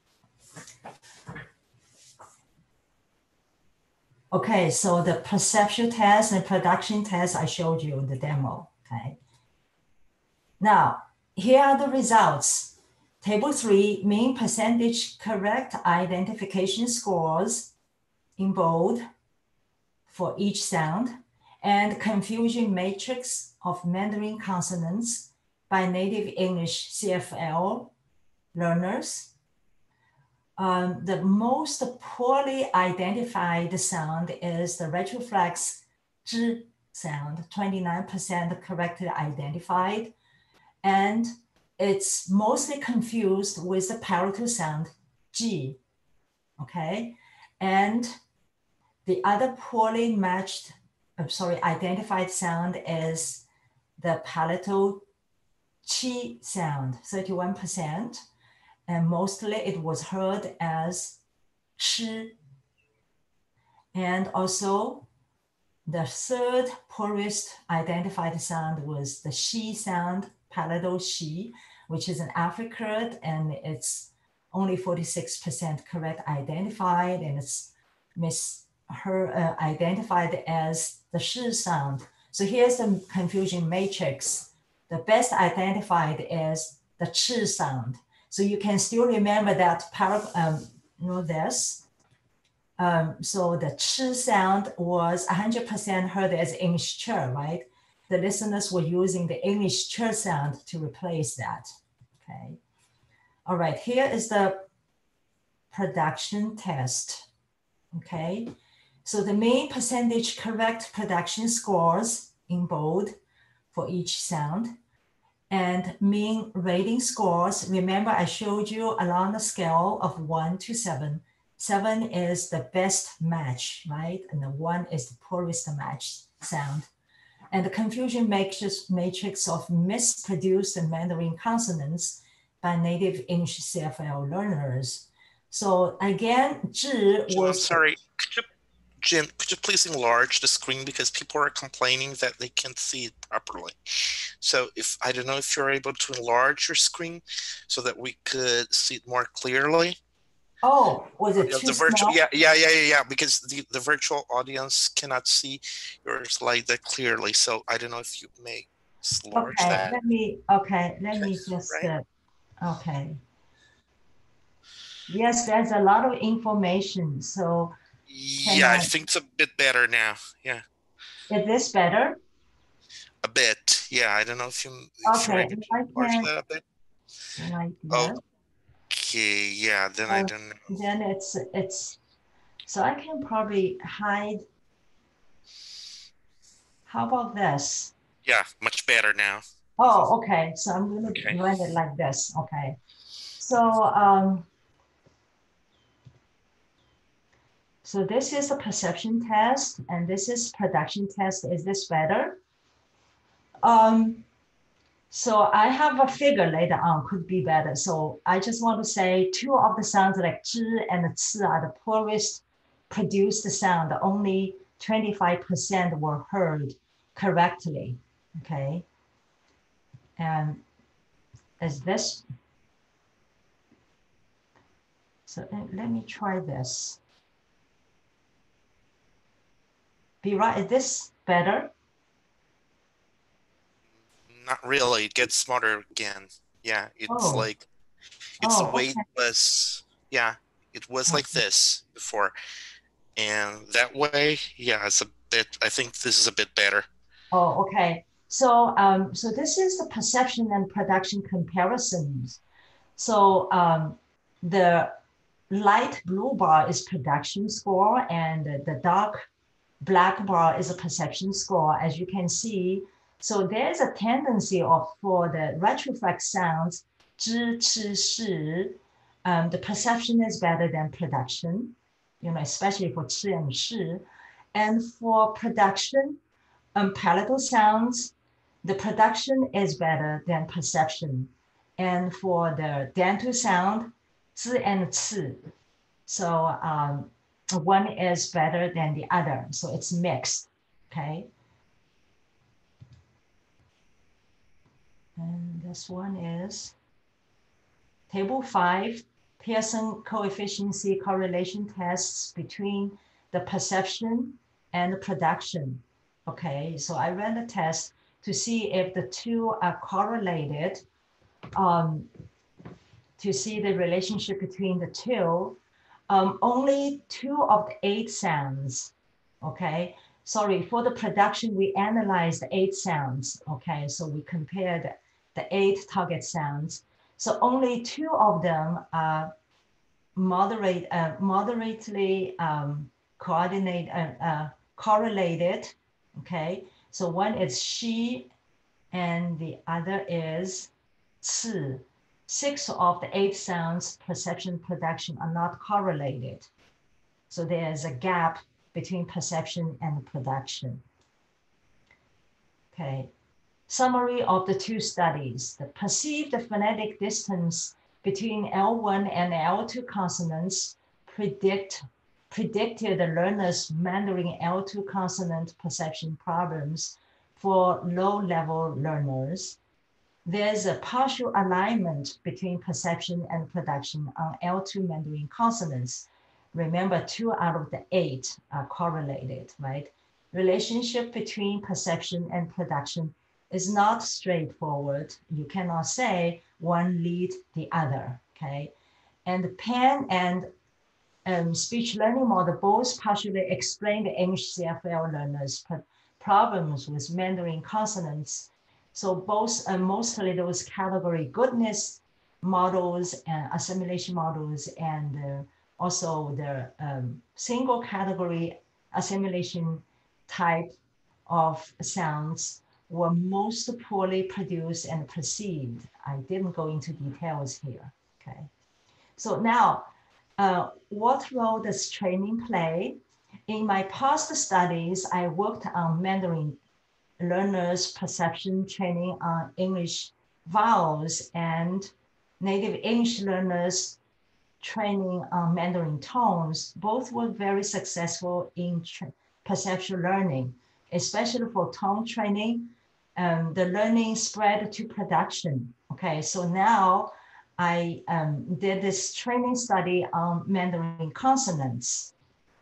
Okay, so the perception test and production test I showed you in the demo, okay? Now, here are the results. Table 3, mean percentage correct identification scores in bold for each sound, and confusion matrix of Mandarin consonants by native English CFL learners. The most poorly identified sound is the retroflex zh sound, 29% correctly identified. and it's mostly confused with the palatal sound G, okay? And the other poorly matched, identified sound is the palatal Chi sound, 31%, and mostly it was heard as Chi. And also the third poorest identified sound was the Shi sound, palatal Shi, which is an affricate, and it's only 46% correct identified, and it's identified as the Shi sound. So here's the confusion matrix. The best identified is the Chi sound. So you can still remember that this. So the Chi sound was 100% heard as English ch, right? The listeners were using the English ch sound to replace that, okay? All right, here is the production test, okay? So the main percentage correct production scores in bold for each sound, and mean rating scores. Remember, I showed you along the scale of 1 to 7. 7 is the best match, right? And the 1 is the poorest match sound. And the confusion matrix of misproduced Mandarin consonants by native English CFL learners. So again, Zhi was— I'm sorry, Jim, could you please enlarge the screen, because people are complaining that they can't see it properly. So I don't know if you're able to enlarge your screen so that we could see it more clearly. Oh, was it too small? Yeah, because the virtual audience cannot see your slide that clearly. So I don't know if you may enlarge that. Let me just, right? Okay. Yes, there's a lot of information, so. Yeah, I think it's a bit better now, yeah. Is this better? A bit, yeah, I don't know if you're able to enlarge that a bit. Like this. Okay, yeah, then I don't know. Then it's, so I can probably hide. How about this? Yeah, much better now. Oh, okay, so I'm gonna run it like this, okay. So, so this is a perception test, and this is production test. Is this better? So I have a figure later on, could be better. So I just want to say 2 of the sounds like zhi and ci are the poorest produced sound. Only 25% were heard correctly, okay? And is this, so let me try this. Be right, is this better? Not really, it gets smarter again. Yeah, it's like, it's the way it was, yeah, it was like this before. And that way, yeah, it's a bit, I think this is a bit better. Oh, okay. So, so this is the perception and production comparisons. So the light blue bar is production score, and the dark black bar is a perception score, as you can see. So there's a tendency for the retroflex sounds, zhi, chi, shi, the perception is better than production, especially for chi and shi. And for production, palatal sounds, the production is better than perception. And for the dental sound, zi and ci. So one is better than the other. So it's mixed, okay? And this one is table 5, Pearson coefficient correlation tests between the perception and the production. Okay, so I ran the test to see if the 2 are correlated, to see the relationship between the 2. Only 2 of the 8 sounds, okay? Sorry, for the production, we analyzed 8 sounds, okay? So we compared the 8 target sounds. So only 2 of them are moderately correlated, okay? So one is she and the other is ci. 6 of the 8 sounds, perception and production, are not correlated. So there's a gap between perception and production. Okay. Summary of the 2 studies. The perceived phonetic distance between L1 and L2 consonants predicted the learner's Mandarin L2 consonant perception problems for low-level learners. There's a partial alignment between perception and production on L2 Mandarin consonants. Remember, 2 out of the 8 are correlated, right? Relationship between perception and production is not straightforward. You cannot say one lead the other, okay? And the Penn and speech learning model both partially explain the English CFL learners' problems with Mandarin consonants. So both mostly those category goodness models and assimilation models, and also the single category assimilation type of sounds were most poorly produced and perceived. I didn't go into details here, okay? So now, what role does training play? In my past studies, I worked on Mandarin learners' perception training on English vowels and native English learners training on Mandarin tones. Both were very successful in perceptual learning, especially for tone training. The learning spread to production. Okay, so now I did this training study on Mandarin consonants.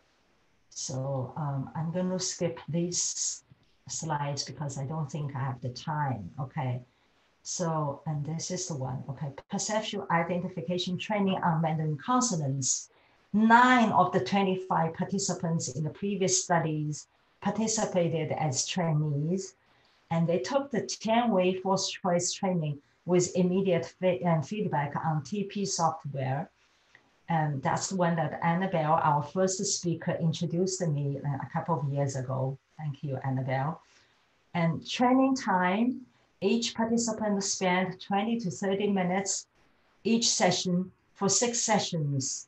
So I'm going to skip these slides because I don't think I have the time. Okay, so, and this is the one. Okay, perceptual identification training on Mandarin consonants. 9 of the 25 participants in the previous studies participated as trainees, and they took the 10-way forced choice training with immediate feedback on TP software. And that's the one that Annabelle, our first speaker, introduced me a couple of years ago. Thank you, Annabelle. And training time, each participant spent 20 to 30 minutes each session for 6 sessions.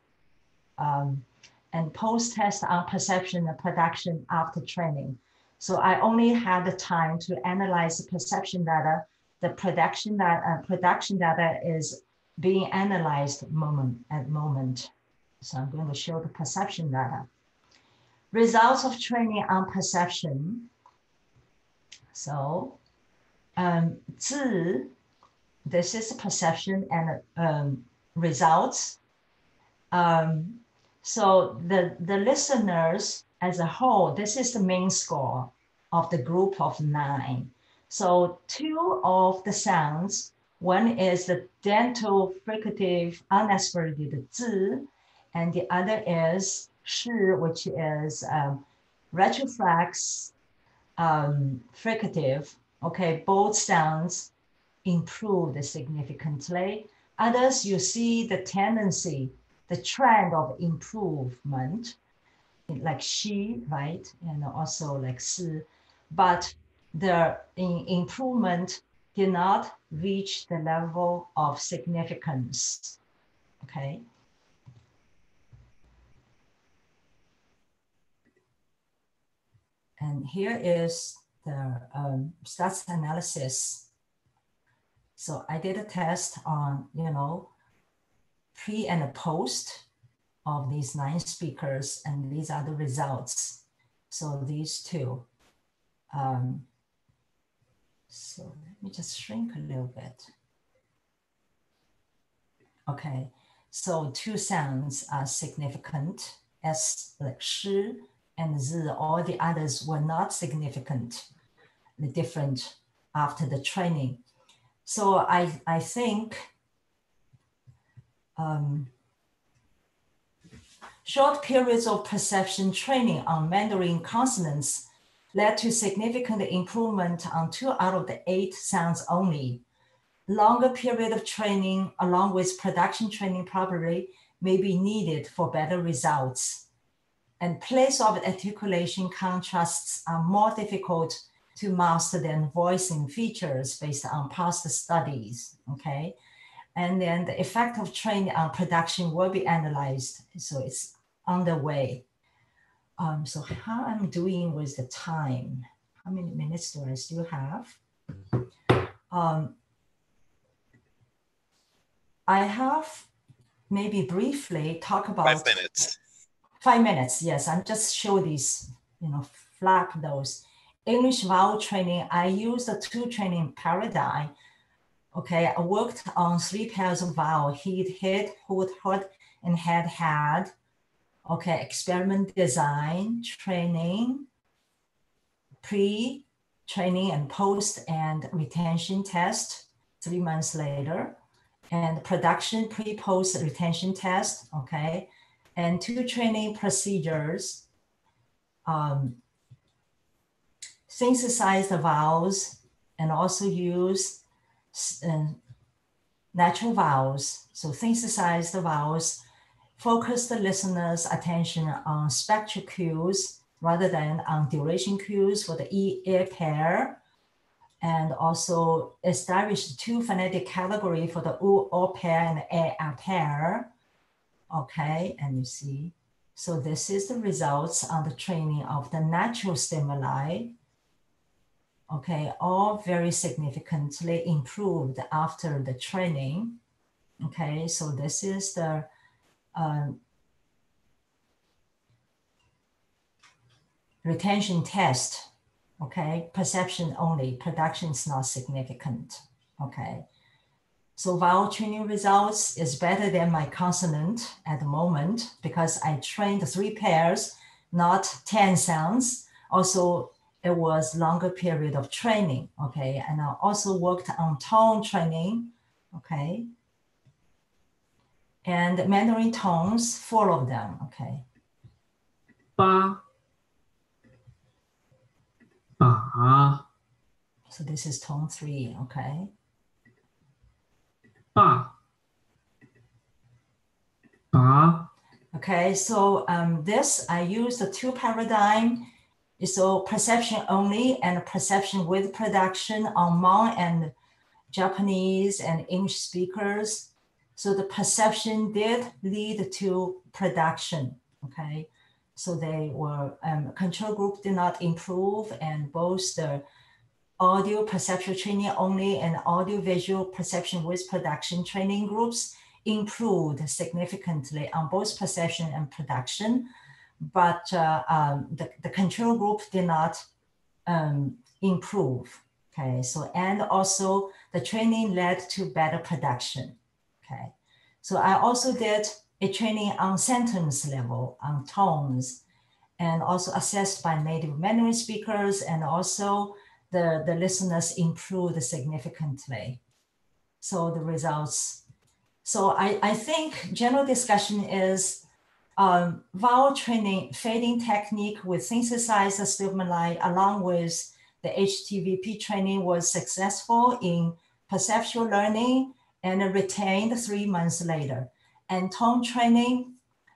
And post-test on perception and production after training. So I only had the time to analyze the perception data. The production data is being analyzed at moment. So I'm going to show the perception data. Results of training on perception. So, 字, this is perception and results. So the listeners as a whole, this is the main score of the group of 9. So 2 of the sounds, one is the dental fricative unaspirated 字, and the other is 是, which is retroflex fricative. Okay, both sounds improved significantly. Others, you see the tendency, the trend of improvement, like she, right? And also like 是, but the improvement did not reach the level of significance, okay? And here is the stats analysis. So I did a test on, pre and post of these 9 speakers, and these are the results. So these 2. So let me just shrink a little bit. Okay, so 2 sounds are significant, S like 是 and 字. All the others were not significant, different after the training. So I think short periods of perception training on Mandarin consonants led to significant improvement on 2 out of the 8 sounds only. Longer period of training along with production training probably may be needed for better results. And place of articulation contrasts are more difficult to master their voicing features based on past studies, okay? And then the effect of training on production will be analyzed. So it's underway. So how I'm doing with the time? How many minutes do I still have? I have maybe briefly talk about 5 minutes. 5 minutes, yes. I'm just show these, flap those. English vowel training, I used the 2 training paradigm. Okay, I worked on 3 pairs of vowel, hid, hood, and had. Okay, experiment design, training, pre-training and post and retention test 3 months later, and production pre-post retention test, okay, and 2 training procedures, synthesize the vowels and also use natural vowels. So synthesize the vowels, focus the listener's attention on spectral cues rather than on duration cues for the E-A pair, and also establish 2 phonetic categories for the U-O pair and A-A pair. Okay, and you see, so this is the results on the training of the natural stimuli. Okay, all very significantly improved after the training. Okay, so this is the retention test. Okay, perception only, production is not significant. Okay, so vowel training results is better than my consonant at the moment because I trained 3 pairs, not 10 sounds. Also, it was longer period of training. Okay, and I also worked on tone training. Okay, and Mandarin tones, 4 of them. Okay. 八 把 So this is tone 3, okay? 把 把 Okay, so this, I use the 2 paradigm. So perception only and perception with production on Hmong and Japanese and English speakers. So the perception did lead to production, okay? So they were, control group did not improve, and both the audio perceptual training only and audio visual perception with production training groups improved significantly on both perception and production. But the control group did not improve, okay? So, and also the training led to better production, okay? So I also did a training on sentence level, on tones, and also assessed by native Mandarin speakers, and also the listeners improved significantly. So the results. So I think general discussion is vowel training, fading technique with synthesized stimuli along with the HTVP training was successful in perceptual learning and retained 3 months later. And tone training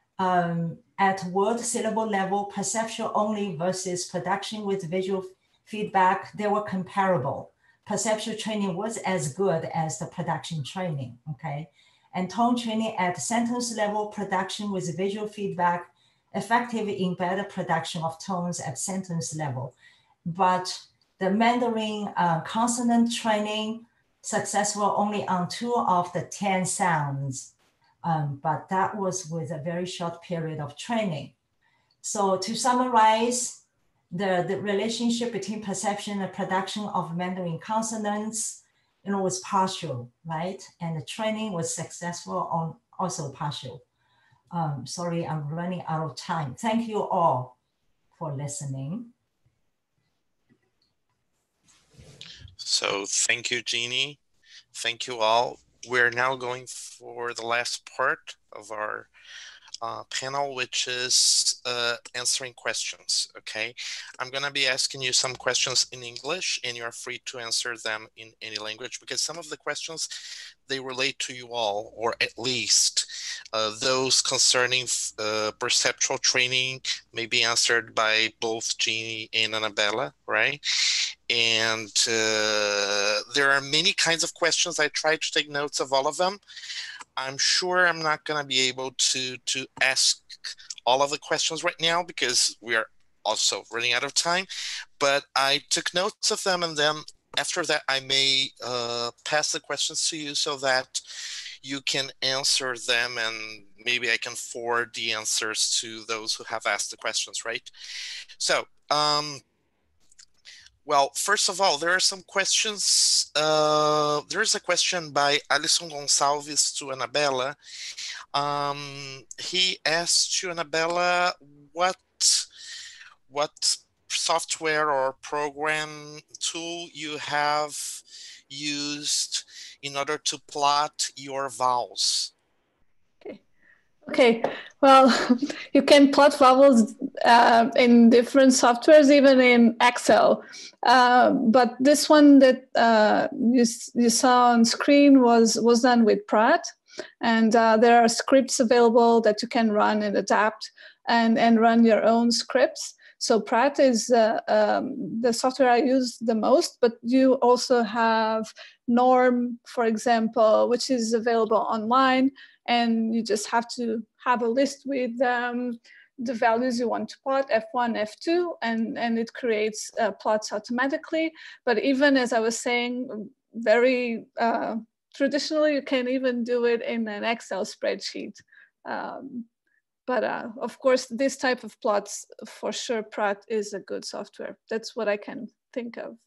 at word syllable level, perceptual only versus production with visual feedback, they were comparable. Perceptual training was as good as the production training, okay? And tone training at sentence level, production with visual feedback, effective in better production of tones at sentence level. But the Mandarin consonant training, successful only on 2 of the 10 sounds. But that was with a very short period of training. So to summarize, the relationship between perception and production of Mandarin consonants, was partial, right? And the training was successful on also partial. Sorry, I'm running out of time. Thank you all for listening. So thank you, Jeannie. Thank you all. We're now going for the last part of our panel, which is answering questions, okay? I'm gonna be asking you some questions in English, and you're free to answer them in any language, because some of the questions, they relate to you all, or at least those concerning perceptual training may be answered by both Jeannie and Annabella, right? And there are many kinds of questions. I tried to take notes of all of them. I'm sure I'm not going to be able to ask all of the questions right now because we are also running out of time, but I took notes of them, and then after that I may pass the questions to you so that you can answer them, and maybe I can forward the answers to those who have asked the questions, right? So, well, first of all, there are some questions. There is a question by Alisson Gonçalves to Anabela. He asked to Anabela what software or program tool you have used in order to plot your vowels. Okay, well, you can plot vowels in different softwares, even in Excel. But this one that you saw on screen was done with Praat. And there are scripts available that you can run and adapt and run your own scripts. So Praat is the software I use the most, but you also have Norm, for example, which is available online. And you just have to have a list with the values you want to plot, F1, F2, and it creates plots automatically. But even as I was saying, very traditionally, you can even do it in an Excel spreadsheet. But of course, this type of plots, for sure, Praat is a good software. That's what I can think of.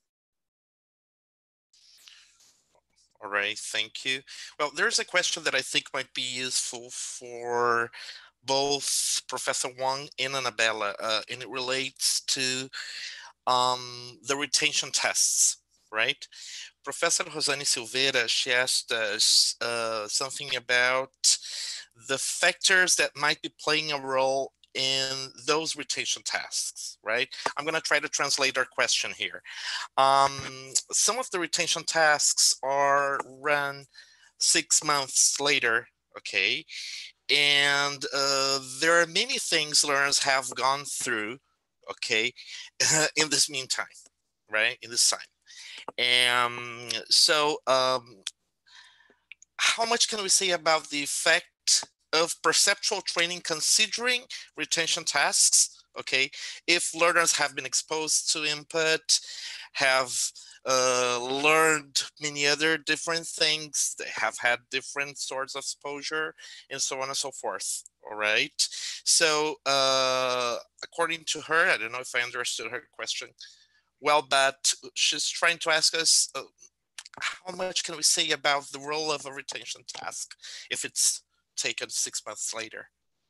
All right, thank you. Well, there's a question that I think might be useful for both Professor Wang and Anabela, and it relates to the retention tests, right? Professor Rosane Silveira, she asked us something about the factors that might be playing a role in those retention tasks, right? I'm going to try to translate our question here. Some of the retention tasks are run 6 months later, okay? And there are many things learners have gone through, okay, in this meantime, right, in this time. And so how much can we say about the effect of perceptual training considering retention tasks, okay? If learners have been exposed to input, have learned many other different things, they have had different sorts of exposure, and so on and so forth, all right? So according to her, I don't know if I understood her question well, but she's trying to ask us how much can we say about the role of a retention task if it's taken 6 months later?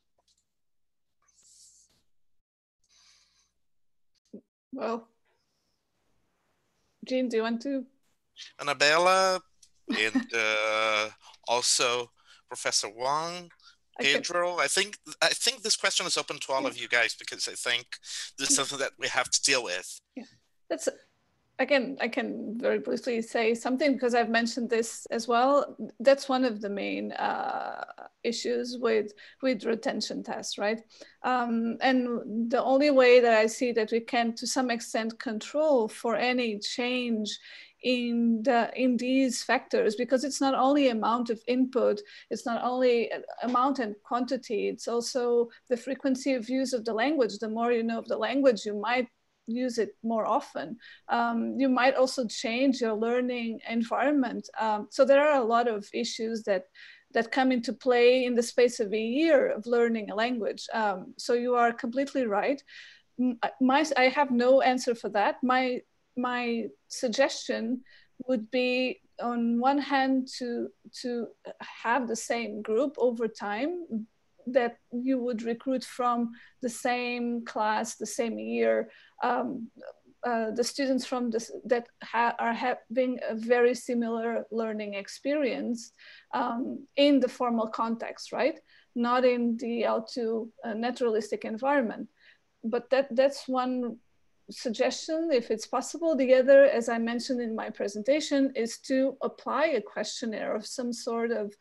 Well, Jean, do you want to? Anabela, and also Professor Wang, Pedro. I think this question is open to all of you guys because I think this is something that we have to deal with. Yeah, that's. Again, I can very briefly say something because I've mentioned this as well. That's one of the main issues with retention tests, right? And the only way that I see that we can, to some extent, control for any change in these factors, because it's not only amount of input, it's not only amount and quantity, it's also the frequency of use of the language. The more you know of the language, you might use it more often. You might also change your learning environment. So there are a lot of issues that come into play in the space of a year of learning a language. So you are completely right. I have no answer for that. My suggestion would be, on one hand, to have the same group over time, that you would recruit from the same class, the same year, the students from this that are having a very similar learning experience in the formal context, right? Not in the L2 naturalistic environment. But that's one suggestion, if it's possible. The other, as I mentioned in my presentation, is to apply a questionnaire of some sort of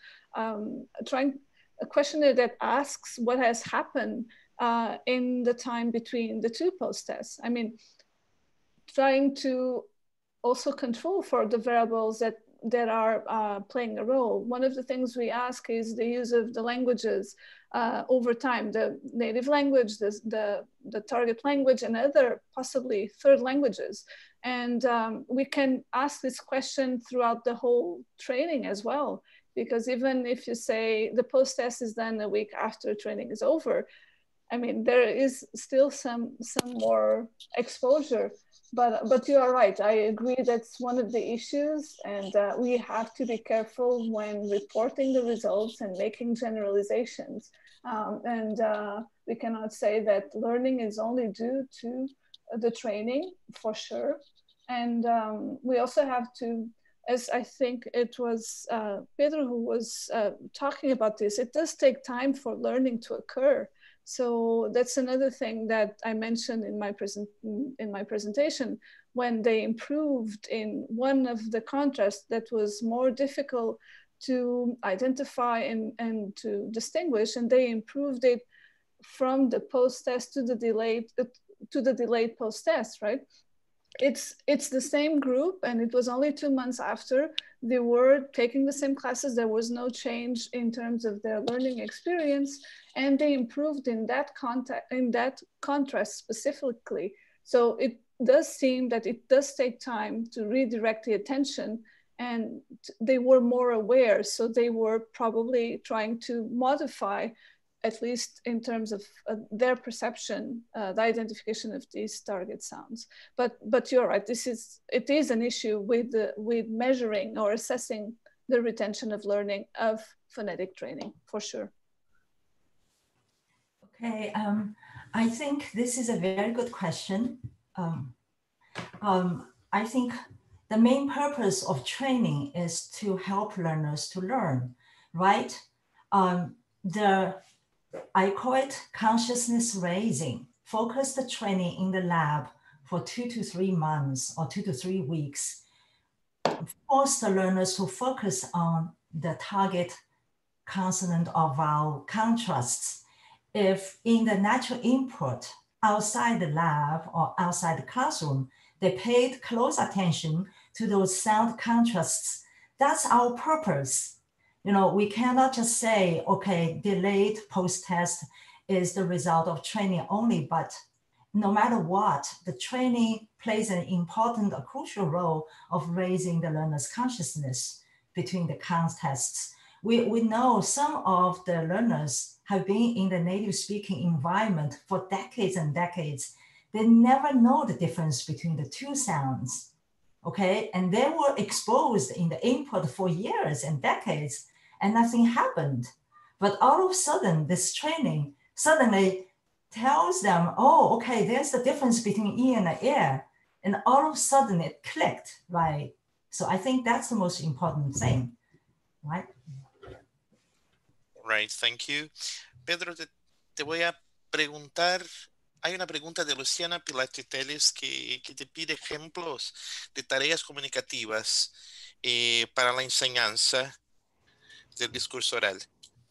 a questionnaire that asks what has happened in the time between the two post-tests. I mean, trying to also control for the variables that are playing a role. One of the things we ask is the use of the languages over time, the native language, the target language, and other possibly third languages. And we can ask this question throughout the whole training as well, because even if you say the post-test is done a week after training is over, I mean, there is still some more exposure, but you are right. I agree that's one of the issues, and we have to be careful when reporting the results and making generalizations. We cannot say that learning is only due to the training, for sure. And we also have to, as I think it was Pedro who was talking about this, it does take time for learning to occur. So that's another thing that I mentioned in my presentation. When they improved in one of the contrasts that was more difficult to identify and to distinguish, and they improved it from the post-test to the delayed post-test, right? It's the same group, and it was only 2 months after they were taking the same classes. There was no change in terms of their learning experience, and they improved in that contrast specifically. So it does seem that it does take time to redirect the attention, and they were more aware. So they were probably trying to modify, at least in terms of their perception, the identification of these target sounds. But you're right, it is an issue with measuring or assessing the retention of learning of phonetic training, for sure. Okay, I think this is a very good question. I think the main purpose of training is to help learners to learn, right? I call it consciousness raising, focused training in the lab for 2 to 3 months or 2 to 3 weeks, force the learners to focus on the target consonant or vowel contrasts. If in the natural input outside the lab or outside the classroom, they paid close attention to those sound contrasts, that's our purpose. You know, we cannot just say, okay, delayed post-test is the result of training only, but no matter what, the training plays an important, a crucial role of raising the learner's consciousness between the contests. We know some of the learners have been in the native speaking environment for decades and decades. They never know the difference between the two sounds, okay? And they were exposed in the input for years and decades, and nothing happened. But all of a sudden, this training suddenly tells them, oh, okay, there's the difference between E and the air. And all of a sudden it clicked, right? So I think that's the most important thing, right? Right, thank you. Pedro, te voy a preguntar, hay una pregunta de Luciana Pilati Teles que te pide ejemplos de tareas comunicativas para la enseñanza del discurso oral.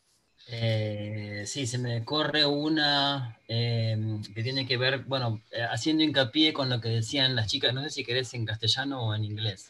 Sí, se me corre una que tiene que ver, bueno, haciendo hincapié con lo que decían las chicas, no sé si querés en castellano o en inglés.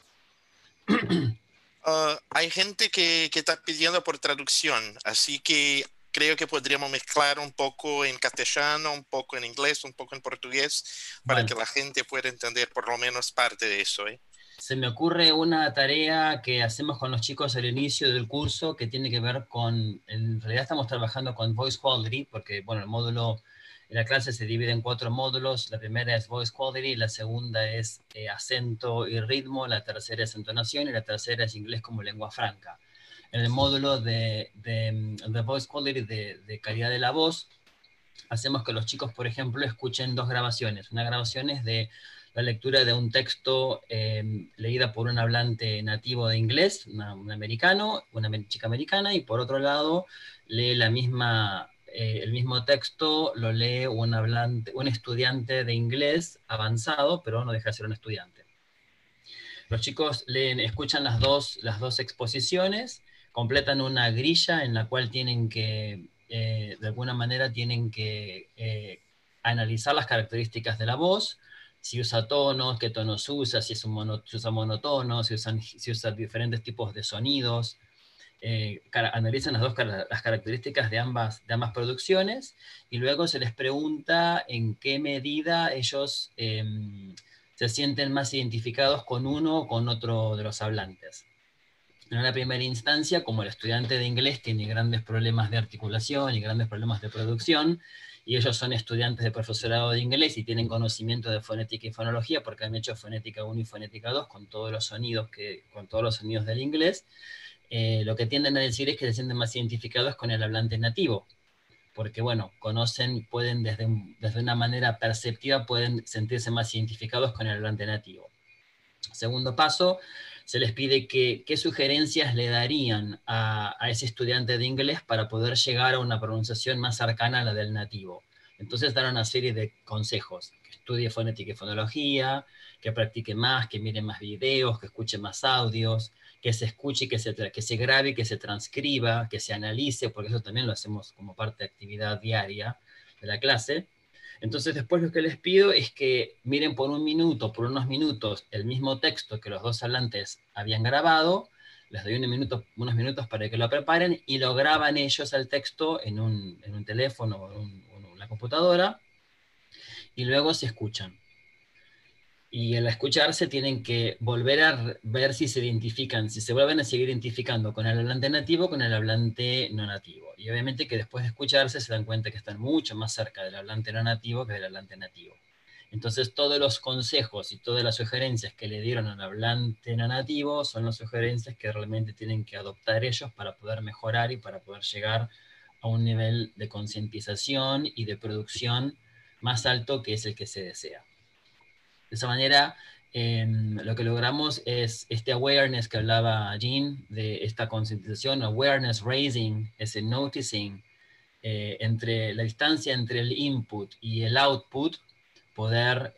Hay gente que está pidiendo por traducción, así que creo que podríamos mezclar un poco en castellano, un poco en inglés, un poco en portugués, para que la gente pueda entender por lo menos parte de eso. Se me ocurre una tarea que hacemos con los chicos al inicio del curso que tiene que ver con, en realidad estamos trabajando con Voice Quality, porque bueno, el módulo, la clase se divide en 4 módulos. La primera es Voice Quality, la segunda es acento y ritmo, la tercera es entonación y la tercera es inglés como lengua franca. En el módulo de Voice Quality, de calidad de la voz, hacemos que los chicos, por ejemplo, escuchen 2 grabaciones. Una grabación es de la lectura de un texto leída por un hablante nativo de inglés, un americano, una chica americana, y por otro lado lee el mismo texto, lo lee un estudiante de inglés avanzado, pero no deja de ser un estudiante. Los chicos escuchan las dos exposiciones, completan una grilla en la cual tienen que, de alguna manera, tienen que analizar las características de la voz. si usa tonos, qué tonos usa, si se usa monotono, si usa diferentes tipos de sonidos. Analizan las características de ambas producciones y luego se les pregunta en qué medida ellos se sienten más identificados con uno o con otro de los hablantes. En una primera instancia, como el estudiante de inglés tiene grandes problemas de articulación y grandes problemas de producción, y ellos son estudiantes de profesorado de inglés y tienen conocimiento de fonética y fonología porque han hecho fonética 1 y fonética 2 con todos los sonidos del inglés, lo que tienden a decir es que se sienten más identificados con el hablante nativo, porque bueno, pueden desde una manera perceptiva, pueden sentirse más identificados con el hablante nativo. Segundo paso, se les pide qué sugerencias le darían a ese estudiante de inglés para poder llegar a una pronunciación más cercana a la del nativo. Entonces dan una serie de consejos: que estudie fonética y fonología, que practique más, que mire más videos, que escuche más audios, que se escuche, que se grabe, que se transcriba, que se analice, porque eso también lo hacemos como parte de actividad diaria de la clase. Entonces después lo que les pido es que miren por unos minutos, el mismo texto que los dos hablantes habían grabado. Les doy unos minutos para que lo preparen y lo graban ellos al texto en un teléfono o en una computadora, y luego se escuchan. Y al escucharse tienen que volver a ver si se vuelven a seguir identificando con el hablante nativo o con el hablante no nativo. Y obviamente que después de escucharse se dan cuenta que están mucho más cerca del hablante no nativo que del hablante nativo. Entonces todos los consejos y todas las sugerencias que le dieron al hablante no nativo son las sugerencias que realmente tienen que adoptar ellos para poder mejorar y para poder llegar a un nivel de concientización y de producción más alto, que es el que se desea. De esa manera, lo que logramos es este awareness que hablaba Jean, de esta concientización, awareness raising, ese noticing, entre la distancia entre el input y el output, poder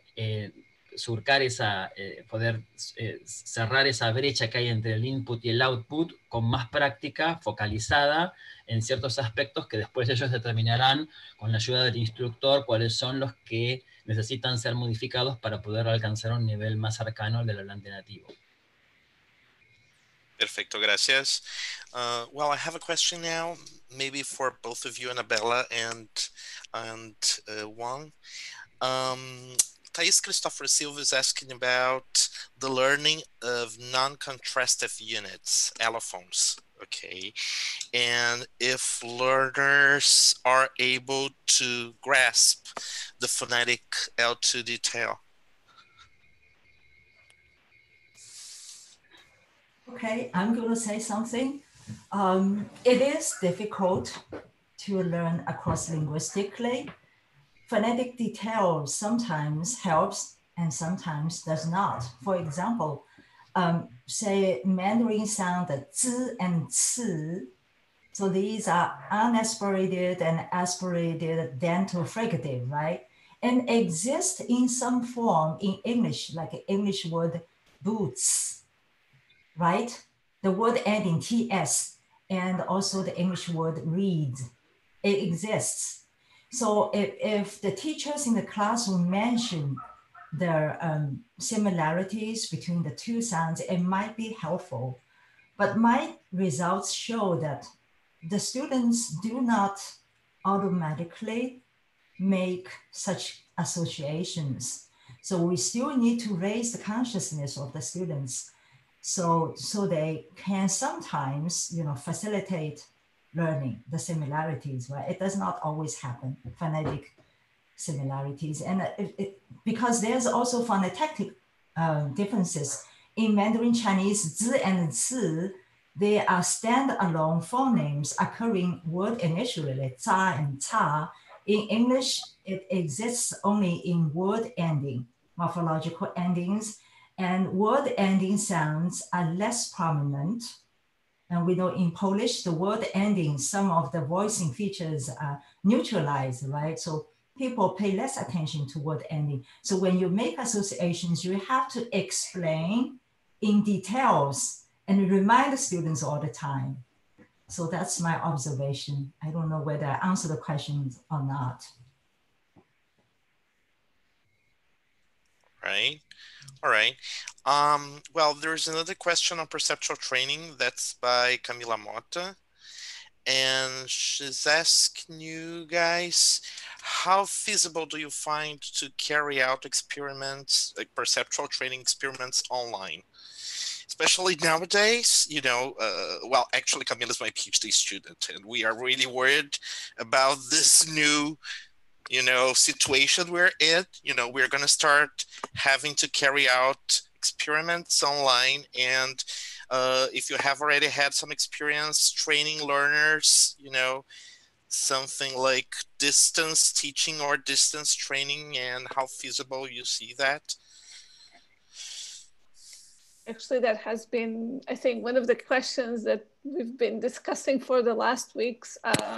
cerrar esa brecha que hay entre el input y el output con más práctica focalizada en ciertos aspectos que después ellos determinarán con la ayuda del instructor cuáles son los que necesitan ser modificados para poder alcanzar un nivel más cercano del hablante nativo. Perfecto, gracias. Well, I have a question now, maybe for both of you, Anabella and Wang. Thais Christopher Silva is asking about the learning of non-contrastive units, allophones, okay? And if learners are able to grasp the phonetic L2 detail. Okay, I'm going to say something. It is difficult to learn across-linguistically. Phonetic detail sometimes helps and sometimes does not. For example, say Mandarin sound zi and ci. So these are unaspirated and aspirated dental fricative, right? And exist in some form in English, like an English word boots, right? The word ending ts, and also the English word read, it exists. So if the teachers in the classroom mention the similarities between the two sounds, it might be helpful. But my results show that the students do not automatically make such associations. So we still need to raise the consciousness of the students so they can sometimes, facilitate learning the similarities, right? It does not always happen, phonetic similarities. And because there's also phonetic differences. In Mandarin Chinese, zi and ci, they are standalone phonemes occurring word initially, like za and ca. In English, it exists only in word ending, morphological endings, and word ending sounds are less prominent. And we know in Polish, the word ending, some of the voicing features are neutralized, right? So people pay less attention to word ending. So when you make associations, you have to explain in details and remind the students all the time. So that's my observation. I don't know whether I answered the question or not. right. All right. Well, there's another question on perceptual training that's by Camila Mota. And she's asking you guys, how feasible do you find to carry out experiments, like perceptual training experiments online? Especially nowadays, you know, well, actually Camila's my PhD student, and we are really worried about this new, you know, situation we're in. You know, we're going to start having to carry out experiments online, and if you have already had some experience training learners, you know, something like distance teaching or distance training, and how feasible you see that. Actually, that has been, I think, one of the questions that we've been discussing for the last weeks.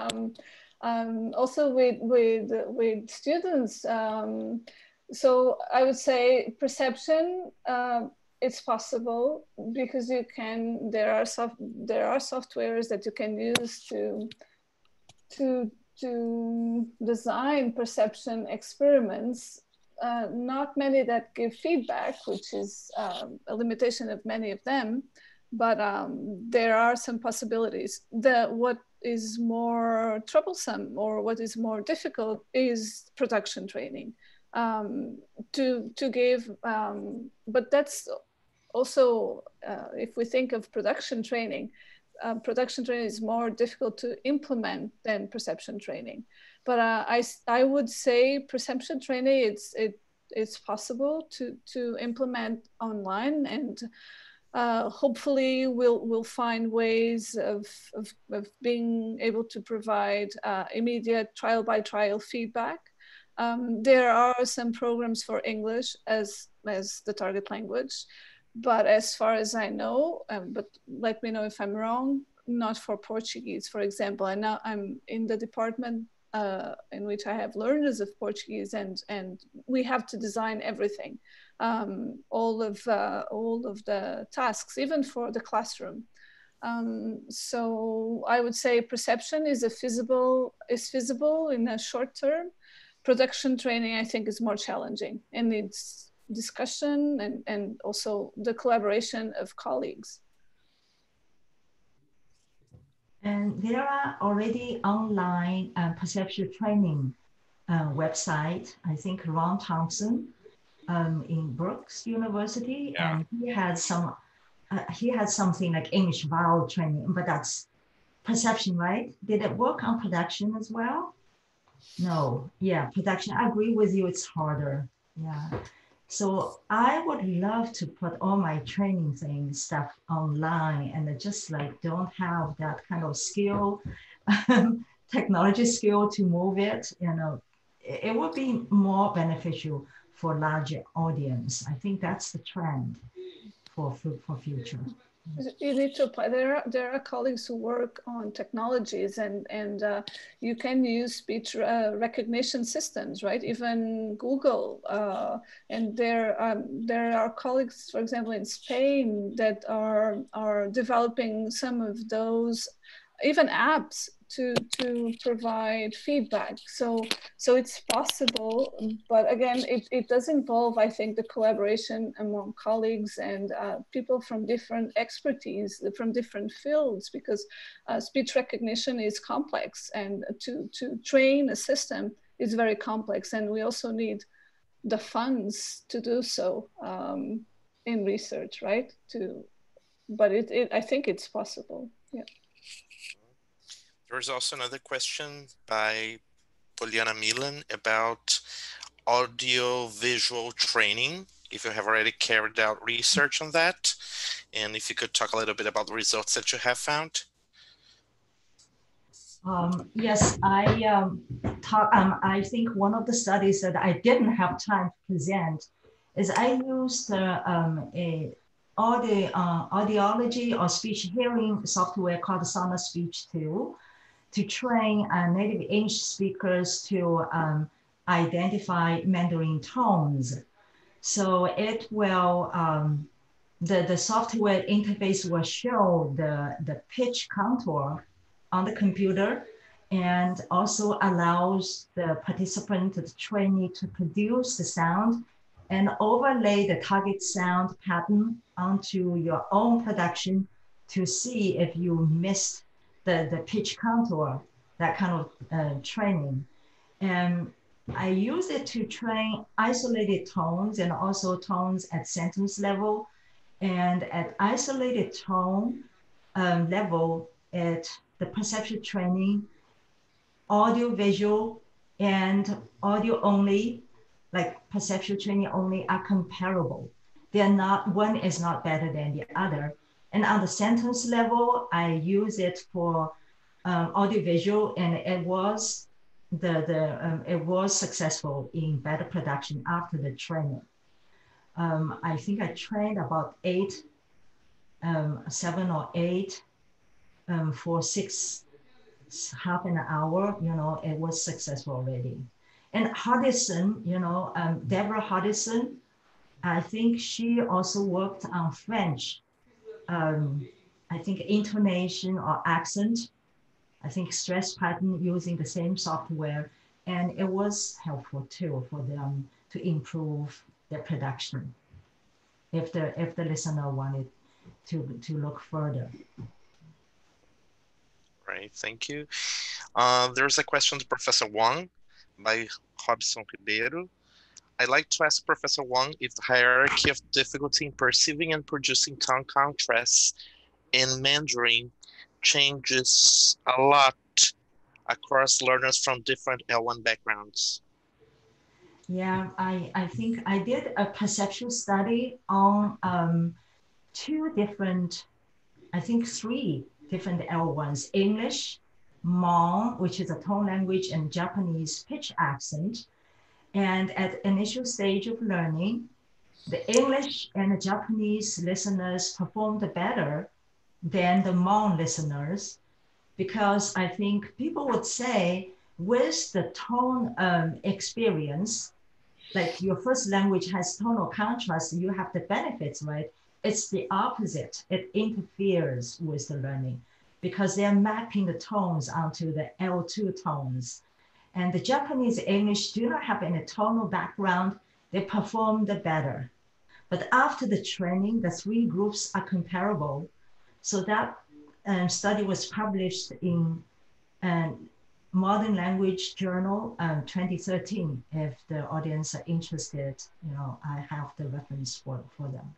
Also with students. So I would say perception, it's possible because you can, there are softwares that you can use to design perception experiments. Not many that give feedback, which is a limitation of many of them, but there are some possibilities. What is more troublesome or what is more difficult is production training. To give, but that's also, if we think of production training is more difficult to implement than perception training. But I would say perception training, it's possible to implement online, and hopefully we'll find ways of being able to provide immediate trial by trial feedback. There are some programs for English as the target language, but as far as I know, but let me know if I'm wrong, not for Portuguese, for example. And now I'm in the department in which I have learners of Portuguese, and we have to design everything, all of the tasks, even for the classroom. So I would say perception is feasible in a short term. Production training, I think, is more challenging and needs discussion and also the collaboration of colleagues. And there are already online perceptual training website. I think Ron Thompson in Brooks University, yeah. And he had something like English vowel training, but that's perception, right? Did it work on production as well? No, yeah, production. I agree with you. It's harder. Yeah. So I would love to put all my training stuff online, and just like don't have that kind of skill, technology skill to move it. You know, it would be more beneficial for larger audience. I think that's the trend for future. You need to apply. There are colleagues who work on technologies, and you can use speech recognition systems, right? Even Google, and there are colleagues, for example, in Spain that are developing some of those, even apps to provide feedback. So it's possible, but again, it does involve, I think, the collaboration among colleagues and people from different expertise, from different fields, because speech recognition is complex, and to train a system is very complex, and we also need the funds to do so in research, right? But I think it's possible, yeah. There's also another question by Poliana Milan about audio-visual training, if you have already carried out research on that, and if you could talk a little bit about the results that you have found. Yes, I think one of the studies that I didn't have time to present is I used a audiology or speech hearing software called Sonos Speech 2 to train native English speakers to identify Mandarin tones. So it will, the software interface will show the pitch contour on the computer, and also allows the participant, the trainee, to produce the sound and overlay the target sound pattern onto your own production to see if you missed the pitch contour, that kind of training. And I use it to train isolated tones and also tones at sentence level. And at isolated tone level, at the perceptual training, audio visual and audio only, like perceptual training only, are comparable. They're not, one is not better than the other. And on the sentence level, I use it for audio visual, and it was it was successful in better production after the training. I think I trained about 7 or 8 for half an hour, you know, it was successful already. And Hardison, you know, Deborah Hardison, I think she also worked on French. I think intonation or accent, I think stress pattern using the same software, and it was helpful too for them to improve their production if the listener wanted to look further. Right, thank you. There's a question to Professor Wang by Robson Ribeiro. I'd like to ask Professor Wang if the hierarchy of difficulty in perceiving and producing tone contrasts in Mandarin changes a lot across learners from different L1 backgrounds. Yeah, I think I did a perceptual study on 2 different, I think 3 different L1s, English, Hmong, which is a tone language, and Japanese pitch accent. And at initial stage of learning, the English and the Japanese listeners performed better than the Hmong listeners, because I think people would say with the tone experience, like your first language has tonal contrast, you have the benefits, right? It's the opposite. It interferes with the learning because they're mapping the tones onto the L2 tones. And the Japanese English do not have any tonal background. They performed better. But after the training, the 3 groups are comparable. So that study was published in Modern Language Journal 2013. If the audience are interested, you know, I have the reference for them.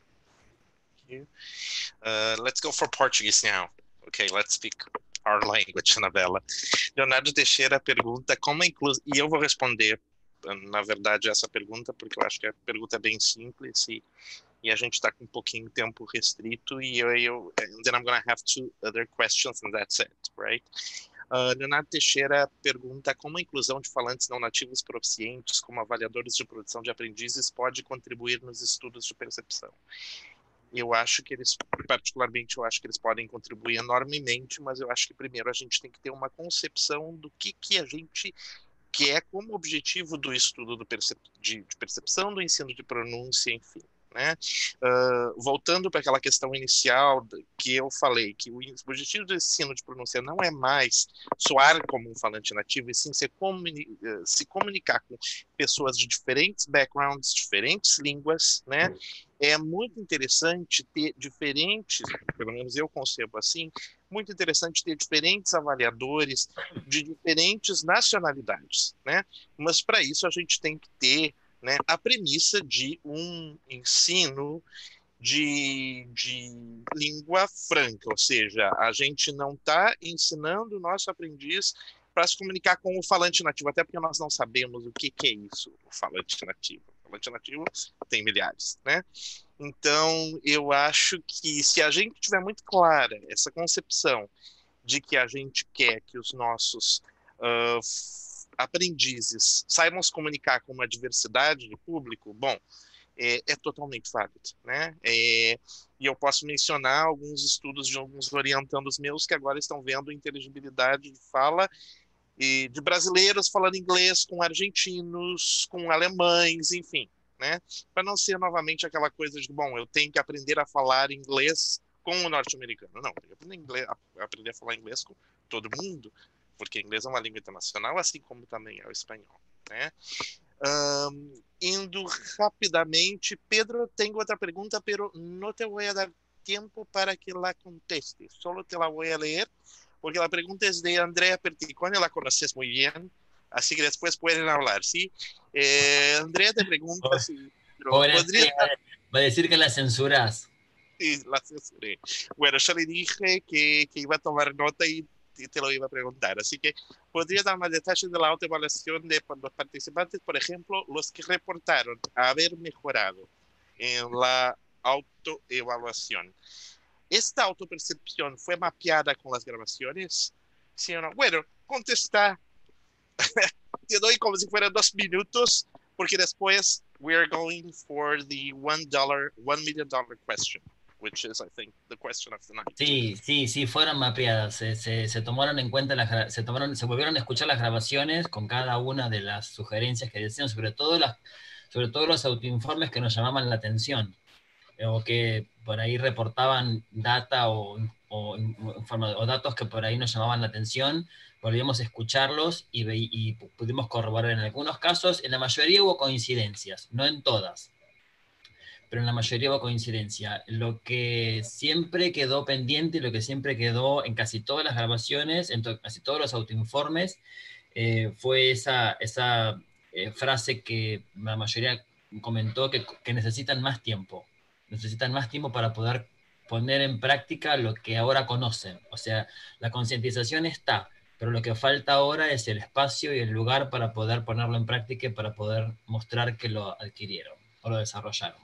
Let's go for Portuguese now. Okay, let's speak our language, Anabela. Leonardo Teixeira pergunta como inclusão, e eu vou responder, na verdade, essa pergunta, porque eu acho que a pergunta é bem simples e a gente está com um pouquinho de tempo restrito, e and then I'm going to have 2 other questions and that's it, right? Leonardo Teixeira pergunta como a inclusão de falantes não nativos proficientes como avaliadores de produção de aprendizes pode contribuir nos estudos de percepção. Eu acho que eles, particularmente, eu acho que eles podem contribuir enormemente, mas eu acho que primeiro a gente tem que ter uma concepção do que a gente quer como objetivo do estudo de percepção, do ensino de pronúncia, enfim. Né? Voltando para aquela questão inicial que eu falei, que o objetivo do ensino de pronúncia não é mais soar como um falante nativo, e sim se comunicar com pessoas de diferentes backgrounds, diferentes línguas, né? É muito interessante ter diferentes, pelo menos eu concebo assim, muito interessante ter diferentes avaliadores de diferentes nacionalidades, né? Mas para isso a gente tem que ter, né, a premissa de um ensino de língua franca, ou seja, a gente não está ensinando o nosso aprendiz para se comunicar com o falante nativo, até porque nós não sabemos o que é isso, o falante nativo. O falante nativo tem milhares, né? Então, eu acho que se a gente tiver muito clara essa concepção de que a gente quer que os nossos aprendizes saibam se comunicar com uma diversidade de público, bom, é totalmente válido, né? E eu posso mencionar alguns estudos de alguns orientandos meus que agora estão vendo inteligibilidade de fala de brasileiros falando inglês com argentinos, com alemães, enfim, né? Para não ser novamente aquela coisa de, bom, eu tenho que aprender a falar inglês com o norte-americano. Não, eu tenho que aprender a falar inglês com todo mundo, porque inglês é uma língua internacional, assim como também é o espanhol, né? Indo rapidamente, Pedro, tengo otra pregunta, pero no te voy a dar tiempo para que la contestes. Solo te la voy a leer, porque la pregunta es de Andrea Perticone, la conoces muy bien, así que después pueden hablar, ¿sí? Andrea te pregunta si podría... Va a decir que la censuras. Sí, la censuré. Bueno, yo le dije que iba a tomar nota y te lo iba a preguntar. Así que podría dar más detalles de la autoevaluación de los participantes, por ejemplo, los que reportaron haber mejorado en la autoevaluación. ¿Esta autopercepción fue mapeada con las grabaciones? ¿Sí o no? Bueno, contesta. Te doy como si fueran 2 minutos, porque después we are going for the $1 million question, which is, I think, the question of the night. Sí, fueron mapeadas. Se tomaron en cuenta se volvieron a escuchar las grabaciones con cada una de las sugerencias que decían, sobre todo los autoinformes que nos llamaban la atención, o que por ahí reportaban data o datos que por ahí nos llamaban la atención. Volvimos a escucharlos y pudimos corroborar en algunos casos. En la mayoría hubo coincidencias, no en todas, pero en la mayoría hubo coincidencia. Lo que siempre quedó pendiente y lo que siempre quedó en casi todas las grabaciones, en casi todos los autoinformes, fue esa frase que la mayoría comentó, que necesitan más tiempo. Necesitan más tiempo para poder poner en práctica lo que ahora conocen. O sea, la concientización está, pero lo que falta ahora es el espacio y el lugar para poder ponerlo en práctica y para poder mostrar que lo adquirieron o lo desarrollaron.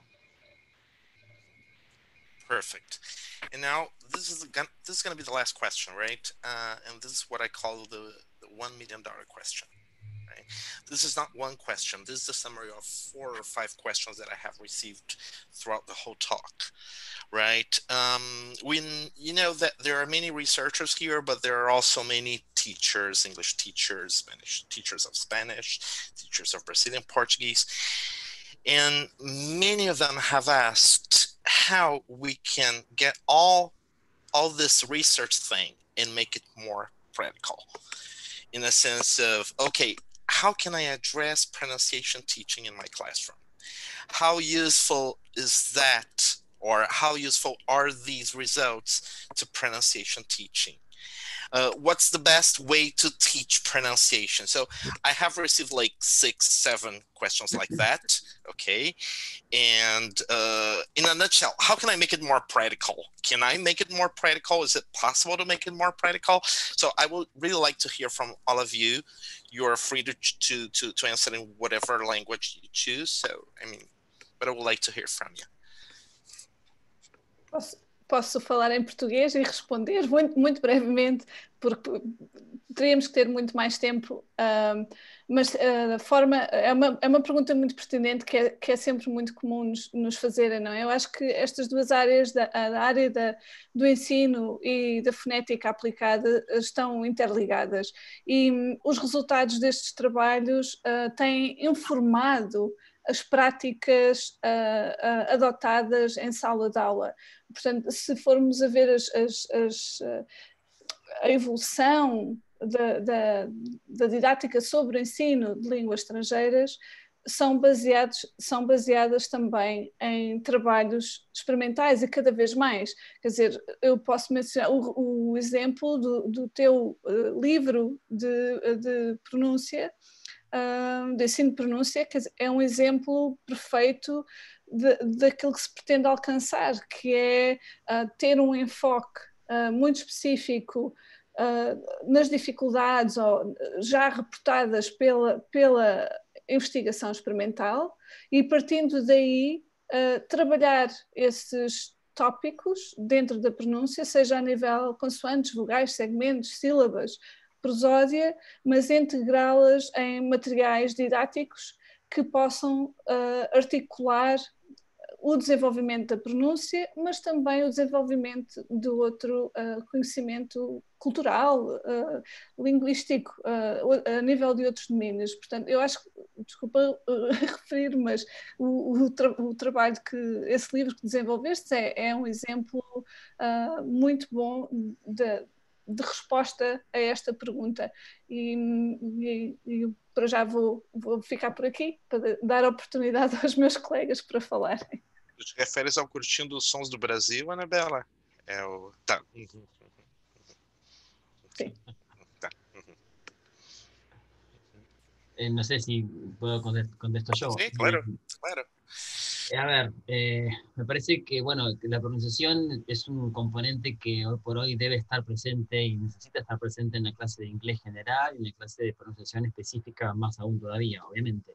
Perfect. And now this is going to be the last question, right? And this is what I call the $1 million question. Right? This is not one question. This is a summary of 4 or 5 questions that I have received throughout the whole talk. Right? You know that there are many researchers here, but there are also many teachers, English teachers, Spanish teachers of Spanish, teachers of Brazilian Portuguese, and many of them have asked how we can get all this research thing and make it more practical, in a sense of, okay, how can I address pronunciation teaching in my classroom? How useful is that, or how useful are these results to pronunciation teaching? What's the best way to teach pronunciation? So I have received like 6-7 questions like that. Okay. And in a nutshell, how can I make it more practical? Can I make it more practical? Is it possible to make it more practical? So I would really like to hear from all of you. You're free to answer in whatever language you choose. So, I mean, but I would like to hear from you. Posso falar em português e responder muito brevemente, porque teríamos que ter muito mais tempo, mas a forma é uma pergunta muito pertinente que é sempre muito comum nos fazerem, não é? Eu acho que estas duas áreas, a área do ensino e da fonética aplicada, estão interligadas, e os resultados destes trabalhos têm informado as práticas adotadas em sala de aula. Portanto, se formos a ver a evolução da didática sobre o ensino de línguas estrangeiras, são baseadas também em trabalhos experimentais e cada vez mais. Quer dizer, eu posso mencionar o exemplo do teu livro de pronúncia, de ensino de pronúncia, que é um exemplo perfeito daquilo que se pretende alcançar, que é ter um enfoque muito específico nas dificuldades já reportadas pela investigação experimental, e partindo daí trabalhar esses tópicos dentro da pronúncia, seja a nível consoantes, vogais, segmentos, sílabas, prosódia, mas integrá-las em materiais didáticos que possam articular o desenvolvimento da pronúncia, mas também o desenvolvimento de outro conhecimento cultural, linguístico, a nível de outros domínios. Portanto, eu acho que, desculpa referir, mas o trabalho esse livro que desenvolveste é um exemplo muito bom de resposta a esta pergunta, e para já vou ficar por aqui, para dar oportunidade aos meus colegas para falarem. Tu te referes ao Curtindo os Sons do Brasil, Anabela? Tá. Sim. Tá. No sé si puedo contesto yo. Sí, claro, claro. A ver, me parece que, bueno, que la pronunciación es un componente que hoy por hoy debe estar presente y necesita estar presente en la clase de inglés general y en la clase de pronunciación específica más aún todavía, obviamente.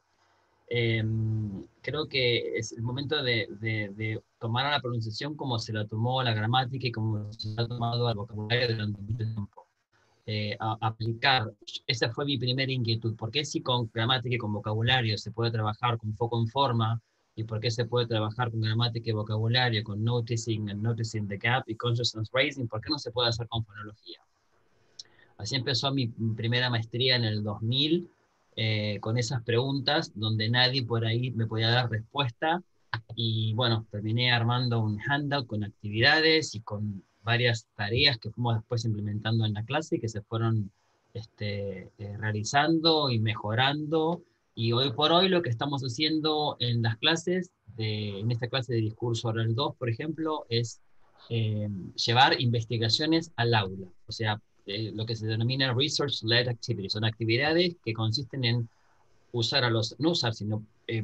Creo que es el momento de tomar a la pronunciación como se la tomó la gramática y como se ha tomado al vocabulario durante mucho tiempo. Aplicar, esa fue mi primera inquietud, ¿por qué si con gramática y con vocabulario se puede trabajar con foco en forma, y por qué se puede trabajar con gramática y vocabulario, con noticing and noticing the gap y consciousness raising, por qué no se puede hacer con fonología? Así empezó mi primera maestría en el 2000, con esas preguntas, donde nadie por ahí me podía dar respuesta, y bueno, terminé armando un handout con actividades y con varias tareas que fuimos después implementando en la clase y que se fueron realizando y mejorando. Y hoy por hoy lo que estamos haciendo en las clases, en esta clase de discurso oral 2, por ejemplo, es llevar investigaciones al aula. O sea, lo que se denomina research-led activities. Son actividades que consisten en usar no usar, sino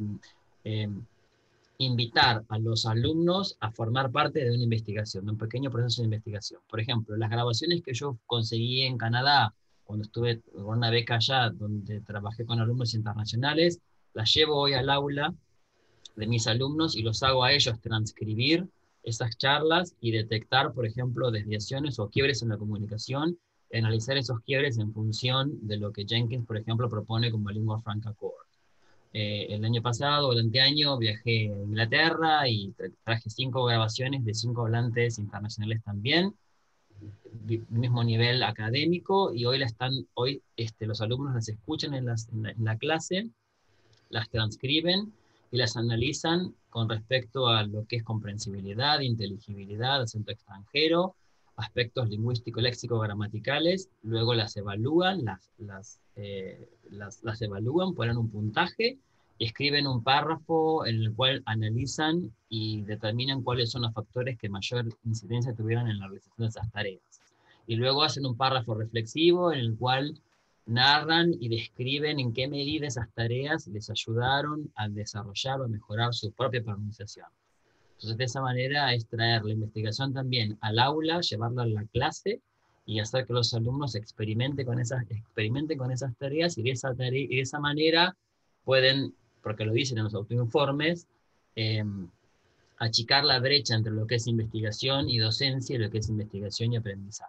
invitar a los alumnos a formar parte de una investigación, de un pequeño proceso de investigación. Por ejemplo, las grabaciones que yo conseguí en Canadá, cuando estuve con una beca allá, donde trabajé con alumnos internacionales, las llevo hoy al aula de mis alumnos y los hago a ellos transcribir esas charlas y detectar, por ejemplo, desviaciones o quiebres en la comunicación, y analizar esos quiebres en función de lo que Jenkins, por ejemplo, propone como lingua franca core. El año pasado, el anteaño, viajé a Inglaterra y traje 5 grabaciones de 5 hablantes internacionales también, mismo nivel académico, y hoy los alumnos las escuchan en la clase, las transcriben y las analizan con respecto a lo que es comprensibilidad, inteligibilidad, acento extranjero, aspectos lingüísticos, léxicos, gramaticales, luego las evalúan, las evalúan, ponen un puntaje y escriben un párrafo en el cual analizan y determinan cuáles son los factores que mayor incidencia tuvieron en la realización de esas tareas. Y luego hacen un párrafo reflexivo en el cual narran y describen en qué medida esas tareas les ayudaron a desarrollar o a mejorar su propia pronunciación. Entonces, de esa manera es traer la investigación también al aula, llevarla a la clase y hacer que los alumnos experimenten con esas tareas, y de esa manera pueden, porque lo dicen en los autoinformes, achicar la brecha entre lo que es investigación y docencia y lo que es investigación y aprendizaje.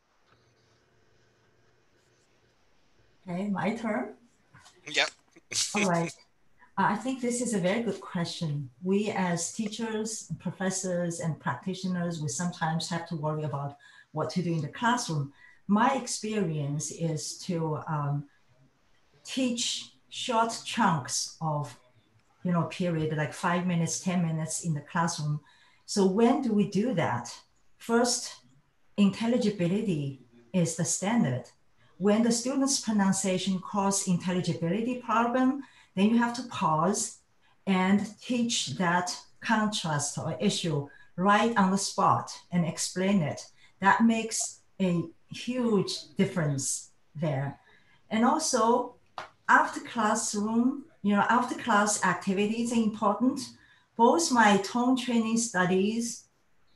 Okay, my turn. Yeah. All right. I think this is a very good question. We as teachers, professors, and practitioners, we sometimes have to worry about what to do in the classroom. My experience is to teach short chunks of, period, like 5 minutes, 10 minutes in the classroom. So when do we do that? First, intelligibility is the standard. When the student's pronunciation causes intelligibility problem, then you have to pause and teach that contrast or issue right on the spot and explain it. That makes a huge difference there. And also, after class activities are important. Both my tone training studies,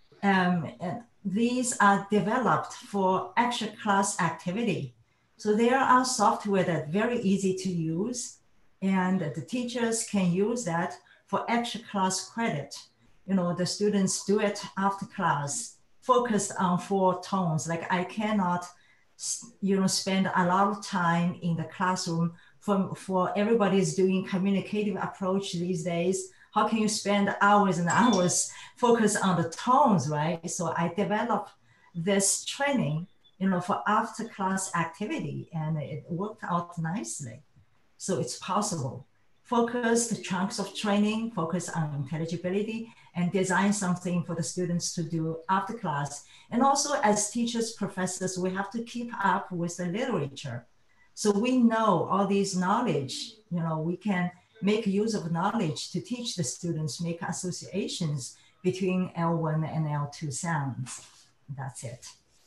these are developed for extra class activity. So there are software that are very easy to use, and the teachers can use that for extra class credit. The students do it after class, focused on 4 tones. Like I cannot, spend a lot of time in the classroom for everybody's doing communicative approach these days. How can you spend hours and hours focus on the tones, right? So I developed this training, for after class activity, and it worked out nicely. So it's possible. Focus the chunks of training, focus on intelligibility, and design something for the students to do after class. And also as teachers, professors, we have to keep up with the literature. So we know all these knowledge, we can make use of knowledge to teach the students, make associations between L1 and L2 sounds. That's it.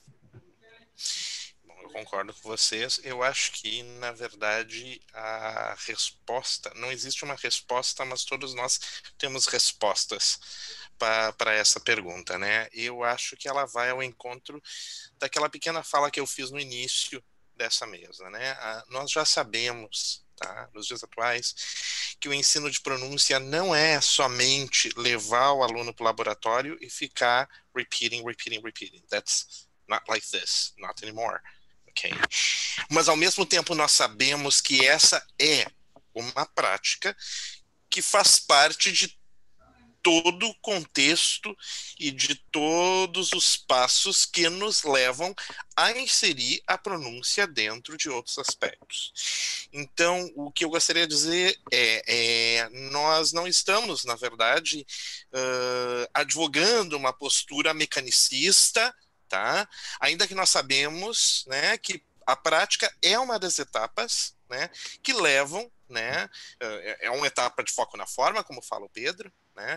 Eu concordo com vocês. Eu acho que, na verdade, a resposta... Não existe uma resposta, mas todos nós temos respostas para essa pergunta, né? Eu acho que ela vai ao encontro daquela pequena fala que eu fiz no início dessa mesa, né? Nós já sabemos, tá, nos dias atuais, que o ensino de pronúncia não é somente levar o aluno para o laboratório e ficar repeating. That's not like this, not anymore. Okay? Mas, ao mesmo tempo, nós sabemos que essa é uma prática que faz parte de todo o contexto e de todos os passos que nos levam a inserir a pronúncia dentro de outros aspectos. Então, o que eu gostaria de dizer nós não estamos, na verdade, advogando uma postura mecanicista, tá? Ainda que nós sabemos, né, que a prática é uma das etapas, né, que levam, né, é uma etapa de foco na forma, como fala o Pedro, né,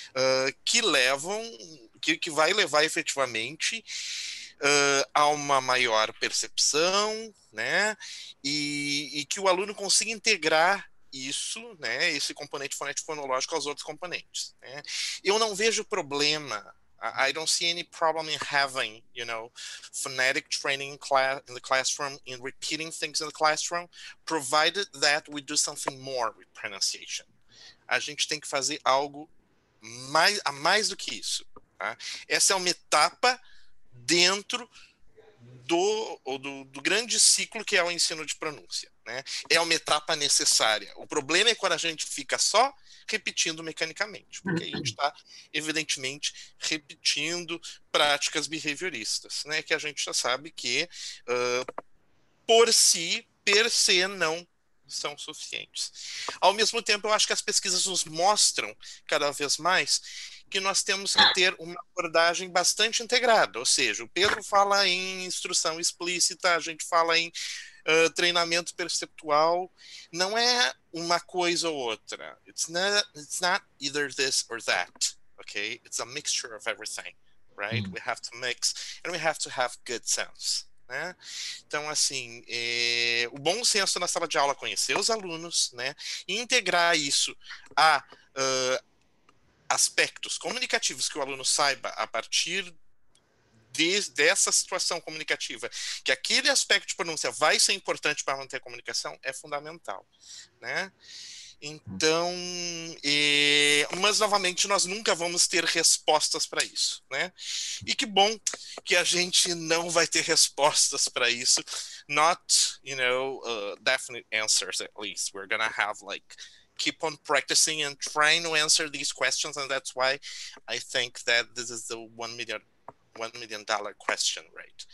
que vai levar efetivamente a uma maior percepção, né, e que o aluno consiga integrar isso, né, esse componente fonético-fonológico aos outros componentes, né. Eu não vejo problema. I don't see any problem in having, phonetic training in the classroom, in repeating things in the classroom, provided that we do something more with pronunciation. A gente tem que fazer algo mais do que isso. Tá? Essa é uma etapa dentro do grande ciclo que é o ensino de pronúncia, né? É uma etapa necessária. O problema é quando a gente fica só repetindo mecanicamente, porque a gente está, evidentemente, repetindo práticas behavioristas, né? Que a gente já sabe que, per se, não são suficientes. Ao mesmo tempo, eu acho que as pesquisas nos mostram, cada vez mais, que nós temos que ter uma abordagem bastante integrada, ou seja, o Pedro fala em instrução explícita, a gente fala em treinamento perceptual, não é uma coisa ou outra. It's not either this or that, okay? It's a mixture of everything, right? We have to mix, and we have to have good sense. Né? Então, assim, o bom senso na sala de aula, conhecer os alunos, né, e integrar isso a aspectos comunicativos que o aluno saiba a partir dessa situação comunicativa, que aquele aspecto de pronúncia vai ser importante para manter a comunicação, é fundamental, né? Então, mas novamente nós nunca vamos ter respostas para isso, né? E que bom que a gente não vai ter respostas para isso, not, definite answers at least. We're gonna have keep on practicing and trying to answer these questions, and that's why I think that this is the $1 million question, right?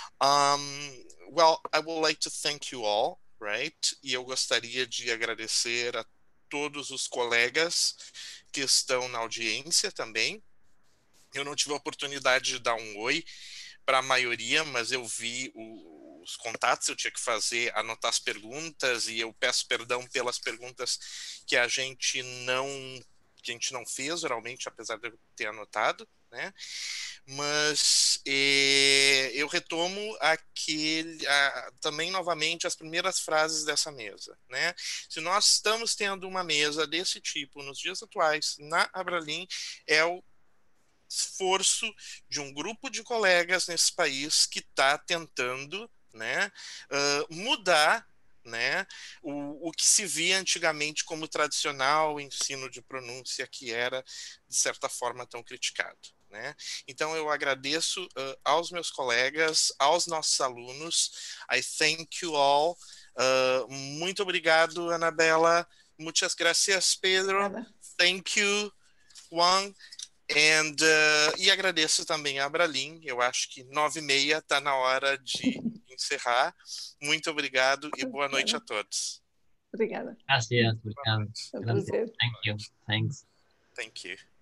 Well, I would like to thank you all, right? E eu gostaria de agradecer a todos os colegas que estão na audiência também. Eu não tive a oportunidade de dar um oi para a maioria, mas eu vi os contatos, eu tinha que anotar as perguntas, e eu peço perdão pelas perguntas que a gente não fez oralmente, apesar de eu ter anotado, né? Mas eu retomo também novamente as primeiras frases dessa mesa, né? Se nós estamos tendo uma mesa desse tipo nos dias atuais, na Abralim, é o esforço de um grupo de colegas nesse país que está tentando, né, mudar, né, o que se via antigamente como tradicional ensino de pronúncia, que era, de certa forma, tão criticado. Né? Então, eu agradeço aos meus colegas, aos nossos alunos. I thank you all. Muito obrigado, Anabela. Muchas gracias, Pedro. Obrigada. Thank you, Juan. E agradeço também a Abralim. Eu acho que 9h30 está na hora de encerrar. Muito obrigado e boa noite a todos. Obrigada. Gracias, obrigado. É um prazer. Thank you. Thanks. Thank you.